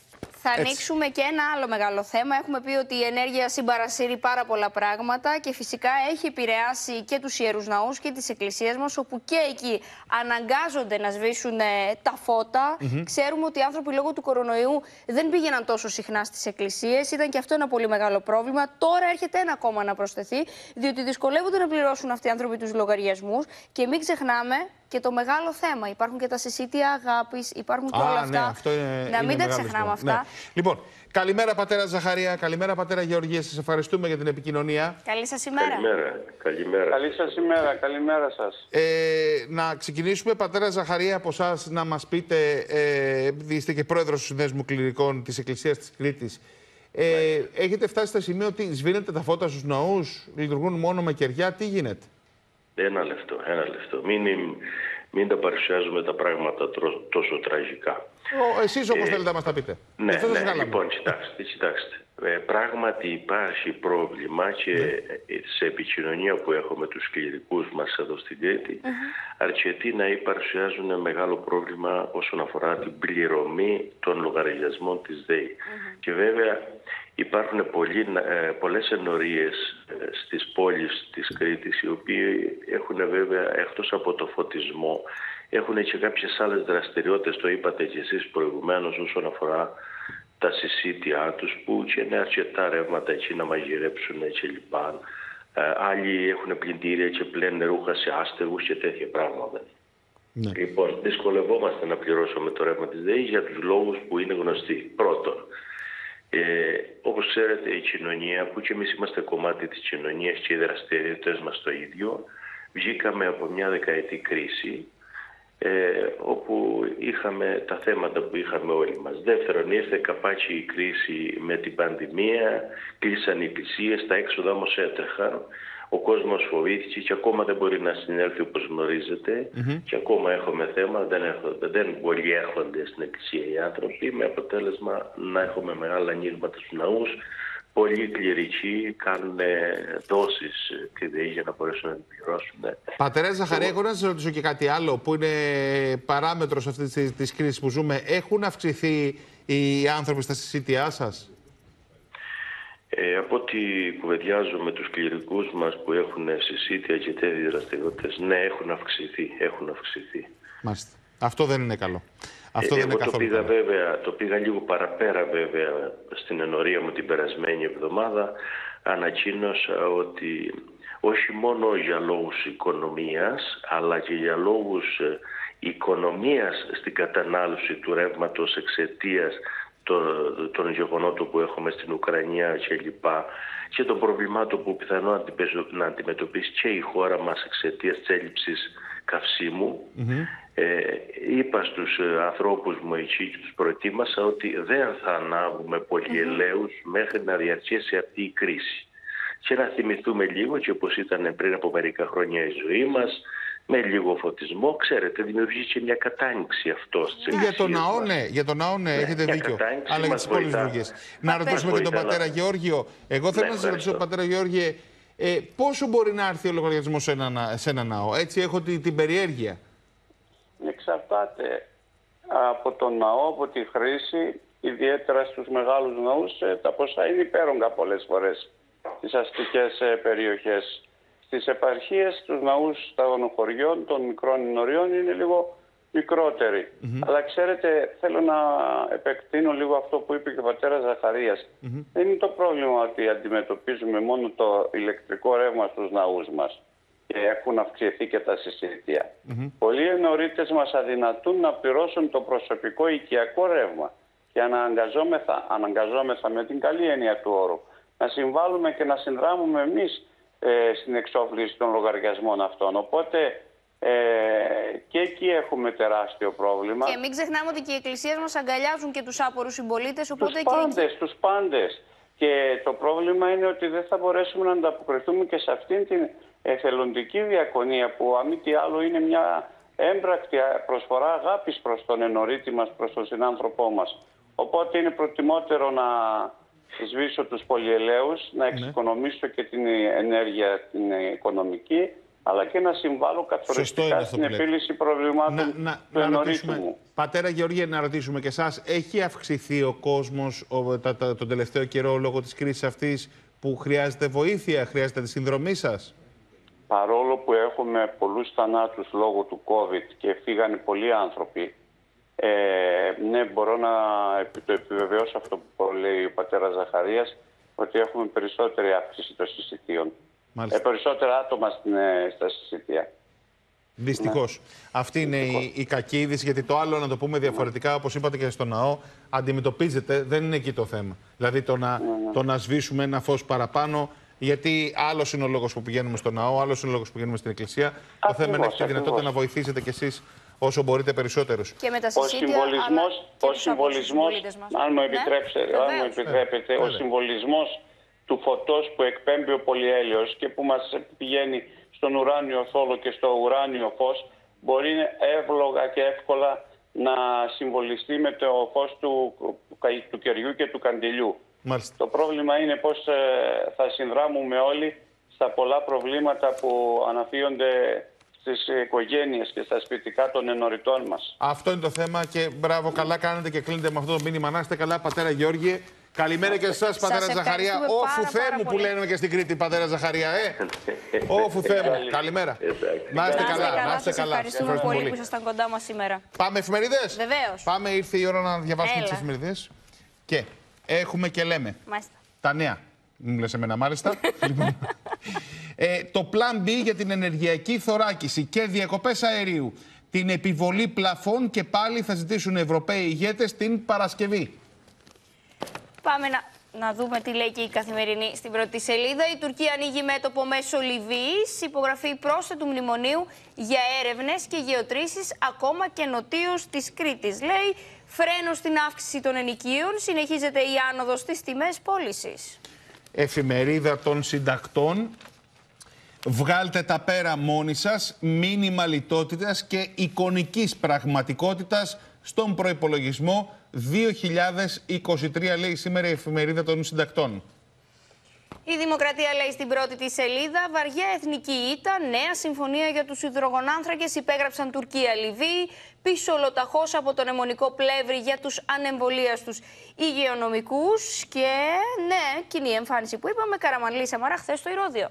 Θα ανοίξουμε και ένα άλλο μεγάλο θέμα. Έχουμε πει ότι η ενέργεια συμπαρασύρει πάρα πολλά πράγματα και φυσικά έχει επηρεάσει και τους ιερούς ναούς και τις εκκλησίες μας, όπου και εκεί αναγκάζονται να σβήσουν τα φώτα. Mm-hmm. Ξέρουμε ότι οι άνθρωποι λόγω του κορονοϊού δεν πήγαιναν τόσο συχνά στις εκκλησίες. Ήταν και αυτό ένα πολύ μεγάλο πρόβλημα. Τώρα έρχεται ένα ακόμα να προσθεθεί, διότι δυσκολεύονται να πληρώσουν αυτοί οι άνθρωποι τους λογαριασμούς. Και μην ξεχνάμε και το μεγάλο θέμα. Υπάρχουν και τα συσίτια αγάπης, υπάρχουν και Α, όλα αυτά. Ναι, αυτό είναι, να είναι μην τα ξεχνάμε αυτά. Ναι. Λοιπόν, καλημέρα πατέρα Ζαχαρία, καλημέρα πατέρα Γεωργία. Σας ευχαριστούμε για την επικοινωνία. Καλή σας ημέρα. Καλημέρα. Καλημέρα. Καλή σας ημέρα. Καλημέρα σας. Ε, να ξεκινήσουμε πατέρα Ζαχαρία από εσάς να μας πείτε, ε, επειδή είστε και πρόεδρος του Συνδέσμου Κληρικών της Εκκλησίας της Κρήτης, ε, ναι. έχετε φτάσει στο σημείο ότι σβήνετε τα φώτα στους ναούς, λειτουργούν μόνο με κεριά, τι γίνεται? Ένα λεπτό, ένα λεπτό. Μην, μην τα παρουσιάζουμε τα πράγματα τόσο τραγικά. Ο, εσείς όπως ε, θέλετε να μας τα πείτε. Ναι, ναι, λοιπόν, κοιτάξτε, κοιτάξτε. Ε, πράγματι υπάρχει πρόβλημα και ναι. σε επικοινωνία που έχω με τους κληρικούς μας εδώ στην Κρήτη, mm-hmm. αρκετοί ναοί παρουσιάζουν μεγάλο πρόβλημα όσον αφορά την πληρωμή των λογαριασμών της ΔΕΗ. Mm-hmm. Και βέβαια υπάρχουν πολλοί, ε, πολλές ενορίες ε, στις πόλεις της Κρήτης, οι οποίοι έχουν βέβαια εκτός από το φωτισμό, έχουν και κάποιες άλλες δραστηριότητες, το είπατε και εσείς προηγουμένως, όσον αφορά τα συσίτια τους, που και είναι αρκετά ρεύματα εκεί να μαγειρέψουν κλπ. Ε, άλλοι έχουν πλυντήρια και πλένε ρούχα σε άστεγους και τέτοια πράγματα. Ναι. Λοιπόν, δυσκολευόμαστε να πληρώσουμε το ρεύμα της ΔΕΗ για τους λόγους που είναι γνωστοί. Πρώτον, ε, όπως ξέρετε, η κοινωνία, που και εμείς είμαστε κομμάτι της κοινωνίας και οι δραστηριότητες μας το ίδιο, βγήκαμε από μια δεκαετή κρίση, Ε, όπου είχαμε τα θέματα που είχαμε όλοι μας. Δεύτερον, ήρθε καπάκι η κρίση με την πανδημία, κλείσαν οι εκκλησίες, τα έξοδα όμως έτρεχαν, ο κόσμος φοβήθηκε και ακόμα δεν μπορεί να συνέλθει όπως γνωρίζετε mm-hmm. και ακόμα έχουμε θέμα, δεν, έρχονται, δεν μπορεί έρχονται στην εκκλησία οι άνθρωποι, με αποτέλεσμα να έχουμε μεγάλα ανοίγματα στους ναούς. Πολλοί κληρικοί κάνουν δόσεις τη ΔΕΗ για να μπορέσουν να την πληρώσουν. Πατέρα Ζαχαρία, εγώ να σας ρωτήσω και κάτι άλλο που είναι παράμετρος αυτής της, της κρίσης που ζούμε. Έχουν αυξηθεί οι άνθρωποι στα συσίτια σας? Ε, από ό,τι κουβεντιάζω με τους κληρικούς μας που έχουν συσίτια και τέτοιες δραστηριότητες, ναι, έχουν αυξηθεί. Έχουν αυξηθεί. Μάλιστα. Αυτό δεν είναι καλό. Αυτό δεν Εγώ είναι το πήγα, βέβαια, το πήγα λίγο παραπέρα βέβαια στην ενορία μου την περασμένη εβδομάδα. Ανακοίνωσα ότι όχι μόνο για λόγους οικονομίας, αλλά και για λόγους οικονομίας στην κατανάλωση του ρεύματος εξαιτίας των, των γεγονότων που έχουμε στην Ουκρανία κλπ. Και των προβλημάτων που πιθανόν να αντιμετωπίσει και η χώρα μας εξαιτίας της έλλειψης καυσίμου. Mm-hmm. Ε, είπα στους ανθρώπους μου εκεί και τους προετοίμασα ότι δεν θα ανάβουμε πολυελαίους mm-hmm. μέχρι να διαρκέσει αυτή η κρίση. Και να θυμηθούμε λίγο και όπως ήταν πριν από μερικά χρόνια η ζωή μας, με λίγο φωτισμό, ξέρετε, δημιουργεί και μια κατάνοιξη αυτό. Για τον ναό, ναι, για τον ναό, ναι, ναι, έχετε δίκιο. Αλλά για τις υπόλοιπες λειτουργίες. Να ρωτήσουμε και τον πατέρα Γεώργιο. Εγώ θέλω ναι, να σας ρωτήσω, πατέρα Γεώργιε, ε, πόσο μπορεί να έρθει ο λογαριασμός σε ένα, σε ένα ναό? Έτσι έχω την, την περιέργεια. Εξαρτάται από τον ναό, από τη χρήση, ιδιαίτερα στους μεγάλους ναούς, τα ποσά είναι υπέρογκα πολλές φορές στις αστικές περιοχές. Στις επαρχίες, στους ναούς των χωριών, των μικρών ενωριών είναι λίγο μικρότεροι. Mm-hmm. Αλλά ξέρετε, θέλω να επεκτείνω λίγο αυτό που είπε και ο πατέρας Ζαχαρίας. Mm-hmm. Δεν είναι το πρόβλημα ότι αντιμετωπίζουμε μόνο το ηλεκτρικό ρεύμα στους ναούς μας και έχουν αυξηθεί και τα συσίτια. Mm-hmm. Πολλοί ενορίτες μας αδυνατούν να πληρώσουν το προσωπικό οικιακό ρεύμα και αναγκαζόμεθα, αναγκαζόμεθα με την καλή έννοια του όρου να συμβάλλουμε και να συνδράμουμε εμείς ε, στην εξόφληση των λογαριασμών αυτών. Οπότε ε, και εκεί έχουμε τεράστιο πρόβλημα. Και μην ξεχνάμε ότι και οι εκκλησίες μας αγκαλιάζουν και τους άπορους συμπολίτες. Οπότε τους πάντες, και... τους πάντες. Και το πρόβλημα είναι ότι δεν θα μπορέσουμε να ανταποκριθούμε και σε αυτήν την εθελοντική διακονία που αν μη τι άλλο είναι μια έμπρακτη προσφορά αγάπης προς τον ενωρίτη μας, προς τον συνάνθρωπό μας. Οπότε είναι προτιμότερο να σβήσω τους πολυελαίους, να εξοικονομήσω και την ενέργεια την οικονομική αλλά και να συμβάλλω καθοριστικά στην επίλυση προβλημάτων να, να, του να ενορίτου μου. Πατέρα Γεωργία, να ρωτήσουμε και εσάς, έχει αυξηθεί ο κόσμος ο, τα, τα, τον τελευταίο καιρό λόγω της κρίσης αυτής που χρειάζεται βοήθεια, χρειάζεται τη συνδρομή σας? Παρόλο που έχουμε πολλούς θανάτους λόγω του COVID και φύγανε πολλοί άνθρωποι, ε, ναι, μπορώ να το επιβεβαιώσω αυτό που λέει ο πατέρας Ζαχαρίας, ότι έχουμε περισσότερη αύξηση των συσιτίων. Ε, περισσότερα άτομα στην, στα συσιτία. Δυστυχώς. Ναι. Αυτή είναι η, η κακή είδηση, γιατί το άλλο, να το πούμε διαφορετικά, ναι. όπως είπατε και στο ναό, αντιμετωπίζεται, δεν είναι εκεί το θέμα. Δηλαδή το να, ναι, ναι. το να σβήσουμε ένα φως παραπάνω, γιατί άλλος είναι ο λόγος που πηγαίνουμε στο ναό, άλλος είναι ο λόγος που πηγαίνουμε στην εκκλησία. Ακριβώς, το θέμα είναι να έχετε τη δυνατότητα να βοηθήσετε κι εσείς όσο μπορείτε περισσότερους. Και με τα ο συμβολισμός, ο συμβολισμός αν μου επιτρέψετε, ναι. αν μου επιτρέπετε, ναι. ο συμβολισμός του φωτός που εκπέμπει ο πολυέλαιος και που μας πηγαίνει στον ουράνιο θόλο και στο ουράνιο φως, μπορεί εύλογα και εύκολα να συμβολιστεί με το φως του, του κεριού και του καντιλιού. Μάλιστα. Το πρόβλημα είναι πώς θα συνδράμουμε όλοι στα πολλά προβλήματα που αναφύονται στις οικογένειες και στα σπιτικά των ενοριτών μας. Αυτό είναι το θέμα και μπράβο, καλά κάνετε και κλείνετε με αυτό το μήνυμα. Να είστε καλά, πατέρα Γεώργιε. Καλημέρα και σε εσάς, πατέρα Ζαχαρία. Όφου Θεέ μου που λένε και στην Κρήτη, πατέρα Ζαχαρία, ε! Όφου Θεέ μου. Καλημέρα. Να είστε καλά, να είστε καλά. Ευχαριστούμε πολύ που ήσασταν κοντά μας σήμερα. Πάμε εφημερίδες. Βεβαίως. Πάμε, ήρθε η ώρα να διαβάσουμε τις εφημερίδες. Και έχουμε και λέμε. Μάλιστα. Τα νέα. Μην λες εμένα, μάλιστα. ε, το Plan B για την ενεργειακή θωράκιση και διακοπές αερίου. Την επιβολή πλαφών και πάλι θα ζητήσουν Ευρωπαίοι ηγέτες την Παρασκευή. Πάμε να, να δούμε τι λέει και η Καθημερινή στην πρώτη σελίδα. Η Τουρκία ανοίγει μέτωπο μέσω Λιβύης. Υπογραφή πρόσθετου μνημονίου για έρευνες και γεωτρήσεις ακόμα και νοτίως της Κρήτης. Λέει φρένο στην αύξηση των ενοικίων. Συνεχίζεται η άνοδος στις τιμές πώλησης. Εφημερίδα των συντακτών. Βγάλτε τα πέρα μόνοι σας. Μήνυμα λιτότητας και εικονικής πραγματικότητας στον προϋπολογισμό δύο χιλιάδες είκοσι τρία, λέει σήμερα η εφημερίδα των συντακτών. Η Δημοκρατία λέει στην πρώτη της σελίδα, βαριά εθνική ήττα, νέα συμφωνία για τους υδρογονάνθρακες υπέγραψαν Τουρκία-Λιβύη, πίσω ολοταχώς από τον αιμονικό πλεύρη για τους ανεμβολίαστους υγειονομικούς και ναι, κοινή εμφάνιση που είπαμε, Καραμανλή Σαμαρά χθες στο Ηρώδειο.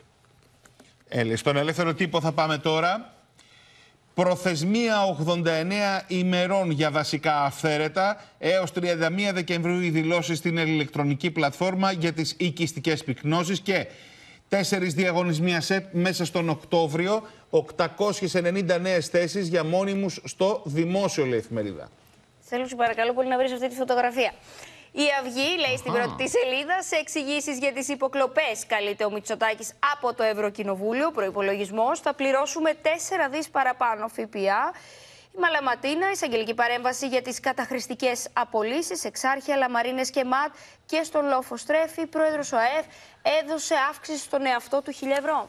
Έλε, στον ελεύθερο τύπο θα πάμε τώρα. Προθεσμία ογδόντα εννέα ημερών για δασικά αυθαίρετα. Έως τριάντα μία Δεκεμβρίου οι δηλώσεις στην ηλεκτρονική πλατφόρμα για τις οικιστικές πυκνώσεις και τέσσερις διαγωνισμοί ΑΣΕΠ μέσα στον Οκτώβριο. οκτακόσιες ενενήντα νέες θέσεις για μόνιμους στο δημόσιο, λέει η εφημερίδα. Θέλω σου παρακαλώ πολύ να βρεις αυτή τη φωτογραφία. Η Αυγή λέει στην πρώτη τη σελίδα, σε εξηγήσεις για τις υποκλοπές καλείται ο Μητσοτάκης από το Ευρωκοινοβούλιο. Προϋπολογισμός, θα πληρώσουμε τέσσερα δις παραπάνω ΦΠΑ. Η Μαλαματίνα, εισαγγελική παρέμβαση για τις καταχρηστικές απολύσεις, Εξάρχεια, Λαμαρίνες και ΜΑΤ και στον Λόφο Στρέφη. Πρόεδρος ΟΑΕΦ έδωσε αύξηση στον εαυτό του χίλια ευρώ.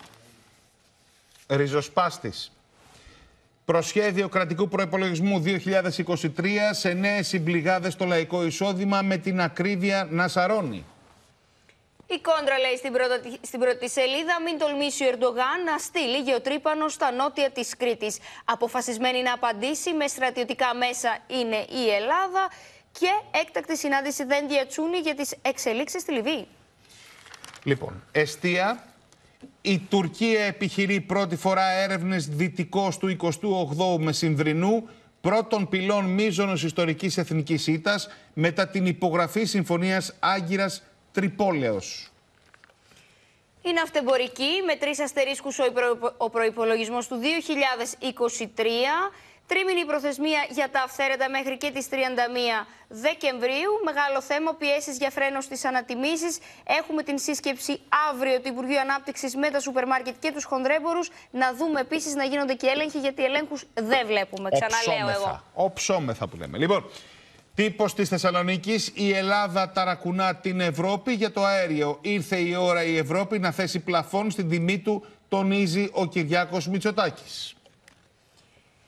Ριζοσπάστης. Προσχέδιο κρατικού προϋπολογισμού δύο χιλιάδες είκοσι τρία σε νέες συμπληγάδες στο λαϊκό εισόδημα με την ακρίβεια να σαρώνει. Η Κόντρα λέει στην, πρώτα, στην πρώτη σελίδα, μην τολμήσει ο Ερντογάν να στείλει γεωτρύπανο στα νότια της Κρήτης. Αποφασισμένη να απαντήσει με στρατιωτικά μέσα είναι η Ελλάδα και έκτακτη συνάντηση δεν διατσούνει για τις εξελίξεις στη Λιβύη. Λοιπόν, εστία. Η Τουρκία επιχειρεί πρώτη φορά έρευνες δυτικός του εικοστού όγδοου Μεσημβρινού, πρώτων πυλών μείζωνος ιστορικής εθνικής ήττας, μετά την υπογραφή συμφωνίας Άγκυρας Τρυπόλεως. Είναι αυτεμπορική, με τρεις αστερίσκους ο, προ... ο προϋπολογισμός του δύο χιλιάδες είκοσι τρία. Τρίμηνη προθεσμία για τα αυθαίρετα μέχρι και τις τριάντα μία Δεκεμβρίου. Μεγάλο θέμα, πιέσεις για φρένο στις ανατιμήσεις. Έχουμε την σύσκεψη αύριο του Υπουργείου Ανάπτυξης με τα σούπερ μάρκετ και τους χονδρέμπορους. Να δούμε επίσης να γίνονται και έλεγχοι, γιατί ελέγχους δεν βλέπουμε. Ξαναλέω εγώ. Οψόμεθα που λέμε. Λοιπόν, τύπος της Θεσσαλονίκης. Η Ελλάδα ταρακουνά την Ευρώπη για το αέριο. Ήρθε η ώρα η Ευρώπη να θέσει πλαφόν στην τιμή του, τονίζει ο Κυριάκος Μητσοτάκης.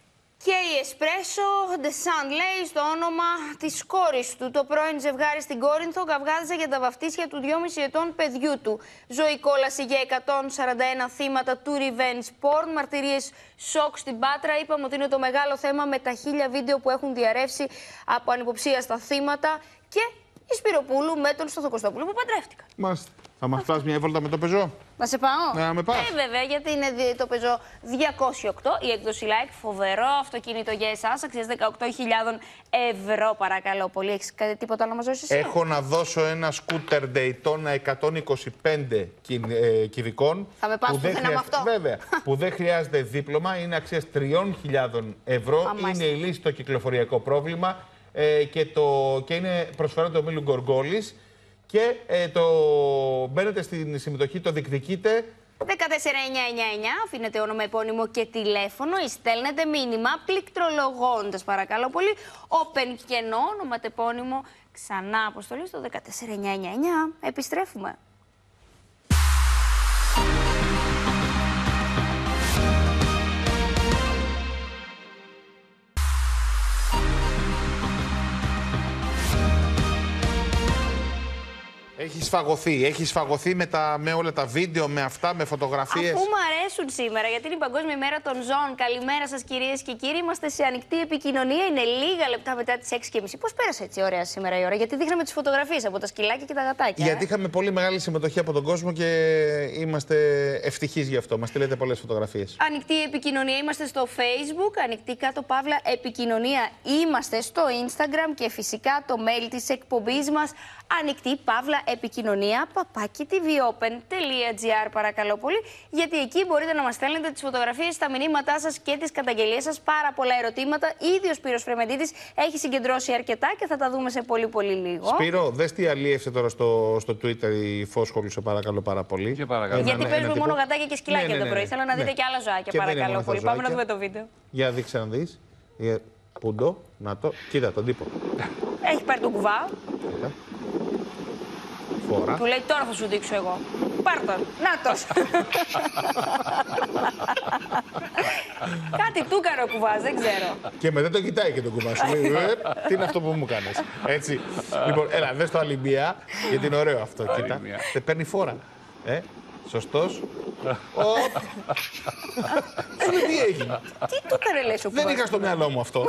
Και η Εσπρέσο Ντεσάντ λέει στο όνομα της κόρης του. Το πρώην ζευγάρι στην Κόρινθο καυγάδιζε για τα βαφτίσια του δυόμισι ετών παιδιού του. Ζωή κόλαση για εκατόν σαράντα ένα θύματα του revenge porn. Μαρτυρίες σοκ στην Πάτρα. Είπαμε ότι είναι το μεγάλο θέμα με τα χίλια βίντεο που έχουν διαρρεύσει από ανυποψία στα θύματα. Και η Σπυροπούλου με τον Στοθοκοστόπουλο που παντρεύτηκαν. Μάλιστα. Θα μας φτάσει μια βόλτα με το πεζό. Να σε πάω. Ναι, να με πας. Ε, βέβαια, γιατί είναι το πεζό διακόσια οκτώ, η έκδοση like. Φοβερό αυτοκίνητο για εσάς, αξίας δεκαοκτώ χιλιάδες ευρώ, παρακαλώ πολύ. Έχεις κάτι τίποτα να μας δώσεις εσύ? Έχω να δώσω ένα σκούτερ Daytona εκατόν είκοσι πέντε ε, κυβικών. Θα με πας πουθενά χρειάζεται... με αυτό. Βέβαια, που δεν χρειάζεται δίπλωμα, είναι αξίας τριών χιλιάδων ευρώ. Αμάστε. Είναι η λύση στο κυκλοφοριακό πρόβλημα ε, και, το, και είναι προσφορά του ομίλου Γκοργόλης. Και ε, το μπαίνετε στην συμμετοχή, το διεκδικείτε. δεκατέσσερα εννιακόσια ενενήντα εννιά, αφήνετε όνομα, επώνυμο και τηλέφωνο ή στέλνετε μήνυμα πληκτρολογώντας, παρακαλώ πολύ. Open κενό, ονοματεπώνυμο, ξανά αποστολή στο δεκατέσσερα εννιακόσια ενενήντα εννιά. Επιστρέφουμε. Έχει σφαγωθεί, έχει σφαγωθεί με, τα, με όλα τα βίντεο, με αυτά, με φωτογραφίες. Αφού μου αρέσουν σήμερα, γιατί είναι η Παγκόσμια ημέρα των ζώων. Καλημέρα σας, κυρίες και κύριοι. Είμαστε σε ανοιχτή επικοινωνία. Είναι λίγα λεπτά μετά τις έξι και μισή. Πώς πέρασε έτσι ωραία σήμερα η ώρα? Γιατί δείχναμε τις φωτογραφίες από τα σκυλάκια και τα γατάκια. Γιατί ε? είχαμε πολύ μεγάλη συμμετοχή από τον κόσμο και είμαστε ευτυχείς γι' αυτό. Μας στείλετε πολλές φωτογραφίες. Ανοιχτή επικοινωνία. Είμαστε στο Facebook. Ανοιχτή κάτω παύλα επικοινωνία. Είμαστε στο Instagram και φυσικά το mail της εκπομπής μας. Ανοιχτή παύλα επικοινωνία παπάκι τι βι όπεν τελεία τζι άρ, παρακαλώ πολύ, γιατί εκεί μπορείτε να μας στέλνετε τις φωτογραφίες, τα μηνύματά σας και τις καταγγελίες σας. Πάρα πολλά ερωτήματα. Ήδη ο Σπύρος Φρεμεντίδης έχει συγκεντρώσει αρκετά και θα τα δούμε σε πολύ πολύ λίγο. Σπύρο, δες τι αλίευσε τώρα στο, στο Twitter η Φόσχολου, σε παρακαλώ πάρα πολύ. Και παρακαλώ. Γιατί ένα, παίζουμε ένα μόνο τύπο. γατάκια και σκυλάκια ναι, ναι, ναι, το πρωί. ναι. Θέλω να δείτε ναι. και άλλα ζωάκια, Και παρακαλώ πολύ. Πάμε να δούμε το βίντεο. Για δείξε να δεις. Για... Πούντο, να το. Κοίτα τον τύπο. Έχει πάρει τον κουβά. Κοίτα. Φορά. Του λέει τώρα θα σου δείξω εγώ. Πάρ' τον. Νάτος. Κάτι του έκανε ο κουβάς, δεν ξέρω. Και μετά το κοιτάει και το κουβά σου. Λέει, «Ε, τι είναι αυτό που μου κάνεις?» Έτσι. Λοιπόν, έλα, δες το Αλυμπία, γιατί είναι ωραίο αυτό. Κοίτα. Δεν παίρνει φόρα. Ε, σωστός. Οπ. Σου λέει, τι έγινε? Τι του έκανε, λες ο κουβάς? Δεν είχα στο μυαλό μου αυτό.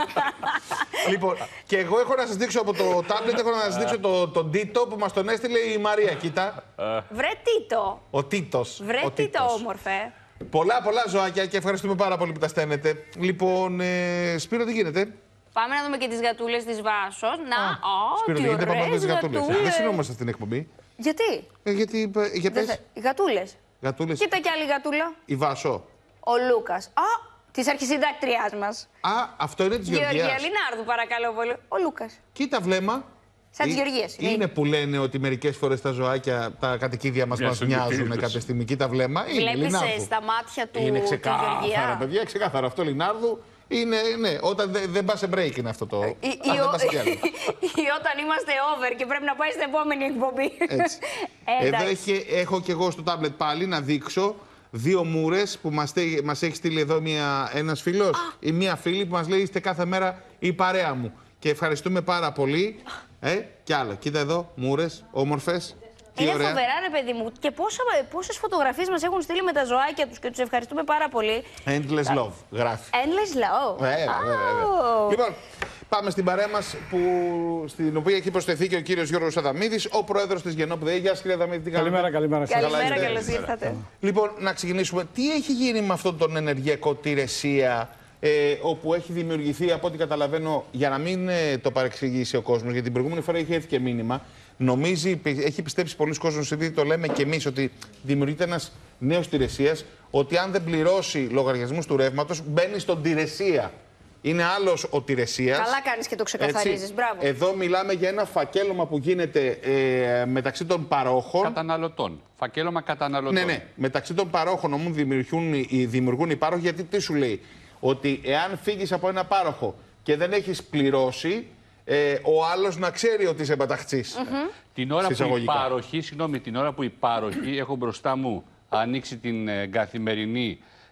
Λοιπόν, και εγώ έχω να σας δείξω από το τάμπλετ, έχω να σας δείξω τον το Τίτο που μας τον έστειλε η Μαρία. Κοίτα. Βρε Τίτο. Ο Τίτος. Βρε ο Τίτο, Τίτος. όμορφε. Πολλά, πολλά ζωάκια και ευχαριστούμε πάρα πολύ που τα στέλνετε. Λοιπόν, ε, Σπύρο, τι γίνεται? Πάμε να δούμε και τις γατούλες της Βάσος. Να, α, Σπύρο, τι τι γίνεται? Πάμε να δούμε ωραίες τις γατούλες. γατούλες. Δεν συνόμαστε στην εκπομπή. Γιατί? Ε, γιατί, ε, για Δεν πες. θα- Οι γατούλες. Γατούλες. Κοίτα κι άλλη γατούλα. Η Βάσο. Ο Λούκας. Α, της αρχισυντάκτριάς μας. Α, αυτό είναι της Γεωργία Γεωργίας. Λινάρδου, παρακαλώ πολύ. Ο Λούκας. Κοίτα βλέμμα. Σαν τις Ε, Γεωργίες. Είναι που λένε ότι μερικές φορές τα ζωάκια, τα κατοικίδια μας, μας Μοιάζουν μοιάζουν επίδοση. κάποια στιγμή. Κοίτα βλέμμα. Είναι Βλέπεις Λινάρδου. ε, στα μάτια του Είναι τη ξεκάθαρα, Γεωργία. παιδιά, ξεκάθαρα. Αυτό Λινάρδου είναι, ναι, όταν δεν δεν πας σε break είναι αυτό το. Ή, Α, ή δεν ο- πας σε κι άλλο. ή όταν είμαστε over και πρέπει να πάει στην επόμενη εκπομπή. Έτσι. Ε, Εδώ εντάξει. έχει, έχω και εγώ στο τάμπλετ πάλι να δείξω δύο μούρες που μας, τε- μας έχει στείλει εδώ μια, ένας φίλος ή μια φίλη που μας λέει είστε κάθε μέρα η παρέα μου. Και ευχαριστούμε πάρα πολύ. Ε, κι άλλο. Κοίτα εδώ, μούρες, όμορφες. Τι Είναι ωραία. φοβερά, ρε παιδί μου. Και πόσα, πόσες φωτογραφίες μας έχουν στείλει με τα ζωάκια τους και τους ευχαριστούμε πάρα πολύ. Endless love, γράφει. Endless love. Βέβαια, βέβαια, βέβαια. Oh. Λοιπόν, πάμε στην παρέα μας, που, στην οποία έχει προσθεθεί και ο κύριος Γιώργος Αδαμίδης, ο πρόεδρος της Γενόπ ΔΕΗ. Γεια σας, κύριε Αδαμίδη, τι κάνετε? Καλημέρα, καλημέρα. Καλημέρα, είστε? καλώς ήρθατε. Λοιπόν, να ξεκινήσουμε. Τι έχει γίνει με αυτόν τον ενεργειακό τηρεσία, ε, όπου έχει δημιουργηθεί, από ό,τι καταλαβαίνω, για να μην ε, το παρεξηγήσει ο κόσμος, γιατί την προηγούμενη φορά είχε έρθει και μήνυμα, νομίζει, πι- έχει πιστέψει πολλοί κόσμος, επειδή το λέμε και εμείς, ότι δημιουργείται ένας νέος τηρεσίας, ότι αν δεν πληρώσει λογαριασμούς του ρεύματος, μπαίνει στον τηρεσία. Είναι άλλος ο τηρεσίας. Καλά κάνεις και το ξεκαθαρίζεις. Μπράβο. Εδώ μιλάμε για ένα φακέλωμα που γίνεται ε, μεταξύ των παρόχων. Καταναλωτών. Φακέλωμα καταναλωτών. Ναι, ναι. Μεταξύ των παρόχων όμως δημιουργούν, οι- δημιουργούν οι πάροχοι, γιατί τι σου λέει? Ότι εάν φύγεις από ένα πάροχο και δεν έχεις πληρώσει, ε, ο άλλος να ξέρει ότι είσαι μπαταχτσής. Την ώρα που οι Συσσαγωγικά. πάροχοι, συγγνώμη, την ώρα που οι πάροχοι, έχω μπροστά μου ανοίξει την ε, καθημερινή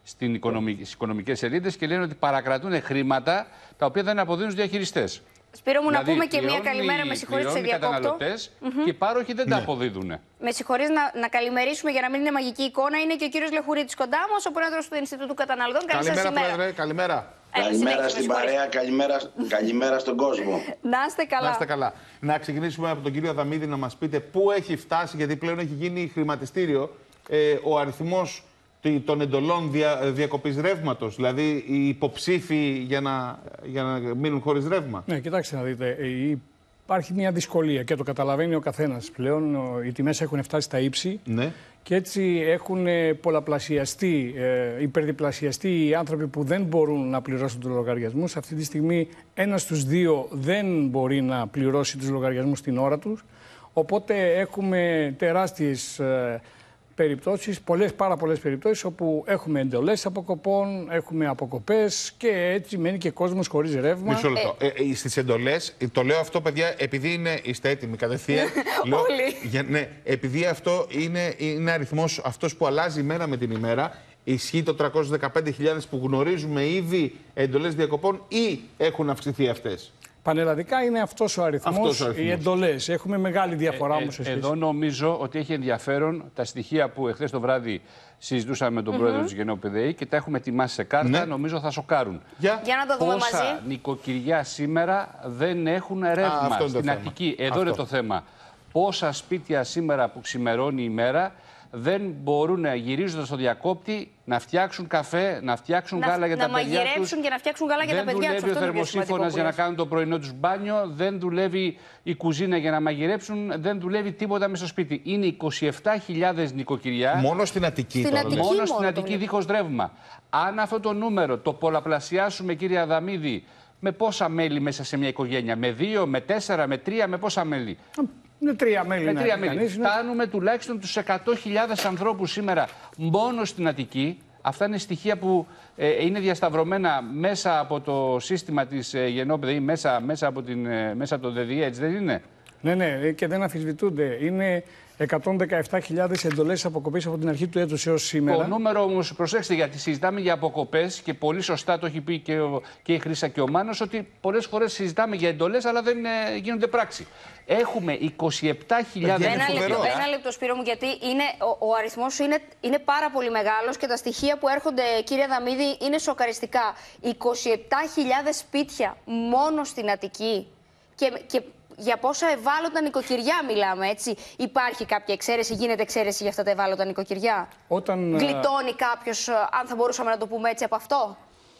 στις οικονομικές ελίτες και λένε ότι παρακρατούν χρήματα τα οποία δεν αποδίδουν στους διαχειριστές. Σπύρο μου, δηλαδή, να πούμε και μία καλημέρα, με συγχωρείς, σε διακόπτω. Οι καταναλωτές mm-hmm. και οι πάροχοι δεν ναι. τα αποδίδουν. Με συγχωρείς, να, να καλημερίσουμε για να μην είναι μαγική εικόνα. Είναι και ο κύριος Λεχουρίτης κοντά μας, ο πρόεδρος του Ινστιτούτου Καταναλωτών. Καλημέρα, πρόεδρε, καλημέρα. Καλημέρα στην παρέα, καλημέρα, καλημέρα στον κόσμο. Να είστε καλά. Να είστε καλά. Να ξεκινήσουμε από τον κύριο Αδαμίδη να μας πείτε πού έχει φτάσει, γιατί πλέον έχει γίνει χρηματιστήριο ε, ο αριθμός των εντολών δια, διακοπής ρεύματος, δηλαδή οι υποψήφοι για να, για να μείνουν χωρίς ρεύμα. Ναι, κοιτάξτε να δείτε. Υπάρχει μια δυσκολία και το καταλαβαίνει ο καθένας. Πλέον οι τιμές έχουν φτάσει στα ύψη. Ναι. Και έτσι έχουν πολλαπλασιαστεί, ε, υπερδιπλασιαστεί οι άνθρωποι που δεν μπορούν να πληρώσουν τους λογαριασμούς. Αυτή τη στιγμή ένας στους δύο δεν μπορεί να πληρώσει τους λογαριασμούς την ώρα τους. Οπότε έχουμε τεράστιες ε, περιπτώσεις, πολλές, πάρα πολλές περιπτώσεις όπου έχουμε εντολές αποκοπών, έχουμε αποκοπές και έτσι μένει και κόσμος χωρίς ρεύμα. Μισό λεπτό. Ε, ε, στις εντολές, το λέω αυτό παιδιά επειδή είναι, είστε έτοιμοι κατευθείαν. λέω, για, ναι, επειδή αυτό είναι, είναι αριθμός αυτός που αλλάζει ημέρα με την ημέρα. Ισχύει το τριακόσιες δεκαπέντε χιλιάδες που γνωρίζουμε ήδη εντολές διακοπών ή έχουν αυξηθεί αυτές? Πανελλαδικά είναι αυτός ο αριθμός, αυτός ο αριθμός. Οι εντολές. Έχουμε μεγάλη διαφορά ε, όμως. Ε, εδώ νομίζω ότι έχει ενδιαφέρον τα στοιχεία που εχθές το βράδυ συζητούσαμε με τον mm-hmm. πρόεδρο της Γενναίου ΠΔΕΗ και τα έχουμε ετοιμάσει σε κάρτα. Ναι. Νομίζω θα σοκάρουν. Για, Για να το δούμε Πόσα μαζί. νοικοκυριά σήμερα δεν έχουν ρεύμα Α, στην Αττική. Εδώ αυτό είναι το θέμα. Πόσα σπίτια σήμερα που ξημερώνει η ημέρα δεν μπορούν να γυρίζοντας στο διακόπτη να φτιάξουν καφέ, να φτιάξουν να, γάλα για να τα παιδιά τους. Να μαγειρέψουν και να φτιάξουν γάλα για τα παιδιά τους. Δεν δουλεύει ο θερμοσύφωνας για να κάνουν το πρωινό τους μπάνιο, δεν δουλεύει η κουζίνα για να μαγειρέψουν, δεν δουλεύει τίποτα μέσα στο σπίτι. Είναι είκοσι επτά χιλιάδες νοικοκυριά. Μόνο στην Αττική. Στην τώρα, Αττική μόνο μόνο στην Αττική δίχως ρεύμα. Αν αυτό το νούμερο το πολλαπλασιάσουμε, κύριε Αδαμίδη, με πόσα μέλη μέσα σε μια οικογένεια, με δύο, με τέσσερα, με τρία, με πόσα μέλη? Είναι τρία μέλη. Με τρία μέλη. Κανείς, Φτάνουμε ναι. τουλάχιστον τους εκατό χιλιάδες ανθρώπους σήμερα μόνο στην Αττική. Αυτά είναι στοιχεία που ε, είναι διασταυρωμένα μέσα από το σύστημα της ε, Γενναίου ΠΔΕΗ, μέσα, μέσα, από την, ε, μέσα από το ΔΔΕ, έτσι δεν είναι? Ναι, ναι, και δεν αμφισβητούνται. Είναι εκατόν δεκαεπτά χιλιάδες εντολές αποκοπής από την αρχή του έτους έως σήμερα. Το νούμερο όμως, προσέξτε, γιατί συζητάμε για αποκοπές και πολύ σωστά το έχει πει και, ο, και η Χρύσα και ο Μάνος, ότι πολλές φορές συζητάμε για εντολές, αλλά δεν ε, γίνονται πράξη. Έχουμε είκοσι επτά χιλιάδες. Ένα λεπτό, ένα λεπτό Σπύρο μου, γιατί είναι, ο, ο αριθμός είναι, είναι πάρα πολύ μεγάλος και τα στοιχεία που έρχονται, κύριε Αδαμίδη, είναι σοκαριστικά. είκοσι επτά χιλιάδες σπίτια μόνο στην Αττική. Και, και για πόσα ευάλωτα νοικοκυριά μιλάμε, έτσι? Υπάρχει κάποια εξαίρεση, γίνεται εξαίρεση για αυτά τα ευάλωτα νοικοκυριά? Όταν γλιτώνει κάποιος, αν θα μπορούσαμε να το πούμε έτσι, από αυτό?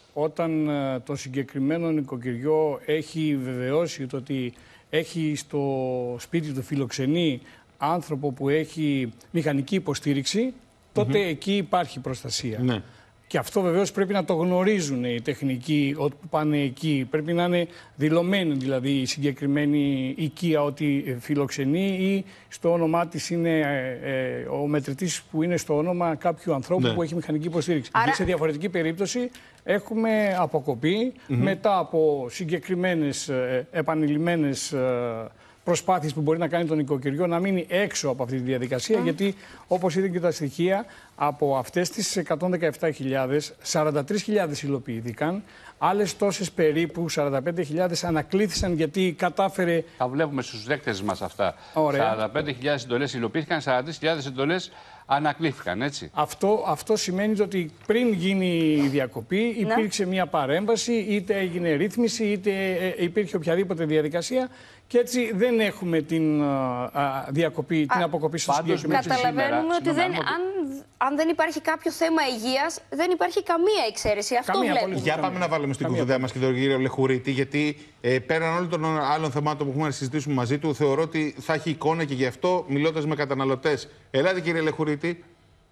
Όταν το συγκεκριμένο νοικοκυριό έχει βεβαιώσει το ότι έχει στο σπίτι του φιλοξενεί άνθρωπο που έχει μηχανική υποστήριξη, τότε mm-hmm. εκεί υπάρχει προστασία. Ναι. Και αυτό βεβαίως πρέπει να το γνωρίζουν οι τεχνικοί ότι πάνε εκεί. Πρέπει να είναι δηλωμένη δηλαδή η συγκεκριμένη οικία ότι φιλοξενεί ή στο όνομά της είναι ε, ε, ο μετρητής που είναι στο όνομα κάποιου ανθρώπου ναι. που έχει μηχανική υποστήριξη. Άρα... Σε διαφορετική περίπτωση έχουμε αποκοπή mm-hmm. μετά από συγκεκριμένες ε, επανειλημμένες ε, προσπάθειες που μπορεί να κάνει το νοικοκυριό να μείνει έξω από αυτή τη διαδικασία, mm. γιατί όπως είδαν και τα στοιχεία, από αυτές τις εκατόν δεκαεπτά χιλιάδες, σαράντα τρεις χιλιάδες υλοποιήθηκαν, άλλες τόσες περίπου, σαράντα πέντε χιλιάδες ανακλήθησαν γιατί κατάφερε... Τα βλέπουμε στους δέκτες μας αυτά. Ωραία. σαράντα πέντε χιλιάδες εντολές υλοποιήθηκαν, σαράντα τρεις χιλιάδες εντολές ανακλήθηκαν, έτσι. Αυτό, αυτό σημαίνει ότι πριν γίνει η διακοπή υπήρξε μια παρέμβαση, είτε έγινε ρύθμιση, είτε υπήρχε οποιαδήποτε διαδικασία και έτσι δεν έχουμε την α, διακοπή, την αποκοπή στο συγκεκριμένο. Καταλαβαίνουμε ότι δεν, αν, αν δεν υπάρχει κάποιο θέμα υγείας, δεν υπάρχει καμία εξαίρεση. Αυτό καμία, βλέπουμε. Για πάμε να βάλουμε στην κουβέντα μας και τον κύριο Λεχουρίτη, γιατί ε, πέραν όλων των άλλων θεμάτων που έχουμε να συζητήσουμε μαζί του, θεωρώ ότι θα έχει εικόνα και γι' αυτό μιλώντας με καταναλωτές. Ελάτε κύριε Λεχουρίτη.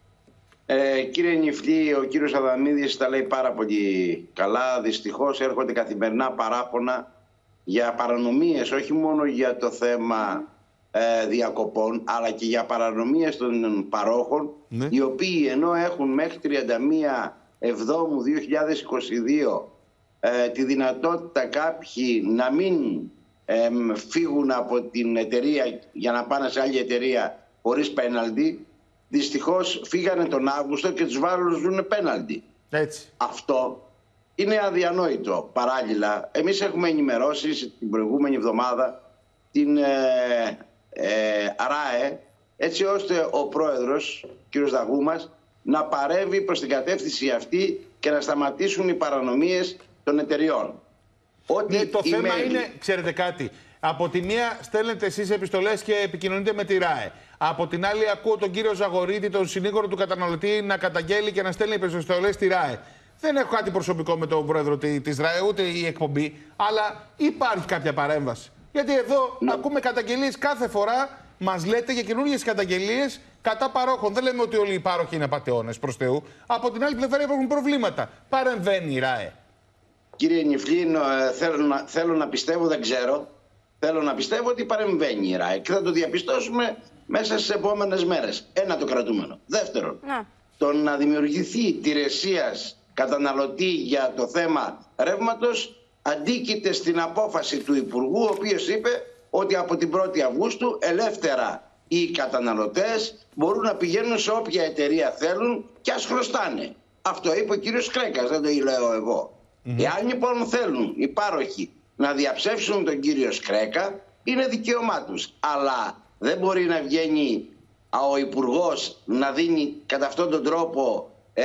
Ε, κύριε Νιφλή, ο κύριος Αδαμίδης τα λέει πάρα πολύ καλά. Δυστυχώς έρχονται καθημερινά παράπονα για παρανομίες, όχι μόνο για το θέμα ε, διακοπών, αλλά και για παρανομίες των παρόχων, ναι. οι οποίοι ενώ έχουν μέχρι τριάντα μία Εβδόμου δύο χιλιάδες είκοσι δύο ε, τη δυνατότητα κάποιοι να μην ε, φύγουν από την εταιρεία για να πάνε σε άλλη εταιρεία χωρίς πέναλτι, δυστυχώς φύγανε τον Αύγουστο και τους βάλουν πέναλτι. Έτσι. Αυτό είναι αδιανόητο. Παράλληλα, εμείς έχουμε ενημερώσει την προηγούμενη εβδομάδα την ε, ε, ΑΡΑΕ, έτσι ώστε ο πρόεδρος, κ. Δαγούμας, να παρεύει προς την κατεύθυνση αυτή και να σταματήσουν οι παρανομίες των εταιριών. Ότι το θέμα μέλη... είναι, ξέρετε κάτι, από τη μία στέλνετε εσείς επιστολές και επικοινωνείτε με τη ΡΑΕ. Από την άλλη ακούω τον κύριο Ζαγορίτη, τον συνήγορο του καταναλωτή, να καταγγέλει και να στέλνει επιστολές στη ΡΑΕ. Δεν έχω κάτι προσωπικό με τον πρόεδρο της ΡΑΕ, ούτε η εκπομπή, αλλά υπάρχει κάποια παρέμβαση. Γιατί εδώ ναι. ακούμε καταγγελίες κάθε φορά, μας λέτε για καινούργιες καταγγελίες κατά παρόχων. Δεν λέμε ότι όλοι οι πάροχοι είναι απατεώνες προς Θεού. Από την άλλη πλευρά υπάρχουν προβλήματα. Παρεμβαίνει η ΡΑΕ. Κύριε Νιφλή, θέλω να, θέλω να πιστεύω, δεν ξέρω, θέλω να πιστεύω ότι παρεμβαίνει η ΡΑΕ και θα το διαπιστώσουμε μέσα στις επόμενες μέρες. Ένα το κρατούμενο. Δεύτερον, να. το να δημιουργηθεί τηρεσίας καταναλωτή για το θέμα ρεύματος αντίκειται στην απόφαση του Υπουργού, ο οποίος είπε ότι από την πρώτη Αυγούστου ελεύθερα οι καταναλωτές μπορούν να πηγαίνουν σε όποια εταιρεία θέλουν και ας χρωστάνε. Αυτό είπε ο κύριος Κρέκας, δεν το λέω εγώ. Mm-hmm. Εάν λοιπόν θέλουν οι πάροχοι να διαψεύσουν τον κύριο Σκρέκα, είναι δικαίωμά τους. Αλλά δεν μπορεί να βγαίνει ο Υπουργός να δίνει κατά αυτόν τον τρόπο ε,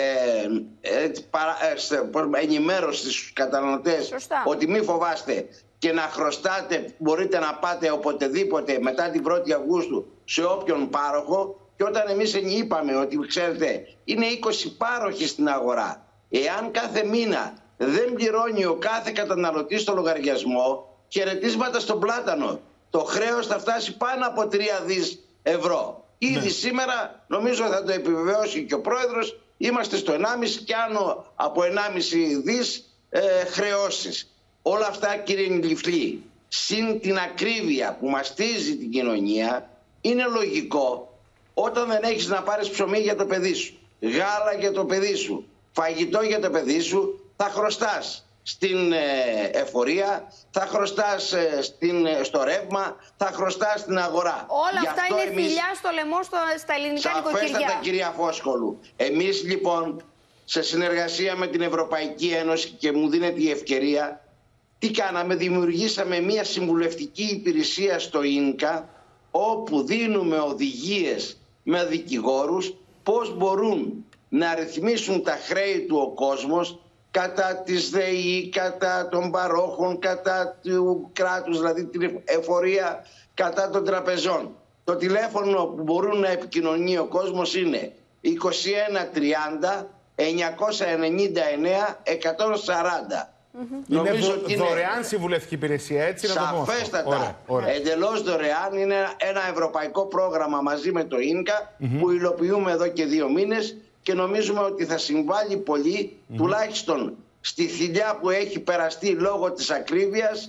ε, παρα, ε, ενημέρωση στους καταναλωτές. Σωστά. Ότι μη φοβάστε και να χρωστάτε, μπορείτε να πάτε οποτεδήποτε μετά την πρώτη Αυγούστου σε όποιον πάροχο. Και όταν εμείς είπαμε ότι ξέρετε είναι είκοσι πάροχοι στην αγορά, εάν κάθε μήνα δεν πληρώνει ο κάθε καταναλωτής το λογαριασμό, χαιρετίσματα στον πλάτανο. Το χρέος θα φτάσει πάνω από τρία δις ευρώ. Ήδη ναι. σήμερα, νομίζω θα το επιβεβαιώσει και ο πρόεδρος, είμαστε στο ενάμιση και άνω από ενάμιση δις ε, χρεώσεις. Όλα αυτά, κύριε Νιφλή, συν την ακρίβεια που μαστίζει την κοινωνία, είναι λογικό όταν δεν έχεις να πάρεις ψωμί για το παιδί σου, γάλα για το παιδί σου, φαγητό για το παιδί σου, θα χρωστάς στην ε, εφορία, θα χρωστάς ε, στην, ε, στο ρεύμα, θα χρωστάς στην αγορά. Όλα Γι αυτά είναι εμείς... θηλιά στο λαιμό στο, στα ελληνικά νοικοκυριά. Σαφέστατα, κυρία Φόσκολου. Εμείς λοιπόν, σε συνεργασία με την Ευρωπαϊκή Ένωση και μου δίνεται η ευκαιρία, τι κάναμε, δημιουργήσαμε μια συμβουλευτική υπηρεσία στο ίνκα, όπου δίνουμε οδηγίες με δικηγόρους πώς μπορούν να ρυθμίσουν τα χρέη του ο κόσμος κατά της ΔΕΗ, κατά των παρόχων, κατά του κράτους, δηλαδή την εφορία, κατά των τραπεζών. Το τηλέφωνο που μπορούν να επικοινωνεί ο κόσμος είναι είκοσι ένα τριάντα εννιακόσια ενενήντα εννέα εκατόν σαράντα. Mm-hmm. Είναι δο, ότι είναι δωρεάν συμβουλευτική υπηρεσία, έτσι να το πω. Σαφέστατα. Ωραία, ωραία. Εντελώς δωρεάν. Είναι ένα ευρωπαϊκό πρόγραμμα μαζί με το ίνκα mm-hmm. που υλοποιούμε εδώ και δύο μήνες και νομίζουμε ότι θα συμβάλλει πολύ, mm-hmm. τουλάχιστον στη θηλιά που έχει περαστεί λόγω της ακρίβειας,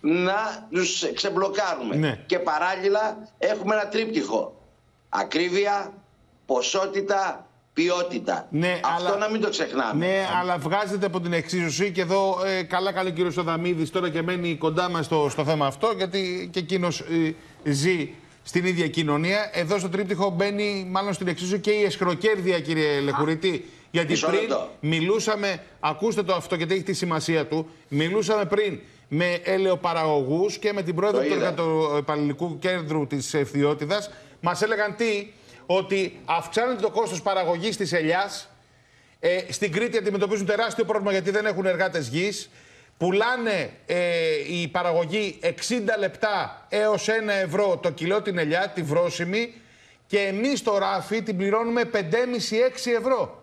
να τους ξεμπλοκάρουμε. Ναι. Και παράλληλα έχουμε ένα τρίπτυχο. Ακρίβεια, ποσότητα, ποιότητα. Ναι, αυτό αλλά, να μην το ξεχνάμε. Ναι, αλλά βγάζεται από την εξίσωση και εδώ ε, καλά καλά ο κύριος Αδαμίδης τώρα και μένει κοντά μας στο, στο θέμα αυτό, γιατί και εκείνος ε, ζει στην ίδια κοινωνία. Εδώ στο τρίπτυχο μπαίνει μάλλον στην εξίσωση και η εσχροκέρδεια, κύριε Λεχουρίτη. Γιατί πριν λεπτό. μιλούσαμε, ακούστε το αυτό γιατί έχει τη σημασία του, μιλούσαμε πριν με ελαιοπαραγωγούς και με την πρόεδρο του Εργατοεπαλληλικού Κέντρου της Ευθυότητας. Μας έλεγαν τι, ότι αυξάνεται το κόστος παραγωγής της ελιάς. Ε, στην Κρήτη αντιμετωπίζουν τεράστιο πρόβλημα γιατί δεν έχουν εργάτες γης. Πουλάνε ε, η παραγωγή εξήντα λεπτά έως ένα ευρώ το κιλό την ελιά, τη βρώσιμη, και εμείς στο ράφι την πληρώνουμε πέντε κόμμα πέντε με έξι ευρώ.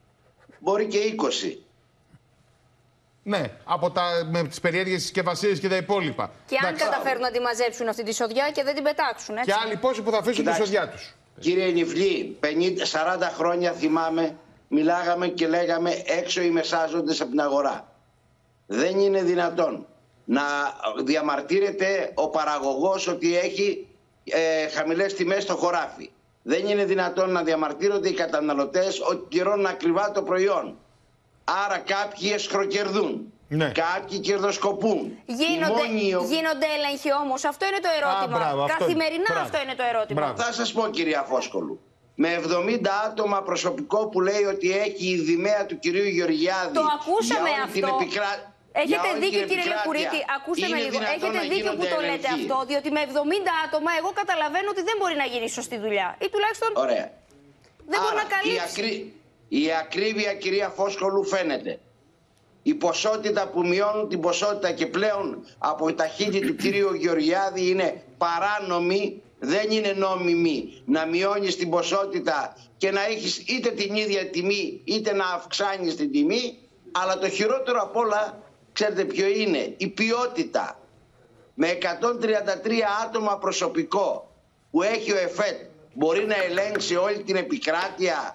Μπορεί και είκοσι. Ναι, από τα, με τις περίεργες συσκευασίες και τα υπόλοιπα. Και αν καταφέρουν να τη μαζέψουν αυτή τη σοδιά και δεν την πετάξουν, έτσι. Και άλλοι πόσοι που θα αφήσουν Κοιτάξτε, τη σοδιά τους. Κύριε Νιφλή, πενήντα σαράντα χρόνια θυμάμαι, μιλάγαμε και λέγαμε έξω οι μεσάζοντες από την αγορά. Δεν είναι δυνατόν να διαμαρτύρεται ο παραγωγός ότι έχει ε, χαμηλές τιμές στο χωράφι. Δεν είναι δυνατόν να διαμαρτύρονται οι καταναλωτές ότι πληρώνουν ακριβά το προϊόν. Άρα κάποιοι εσχροκερδούν. Ναι. Κάποιοι κερδοσκοπούν. Γίνονται, μόνοι... γίνονται έλεγχοι όμως. Αυτό είναι το ερώτημα. Α, μπράβο, Καθημερινά αυτό, αυτό είναι το ερώτημα. Μπράβο. Θα σας πω, κυρία Φόσκολου. με εβδομήντα άτομα προσωπικό που λέει ότι έχει η Δημαία του κυρίου Γεωργιάδη. Το ακούσαμε για όλη αυτό. την επικρά... Έχετε δίκιο, κύριε Λεχουρίτη. Ακούστε με λίγο. Έχετε δίκιο που το λέτε αυτό, διότι με εβδομήντα άτομα εγώ καταλαβαίνω ότι δεν μπορεί να γίνει σωστή δουλειά. Ή τουλάχιστον. Ωραία. Δεν Άρα, μπορεί να καλύψει. Η, ακρί... η ακρίβεια, κυρία Φόσκολου, φαίνεται. Η ποσότητα που μειώνουν την ποσότητα και πλέον από τα χείλη του κυρίου Γεωργιάδη είναι παράνομη, δεν είναι νόμιμη να μειώνεις την ποσότητα και να έχεις είτε την ίδια τιμή είτε να αυξάνεις την τιμή, αλλά το χειρότερο απ' όλα, ξέρετε ποιο είναι, η ποιότητα. Με εκατόν τριάντα τρία άτομα προσωπικό που έχει ο ΕΦΕΤ μπορεί να ελέγξει όλη την επικράτεια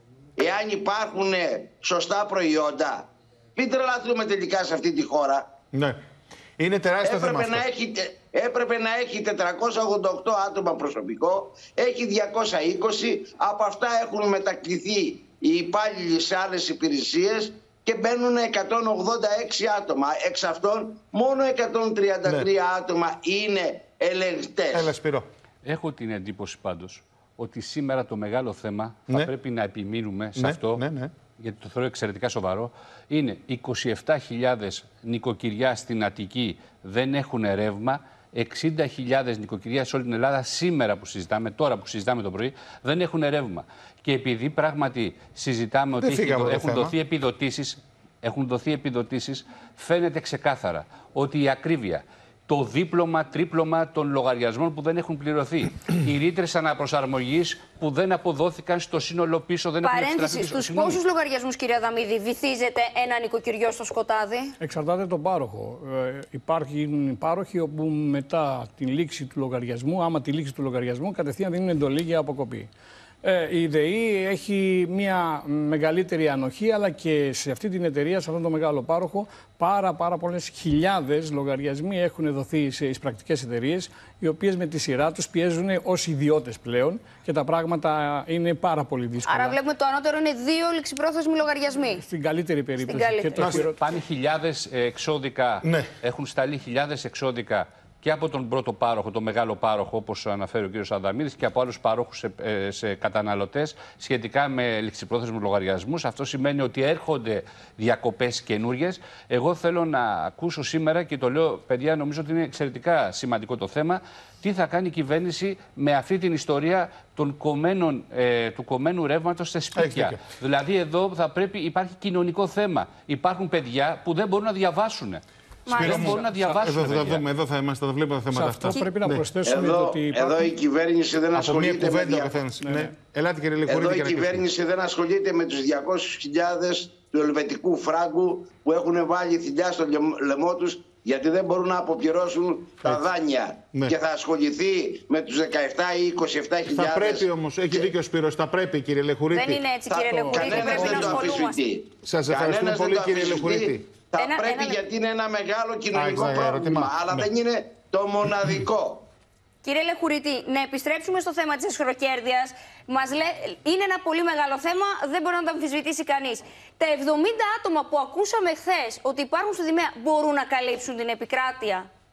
εάν υπάρχουν σωστά προϊόντα. Μην τρελαθούμε τελικά σε αυτή τη χώρα. Ναι. Είναι τεράστιο έπρεπε θέμα αυτό. να έχει, έπρεπε να έχει τετρακόσια ογδόντα οκτώ άτομα προσωπικό, έχει διακόσια είκοσι, από αυτά έχουν μετακληθεί οι υπάλληλοι σε άλλες υπηρεσίες και μπαίνουν εκατόν ογδόντα έξι άτομα. Εξ αυτών μόνο εκατόν τριάντα τρία ναι. άτομα είναι ελεγκτές. Έλα, Σπύρο. Έχω την εντύπωση πάντως ότι σήμερα το μεγάλο θέμα θα ναι. πρέπει να επιμείνουμε σε ναι, αυτό, ναι, ναι. γιατί το θεωρώ εξαιρετικά σοβαρό. Είναι είκοσι επτά χιλιάδες νοικοκυριά στην Αττική δεν έχουν ρεύμα, εξήντα χιλιάδες νοικοκυριά σε όλη την Ελλάδα σήμερα που συζητάμε, τώρα που συζητάμε το πρωί, δεν έχουν ρεύμα. Και επειδή πράγματι συζητάμε ότι έχει, έχουν, δοθεί επιδοτήσεις, έχουν δοθεί επιδοτήσεις, φαίνεται ξεκάθαρα ότι η ακρίβεια, το δίπλωμα, τρίπλωμα των λογαριασμών που δεν έχουν πληρωθεί, οι ρήτρες αναπροσαρμογής που δεν αποδόθηκαν στο σύνολο πίσω, δεν έχουν επιστραφεί. Παρένθεση, στους πόσους λογαριασμούς, κυρία Αδαμίδη, βυθίζεται ένα νοικοκυριό στο σκοτάδι? Εξαρτάται τον πάροχο. Ε, υπάρχουν πάροχοι όπου μετά την λήξη του λογαριασμού, άμα τη λήξη του λογαριασμού, κατευθείαν δίνουν εντολή για αποκοπή. Ε, η ΔΕΗ έχει μια μεγαλύτερη ανοχή, αλλά και σε αυτή την εταιρεία, σε αυτόν τον μεγάλο πάροχο, πάρα, πάρα πολλές χιλιάδες λογαριασμοί έχουν δοθεί σε πρακτικές εταιρείες, οι οποίες με τη σειρά τους πιέζουν ως ιδιώτες πλέον και τα πράγματα είναι πάρα πολύ δύσκολα. Άρα βλέπουμε το ανώτερο είναι δύο ληξιπρόθεσμοι λογαριασμοί. Στην καλύτερη περίπτωση. Στην καλύτερη. Και το... Πάνε χιλιάδες εξώδικα, ναι. έχουν σταλεί χιλιάδες εξώδικα και από τον πρώτο πάροχο, τον μεγάλο πάροχο, όπως αναφέρει ο κ. Αδαμίδης, και από άλλους πάροχους σε, σε καταναλωτές σχετικά με ληξιπρόθεσμους λογαριασμούς. Αυτό σημαίνει ότι έρχονται διακοπές καινούριες. Εγώ θέλω να ακούσω σήμερα, και το λέω, παιδιά, νομίζω ότι είναι εξαιρετικά σημαντικό το θέμα, τι θα κάνει η κυβέρνηση με αυτή την ιστορία των κομμένων, ε, του κομμένου ρεύματος σε σπίτια. Δηλαδή, εδώ θα πρέπει, υπάρχει κοινωνικό θέμα. Υπάρχουν παιδιά που δεν μπορούν να διαβάσουν. Δεν μπορούν να διαβάσουν. Εδώ, εδώ, εδώ θα είμαστε, θα βλέπουμε τα θέματα αυτά. Πρέπει να ναι. προσθέσουμε εδώ, ότι υπάρχουν... εδώ η κυβέρνηση δεν ασχολείται με δια... ναι, ναι. Ελάτε, κύριε Λεχουρίτη, εδώ η κυβέρνηση δεν ασχολείται με τους διακόσιες χιλιάδες του ελβετικού φράγκου που έχουν βάλει θηλιά στο λαιμό τους γιατί δεν μπορούν να αποπληρώσουν τα δάνεια. Ναι. Και θα ασχοληθεί με τους δεκαεπτά ή είκοσι επτά χιλιάδες. Θα πρέπει όμως, έχει και... δίκιο ο Σπύρος, θα πρέπει, κύριε Λεχουρίτη. Δεν είναι έτσι, κύριε Λεχουρίτη, πρέπει να ασχολούμαστε. Σας ευχαριστούμε πολύ, κύριε Λεχουρίτη. Θα ένα, πρέπει ένα... γιατί είναι ένα μεγάλο κοινωνικό Α, πρόβλημα, ερώτημα. αλλά ναι. δεν είναι το μοναδικό. Κύριε Λεχουρίτη, να επιστρέψουμε στο θέμα της αισχροκέρδειας. Μας λέ... Είναι ένα πολύ μεγάλο θέμα, δεν μπορεί να το αμφισβητήσει κανείς. Τα εβδομήντα άτομα που ακούσαμε χθες ότι υπάρχουν στη Δημαία μπορούν να καλύψουν την επικράτεια?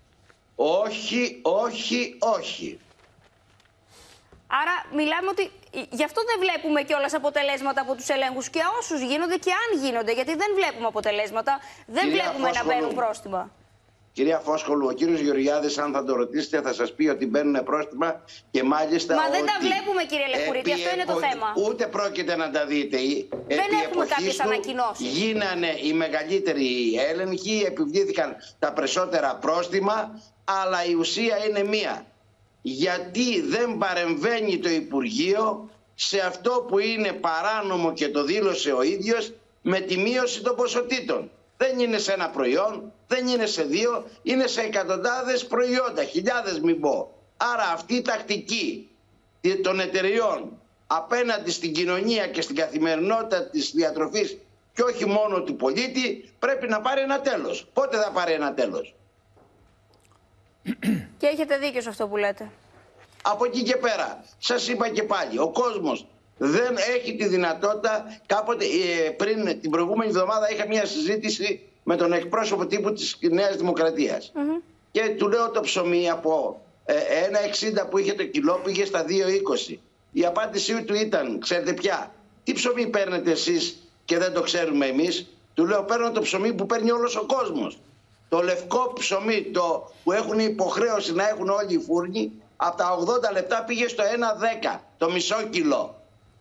Όχι, όχι, όχι. Άρα μιλάμε ότι γι' αυτό δεν βλέπουμε κιόλας αποτελέσματα από τους ελέγχους και όσους γίνονται και αν γίνονται, γιατί δεν βλέπουμε αποτελέσματα, δεν Κυρία βλέπουμε Φόσκολου, να μπαίνουν πρόστιμα. Κυρία Φόσκολου, ο κύριος Γεωργιάδης, αν θα το ρωτήσετε, θα σας πει ότι μπαίνουν πρόστιμα και μάλιστα. Μα δεν ότι τα βλέπουμε, κύριε Λεχουρίτη, αυτό είναι το θέμα. Ούτε πρόκειται να τα δείτε. Δεν έχουμε κάποιες ανακοινώσεις. Γίνανε οι μεγαλύτεροι έλεγχοι, επιβλήθηκαν τα περισσότερα πρόστιμα, αλλά η ουσία είναι μία. Γιατί δεν παρεμβαίνει το Υπουργείο σε αυτό που είναι παράνομο και το δήλωσε ο ίδιος με τη μείωση των ποσοτήτων. Δεν είναι σε ένα προϊόν, δεν είναι σε δύο, είναι σε εκατοντάδες προϊόντα, χιλιάδες μην πω. Άρα αυτή η τακτική των εταιριών απέναντι στην κοινωνία και στην καθημερινότητα της διατροφής και όχι μόνο του πολίτη πρέπει να πάρει ένα τέλος. Πότε θα πάρει ένα τέλος? Και έχετε δίκιο σε αυτό που λέτε. Από εκεί και πέρα, σας είπα και πάλι, ο κόσμος δεν έχει τη δυνατότητα. Κάποτε, ε, πριν την προηγούμενη εβδομάδα είχα μια συζήτηση με τον εκπρόσωπο τύπου της Νέας Δημοκρατίας. Mm-hmm. Και του λέω το ψωμί από ε, ένα εξήντα που είχε το κιλό πήγε στα δύο είκοσι. Η απάντησή του ήταν, ξέρετε ποια, τι ψωμί παίρνετε εσείς και δεν το ξέρουμε εμείς? Του λέω, παίρνω το ψωμί που παίρνει όλος ο κόσμος. Το λευκό ψωμί το που έχουν υποχρέωση να έχουν όλοι οι φούρνοι, από τα ογδόντα λεπτά πήγε στο ένα δέκα, το μισό κιλό.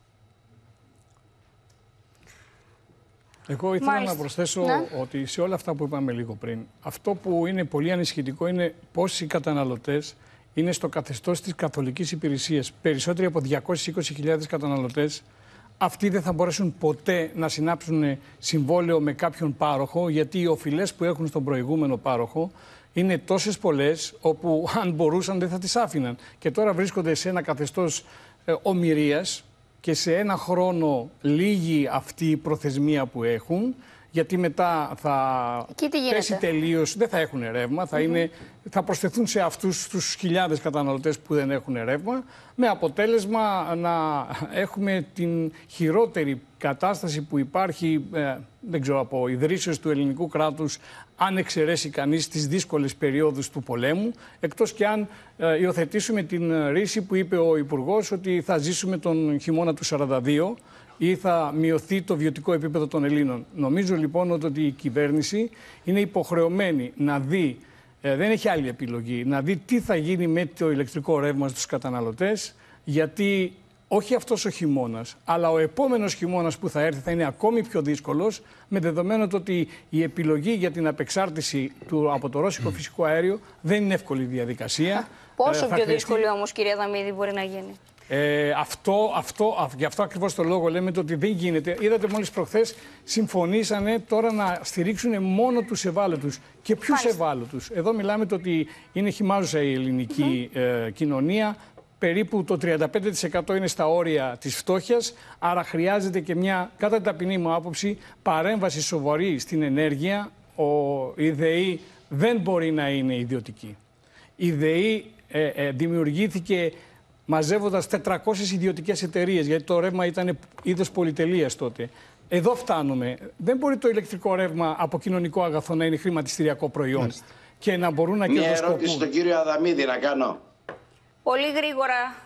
Εγώ ήθελα Μάλιστα. να προσθέσω Ναι. ότι σε όλα αυτά που είπαμε λίγο πριν, αυτό που είναι πολύ ανησυχητικό είναι πόσοι οι καταναλωτές είναι στο καθεστώς της καθολικής υπηρεσίας. Περισσότεροι από διακόσιες είκοσι χιλιάδες καταναλωτές, αυτοί δεν θα μπορέσουν ποτέ να συνάψουν συμβόλαιο με κάποιον πάροχο, γιατί οι οφειλές που έχουν στον προηγούμενο πάροχο είναι τόσες πολλές, όπου αν μπορούσαν δεν θα τις άφηναν. Και τώρα βρίσκονται σε ένα καθεστώς ε, ομηρίας και σε ένα χρόνο λίγη αυτή η προθεσμία που έχουν, γιατί μετά θα πέσει τελείως, δεν θα έχουν ρεύμα, θα, mm-hmm. είναι, θα προσθεθούν σε αυτούς τους χιλιάδες καταναλωτές που δεν έχουν ρεύμα, με αποτέλεσμα να έχουμε την χειρότερη κατάσταση που υπάρχει, ε, δεν ξέρω, από ιδρύσεως του ελληνικού κράτους, αν εξαιρέσει κανείς τις δύσκολες περιόδους του πολέμου, εκτός και αν ε, υιοθετήσουμε την ρίση που είπε ο Υπουργός ότι θα ζήσουμε τον χειμώνα του σαράντα δύο, ή θα μειωθεί το βιωτικό επίπεδο των Ελλήνων. Νομίζω λοιπόν ότι η κυβέρνηση είναι υποχρεωμένη να δει, ε, δεν έχει άλλη επιλογή, να δει τι θα γίνει με το ηλεκτρικό ρεύμα στους καταναλωτές, γιατί όχι αυτός ο χειμώνας, αλλά ο επόμενος χειμώνας που θα έρθει θα είναι ακόμη πιο δύσκολος, με δεδομένο ότι η επιλογή για την απεξάρτηση του από το ρώσικο φυσικό αέριο δεν είναι εύκολη διαδικασία. Πόσο ε, πιο χρειαστεί... δύσκολη όμως, κυρία Δαμίδη, μπορεί να γίνει? Ε, αυτό, αυτό, γι' αυτό ακριβώς το λόγο λέμε το ότι δεν γίνεται. Είδατε μόλις προχθές συμφωνήσανε τώρα να στηρίξουν μόνο τους ευάλωτους. Και ποιους ευάλωτους? Εδώ μιλάμε το ότι είναι χυμάζουσα η ελληνική mm-hmm. ε, κοινωνία. Περίπου το τριάντα πέντε τοις εκατό είναι στα όρια της φτώχειας. Άρα χρειάζεται και μια, κατά την ταπεινή μου άποψη, παρέμβαση σοβαρή στην ενέργεια. Ο, η ΔΕΗ δεν μπορεί να είναι ιδιωτική. Η ΔΕΗ ε, ε, δημιουργήθηκε μαζεύοντας τετρακόσιες ιδιωτικές εταιρείες, γιατί το ρεύμα ήταν είδος πολυτελείας τότε. Εδώ φτάνουμε. Δεν μπορεί το ηλεκτρικό ρεύμα από κοινωνικό αγαθό να είναι χρηματιστηριακό προϊόν Μάλιστα. και να μπορούν να κερδοσκοπούν. Μια ερώτηση στον κύριο Αδαμίδη να κάνω. Πολύ γρήγορα.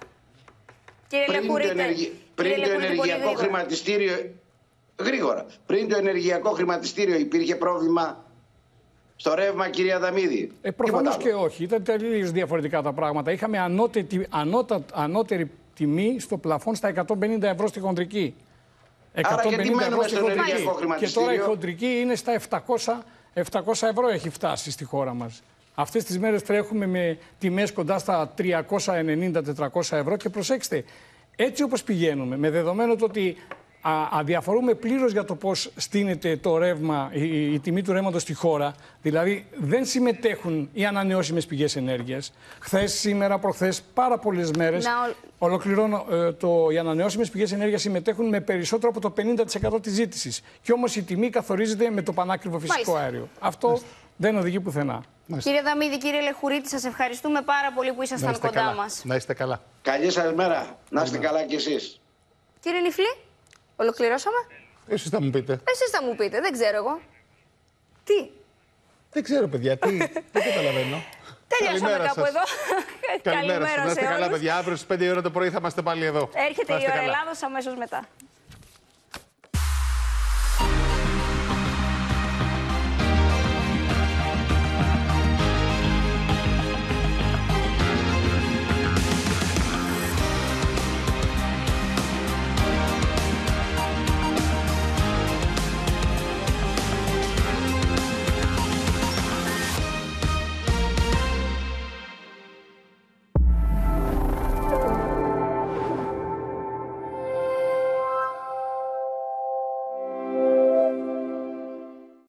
Κύριε πριν Λεχουρίτε, το, ενεργει... πριν κύριε το Λεχουρίτε, ενεργειακό χρηματιστήριο... Γρήγορα. Πριν το ενεργειακό χρηματιστήριο υπήρχε πρόβλημα στο ρεύμα, κυρία Αδαμίδη? Ε, προφανώς και όχι. Ήταν τελείως διαφορετικά τα πράγματα. Είχαμε ανώτερη, ανώτα, ανώτερη τιμή στο πλαφόν στα εκατόν πενήντα ευρώ στη χοντρική. εκατόν πενήντα ευρώ στη χοντρική. Και τώρα η χοντρική είναι στα επτακόσια, επτακόσια ευρώ έχει φτάσει στη χώρα μας. Αυτές τις μέρες τρέχουμε με τιμές κοντά στα τριακόσια ενενήντα με τετρακόσια ευρώ και προσέξτε, έτσι όπως πηγαίνουμε, με δεδομένο το ότι α, αδιαφορούμε πλήρως για το πώς στείνεται το ρεύμα, η, η τιμή του ρεύματος στη χώρα, δηλαδή δεν συμμετέχουν οι ανανεώσιμες πηγές ενέργειας. Χθες, σήμερα, προχθές, πάρα πολλές μέρες, να... ολοκληρώνω, ε, το, οι ανανεώσιμες πηγές ενέργειας συμμετέχουν με περισσότερο από το πενήντα τοις εκατό της ζήτησης. Και όμως η τιμή καθορίζεται με το πανάκριβο φυσικό Μάλιστα. αέριο. Αυτό Μάλιστα. δεν οδηγεί πουθενά. Μάλιστα. Κύριε Δαμίδη, κύριε Λεχουρίτη, σας ευχαριστούμε πάρα πολύ που ήσασταν κοντά καλά. μας. Να είστε καλά. Καλή σας μέρα. Να είστε καλά κι εσείς. Κύριε Νιφλή, ολοκληρώσαμε. Εσείς θα μου πείτε. Εσείς θα μου πείτε, δεν ξέρω εγώ. Τι? Δεν ξέρω, παιδιά, τι. Δεν καταλαβαίνω. Τελειώσαμε κάπου σας. εδώ. Καλημέρα, Καλημέρα σας. Να είστε σε καλά, όλους. παιδιά. Αύριο στις πέντε η ώρα το πρωί θα είμαστε πάλι εδώ. Έρχεται η ώρα Ελλάδος αμέσως μετά.